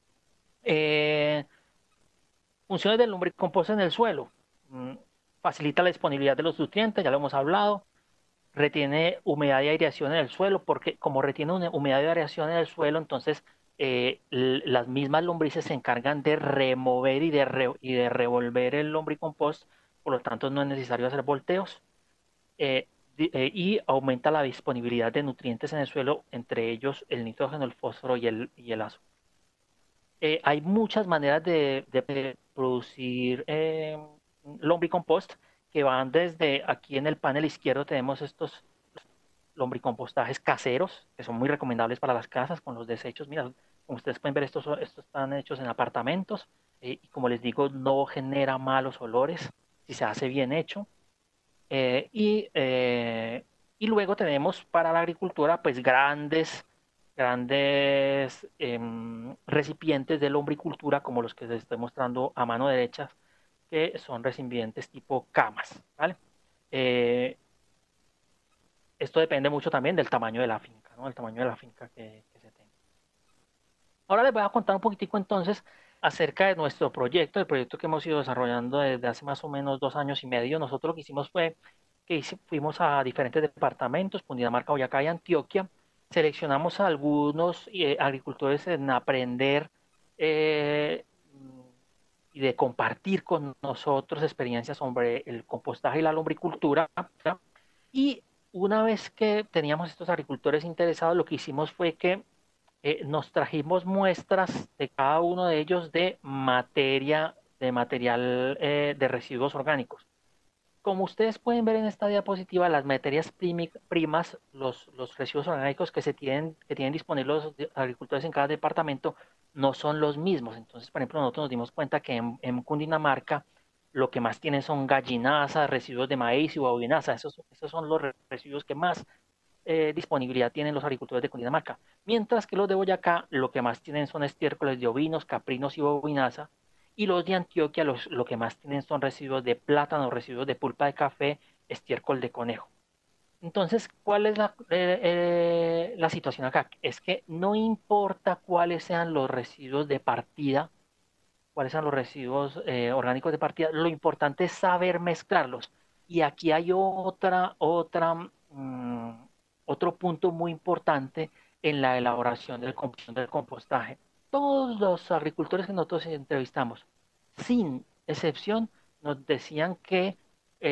Eh, funciones del lombricompost en el suelo. Mm, facilita la disponibilidad de los nutrientes, ya lo hemos hablado. Retiene humedad y aireación en el suelo, porque como retiene humedad y aireación en el suelo, entonces eh, las mismas lombrices se encargan de remover y de, re y de revolver el lombricompost, por lo tanto no es necesario hacer volteos. Eh, eh, y aumenta la disponibilidad de nutrientes en el suelo, entre ellos el nitrógeno, el fósforo y el, y el azufre. Eh, hay muchas maneras de, de producir eh, lombricompost, que van desde aquí en el panel izquierdo tenemos estos lombricompostajes caseros, que son muy recomendables para las casas con los desechos. Mira, como ustedes pueden ver, estos, estos están hechos en apartamentos eh, y como les digo, no genera malos olores si se hace bien hecho. Eh, y, eh, y luego tenemos para la agricultura pues grandes, grandes eh, recipientes de lombricultura como los que les estoy mostrando a mano derecha, que son recipientes tipo camas, ¿vale? Eh, esto depende mucho también del tamaño de la finca, ¿no? El tamaño de la finca que, que se tenga. Ahora les voy a contar un poquitico entonces acerca de nuestro proyecto, el proyecto que hemos ido desarrollando desde hace más o menos dos años y medio. Nosotros lo que hicimos fue que fuimos a diferentes departamentos, Cundinamarca, Boyacá y Antioquia. Seleccionamos a algunos eh, agricultores en aprender eh, y de compartir con nosotros experiencias sobre el compostaje y la lombricultura. Y una vez que teníamos estos agricultores interesados, lo que hicimos fue que eh, nos trajimos muestras de cada uno de ellos de materia, de material eh, de residuos orgánicos. Como ustedes pueden ver en esta diapositiva, las materias primas, los, los residuos orgánicos que, se tienen, que tienen disponibles los agricultores en cada departamento, no son los mismos. Entonces, por ejemplo, nosotros nos dimos cuenta que en, en Cundinamarca lo que más tienen son gallinazas, residuos de maíz y bovinaza. Esos, esos son los residuos que más eh, disponibilidad tienen los agricultores de Cundinamarca. Mientras que los de Boyacá lo que más tienen son estiércoles de ovinos, caprinos y bovinaza. Y los de Antioquia los, lo que más tienen son residuos de plátano, residuos de pulpa de café, estiércol de conejo. Entonces, ¿cuál es la, eh, eh, la situación acá? Es que no importa cuáles sean los residuos de partida, cuáles sean los residuos eh, orgánicos de partida, lo importante es saber mezclarlos. Y aquí hay otra, otra, mmm, otro punto muy importante en la elaboración del, del compostaje. Todos los agricultores que nosotros entrevistamos, sin excepción, nos decían que eh,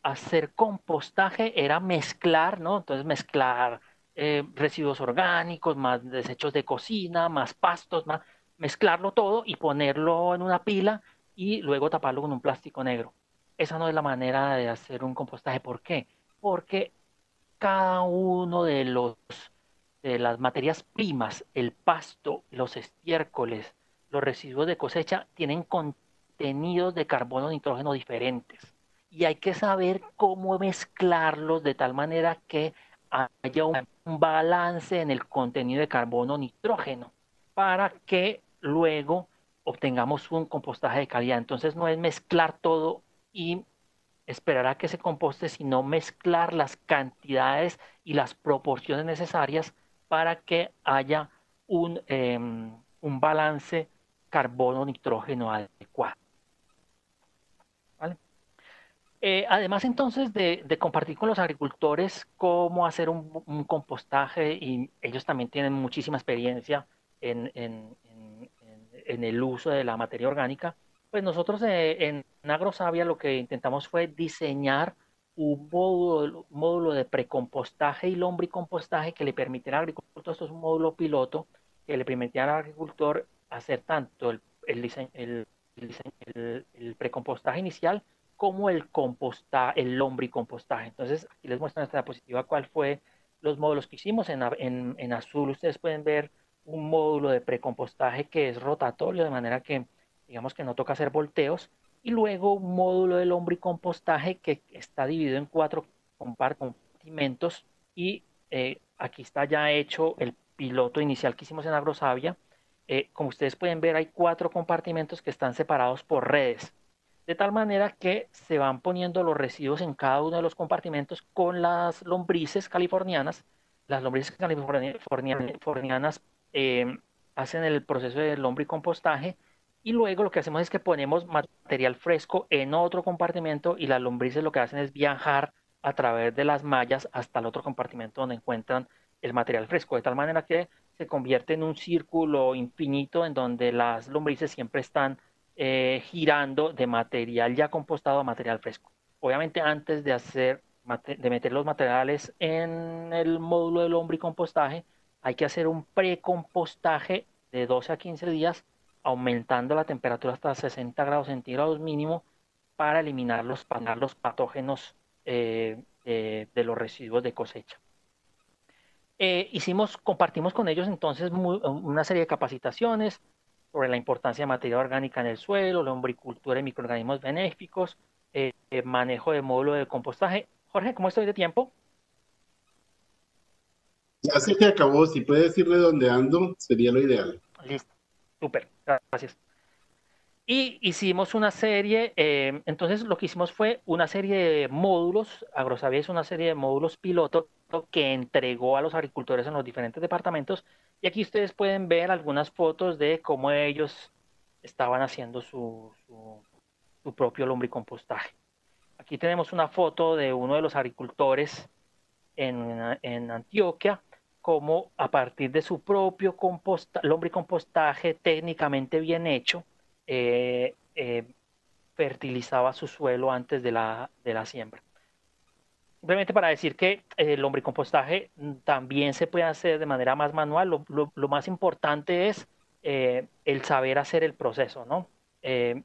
hacer compostaje era mezclar, ¿no? Entonces mezclar eh, residuos orgánicos, más desechos de cocina, más pastos, más mezclarlo todo y ponerlo en una pila y luego taparlo con un plástico negro. Esa no es la manera de hacer un compostaje. ¿Por qué? Porque cada uno de los de las materias primas, el pasto, los estiércoles, los residuos de cosecha, tienen contenidos de carbono o nitrógeno diferentes. Y hay que saber cómo mezclarlos de tal manera que haya un balance en el contenido de carbono o nitrógeno para que luego obtengamos un compostaje de calidad. Entonces no es mezclar todo y esperar a que se composte, sino mezclar las cantidades y las proporciones necesarias para que haya un, eh, un balance carbono-nitrógeno adecuado. ¿Vale? Eh, además, entonces, de, de, compartir con los agricultores cómo hacer un, un, compostaje, y ellos también tienen muchísima experiencia en, en, en, en el uso de la materia orgánica, pues nosotros eh, en AgroSavia lo que intentamos fue diseñar un módulo, un módulo de precompostaje y lombricompostaje que le permitiera al agricultor, esto es un módulo piloto, que le permitiera al agricultor hacer tanto el, el, diseño, el, el, el precompostaje inicial como el composta, el lombricompostaje. Entonces, aquí les muestro en esta diapositiva cuál fue los módulos que hicimos. En, en, en azul ustedes pueden ver un módulo de precompostaje que es rotatorio, de manera que digamos que no toca hacer volteos, y luego un módulo de lombricompostaje que está dividido en cuatro compartimentos, y eh, aquí está ya hecho el piloto inicial que hicimos en AgroSavia. Eh, como ustedes pueden ver, hay cuatro compartimentos que están separados por redes, de tal manera que se van poniendo los residuos en cada uno de los compartimentos con las lombrices californianas. Las lombrices californianas eh, hacen el proceso de lombricompostaje, y luego lo que hacemos es que ponemos material fresco en otro compartimento, y las lombrices lo que hacen es viajar a través de las mallas hasta el otro compartimento donde encuentran el material fresco, de tal manera que se convierte en un círculo infinito en donde las lombrices siempre están eh, girando de material ya compostado a material fresco. Obviamente antes de hacer de meter los materiales en el módulo de lombricompostaje hay que hacer un precompostaje de doce a quince días, aumentando la temperatura hasta sesenta grados centígrados mínimo para eliminar los, los patógenos eh, eh, de los residuos de cosecha. Eh, hicimos, compartimos con ellos entonces muy, una serie de capacitaciones sobre la importancia de materia orgánica en el suelo, lombricultura y microorganismos benéficos, eh, eh, manejo de módulo de compostaje. Jorge, ¿cómo estoy de tiempo? Ya se te acabó, si puedes ir redondeando, sería lo ideal. Listo, súper, gracias. Y hicimos una serie, eh, entonces lo que hicimos fue una serie de módulos. AgroSavia es una serie de módulos piloto que entregó a los agricultores en los diferentes departamentos, y aquí ustedes pueden ver algunas fotos de cómo ellos estaban haciendo su, su, su propio lombricompostaje. Aquí tenemos una foto de uno de los agricultores en, en Antioquia, como a partir de su propio composta, lombricompostaje técnicamente bien hecho, eh, eh, fertilizaba su suelo antes de la, de la siembra. Simplemente para decir que el lombricompostaje también se puede hacer de manera más manual. Lo, lo, lo más importante es eh, el saber hacer el proceso, ¿no? Eh,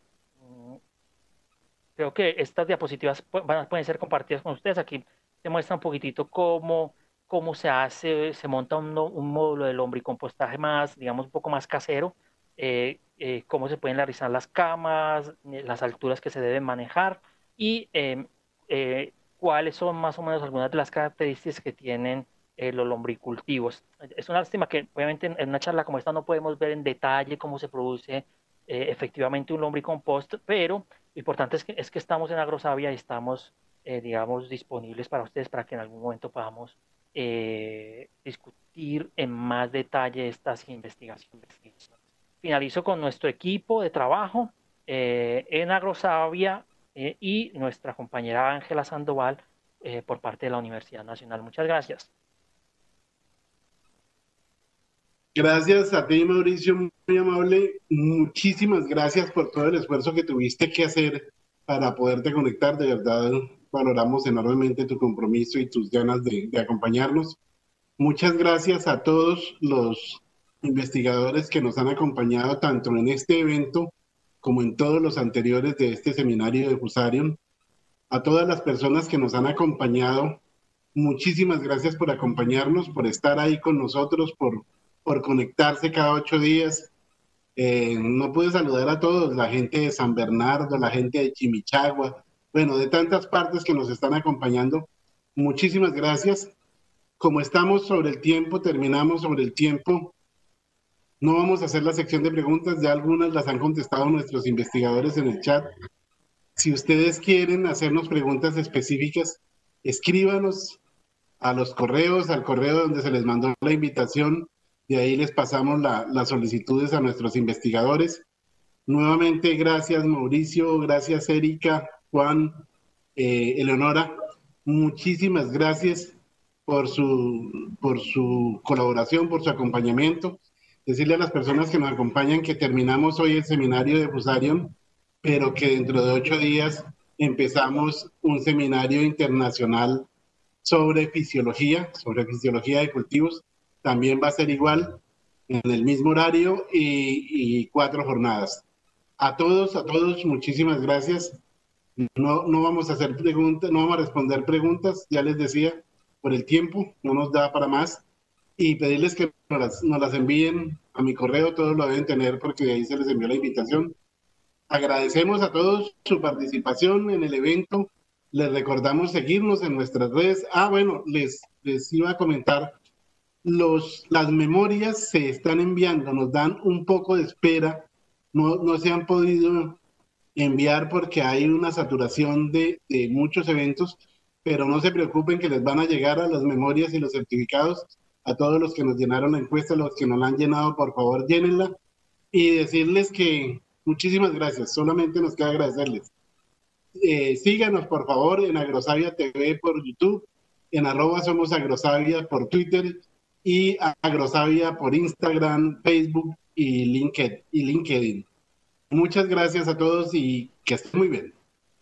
creo que estas diapositivas van, pueden ser compartidas con ustedes. Aquí se muestra un poquitito cómo, cómo se hace, se monta un, un módulo de lombricompostaje más, digamos, un poco más casero, eh, eh, cómo se pueden realizar las camas, las alturas que se deben manejar, y eh, eh, cuáles son más o menos algunas de las características que tienen eh, los lombricultivos. Es una lástima que obviamente en, en una charla como esta no podemos ver en detalle cómo se produce eh, efectivamente un lombricompost, pero lo importante es que, es que estamos en AgroSavia y estamos, eh, digamos, disponibles para ustedes para que en algún momento podamos eh, discutir en más detalle estas investigaciones. Finalizo con nuestro equipo de trabajo eh, en AgroSavia eh, y nuestra compañera Ángela Sandoval eh, por parte de la Universidad Nacional. Muchas gracias. Gracias a ti, Mauricio, muy amable. Muchísimas gracias por todo el esfuerzo que tuviste que hacer para poderte conectar. De verdad, valoramos enormemente tu compromiso y tus ganas de, de acompañarnos. Muchas gracias a todos los investigadores que nos han acompañado tanto en este evento como en todos los anteriores de este seminario de Fusarium. A todas las personas que nos han acompañado, muchísimas gracias por acompañarnos, por estar ahí con nosotros, por, por conectarse cada ocho días. Eh, no pude saludar a todos, la gente de San Bernardo, la gente de Chimichagua, bueno, de tantas partes que nos están acompañando. Muchísimas gracias. Como estamos sobre el tiempo, terminamos sobre el tiempo. No vamos a hacer la sección de preguntas, ya algunas las han contestado nuestros investigadores en el chat. Si ustedes quieren hacernos preguntas específicas, escríbanos a los correos, al correo donde se les mandó la invitación, y ahí les pasamos la, las solicitudes a nuestros investigadores. Nuevamente, gracias Mauricio, gracias Erika, Juan, eh, Eleonora, muchísimas gracias por su, por su colaboración, por su acompañamiento. Decirle a las personas que nos acompañan que terminamos hoy el seminario de Fusarium, pero que dentro de ocho días empezamos un seminario internacional sobre fisiología, sobre fisiología de cultivos. También va a ser igual, en el mismo horario y, y cuatro jornadas. A todos, a todos, muchísimas gracias. No, no vamos a hacer preguntas, no vamos a responder preguntas, ya les decía, por el tiempo, no nos da para más. Y pedirles que nos las, nos las envíen a mi correo, todos lo deben tener porque de ahí se les envió la invitación. Agradecemos a todos su participación en el evento. Les recordamos seguirnos en nuestras redes. Ah, bueno, les, les iba a comentar, los, las memorias se están enviando, nos dan un poco de espera, no, no se han podido enviar porque hay una saturación de, de muchos eventos, pero no se preocupen que les van a llegar a las memorias y los certificados. A todos los que nos llenaron la encuesta, los que no la han llenado, por favor, llénenla. Y decirles que muchísimas gracias, solamente nos queda agradecerles. Eh, síganos, por favor, en Agrosavia T V por YouTube, en arroba somos Agrosavia por Twitter y Agrosavia por Instagram, Facebook y LinkedIn. Y LinkedIn. Muchas gracias a todos y que estén muy bien.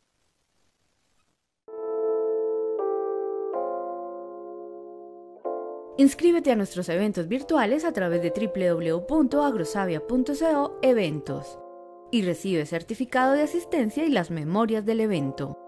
Inscríbete a nuestros eventos virtuales a través de w w w punto agrosavia punto co eventos y recibe certificado de asistencia y las memorias del evento.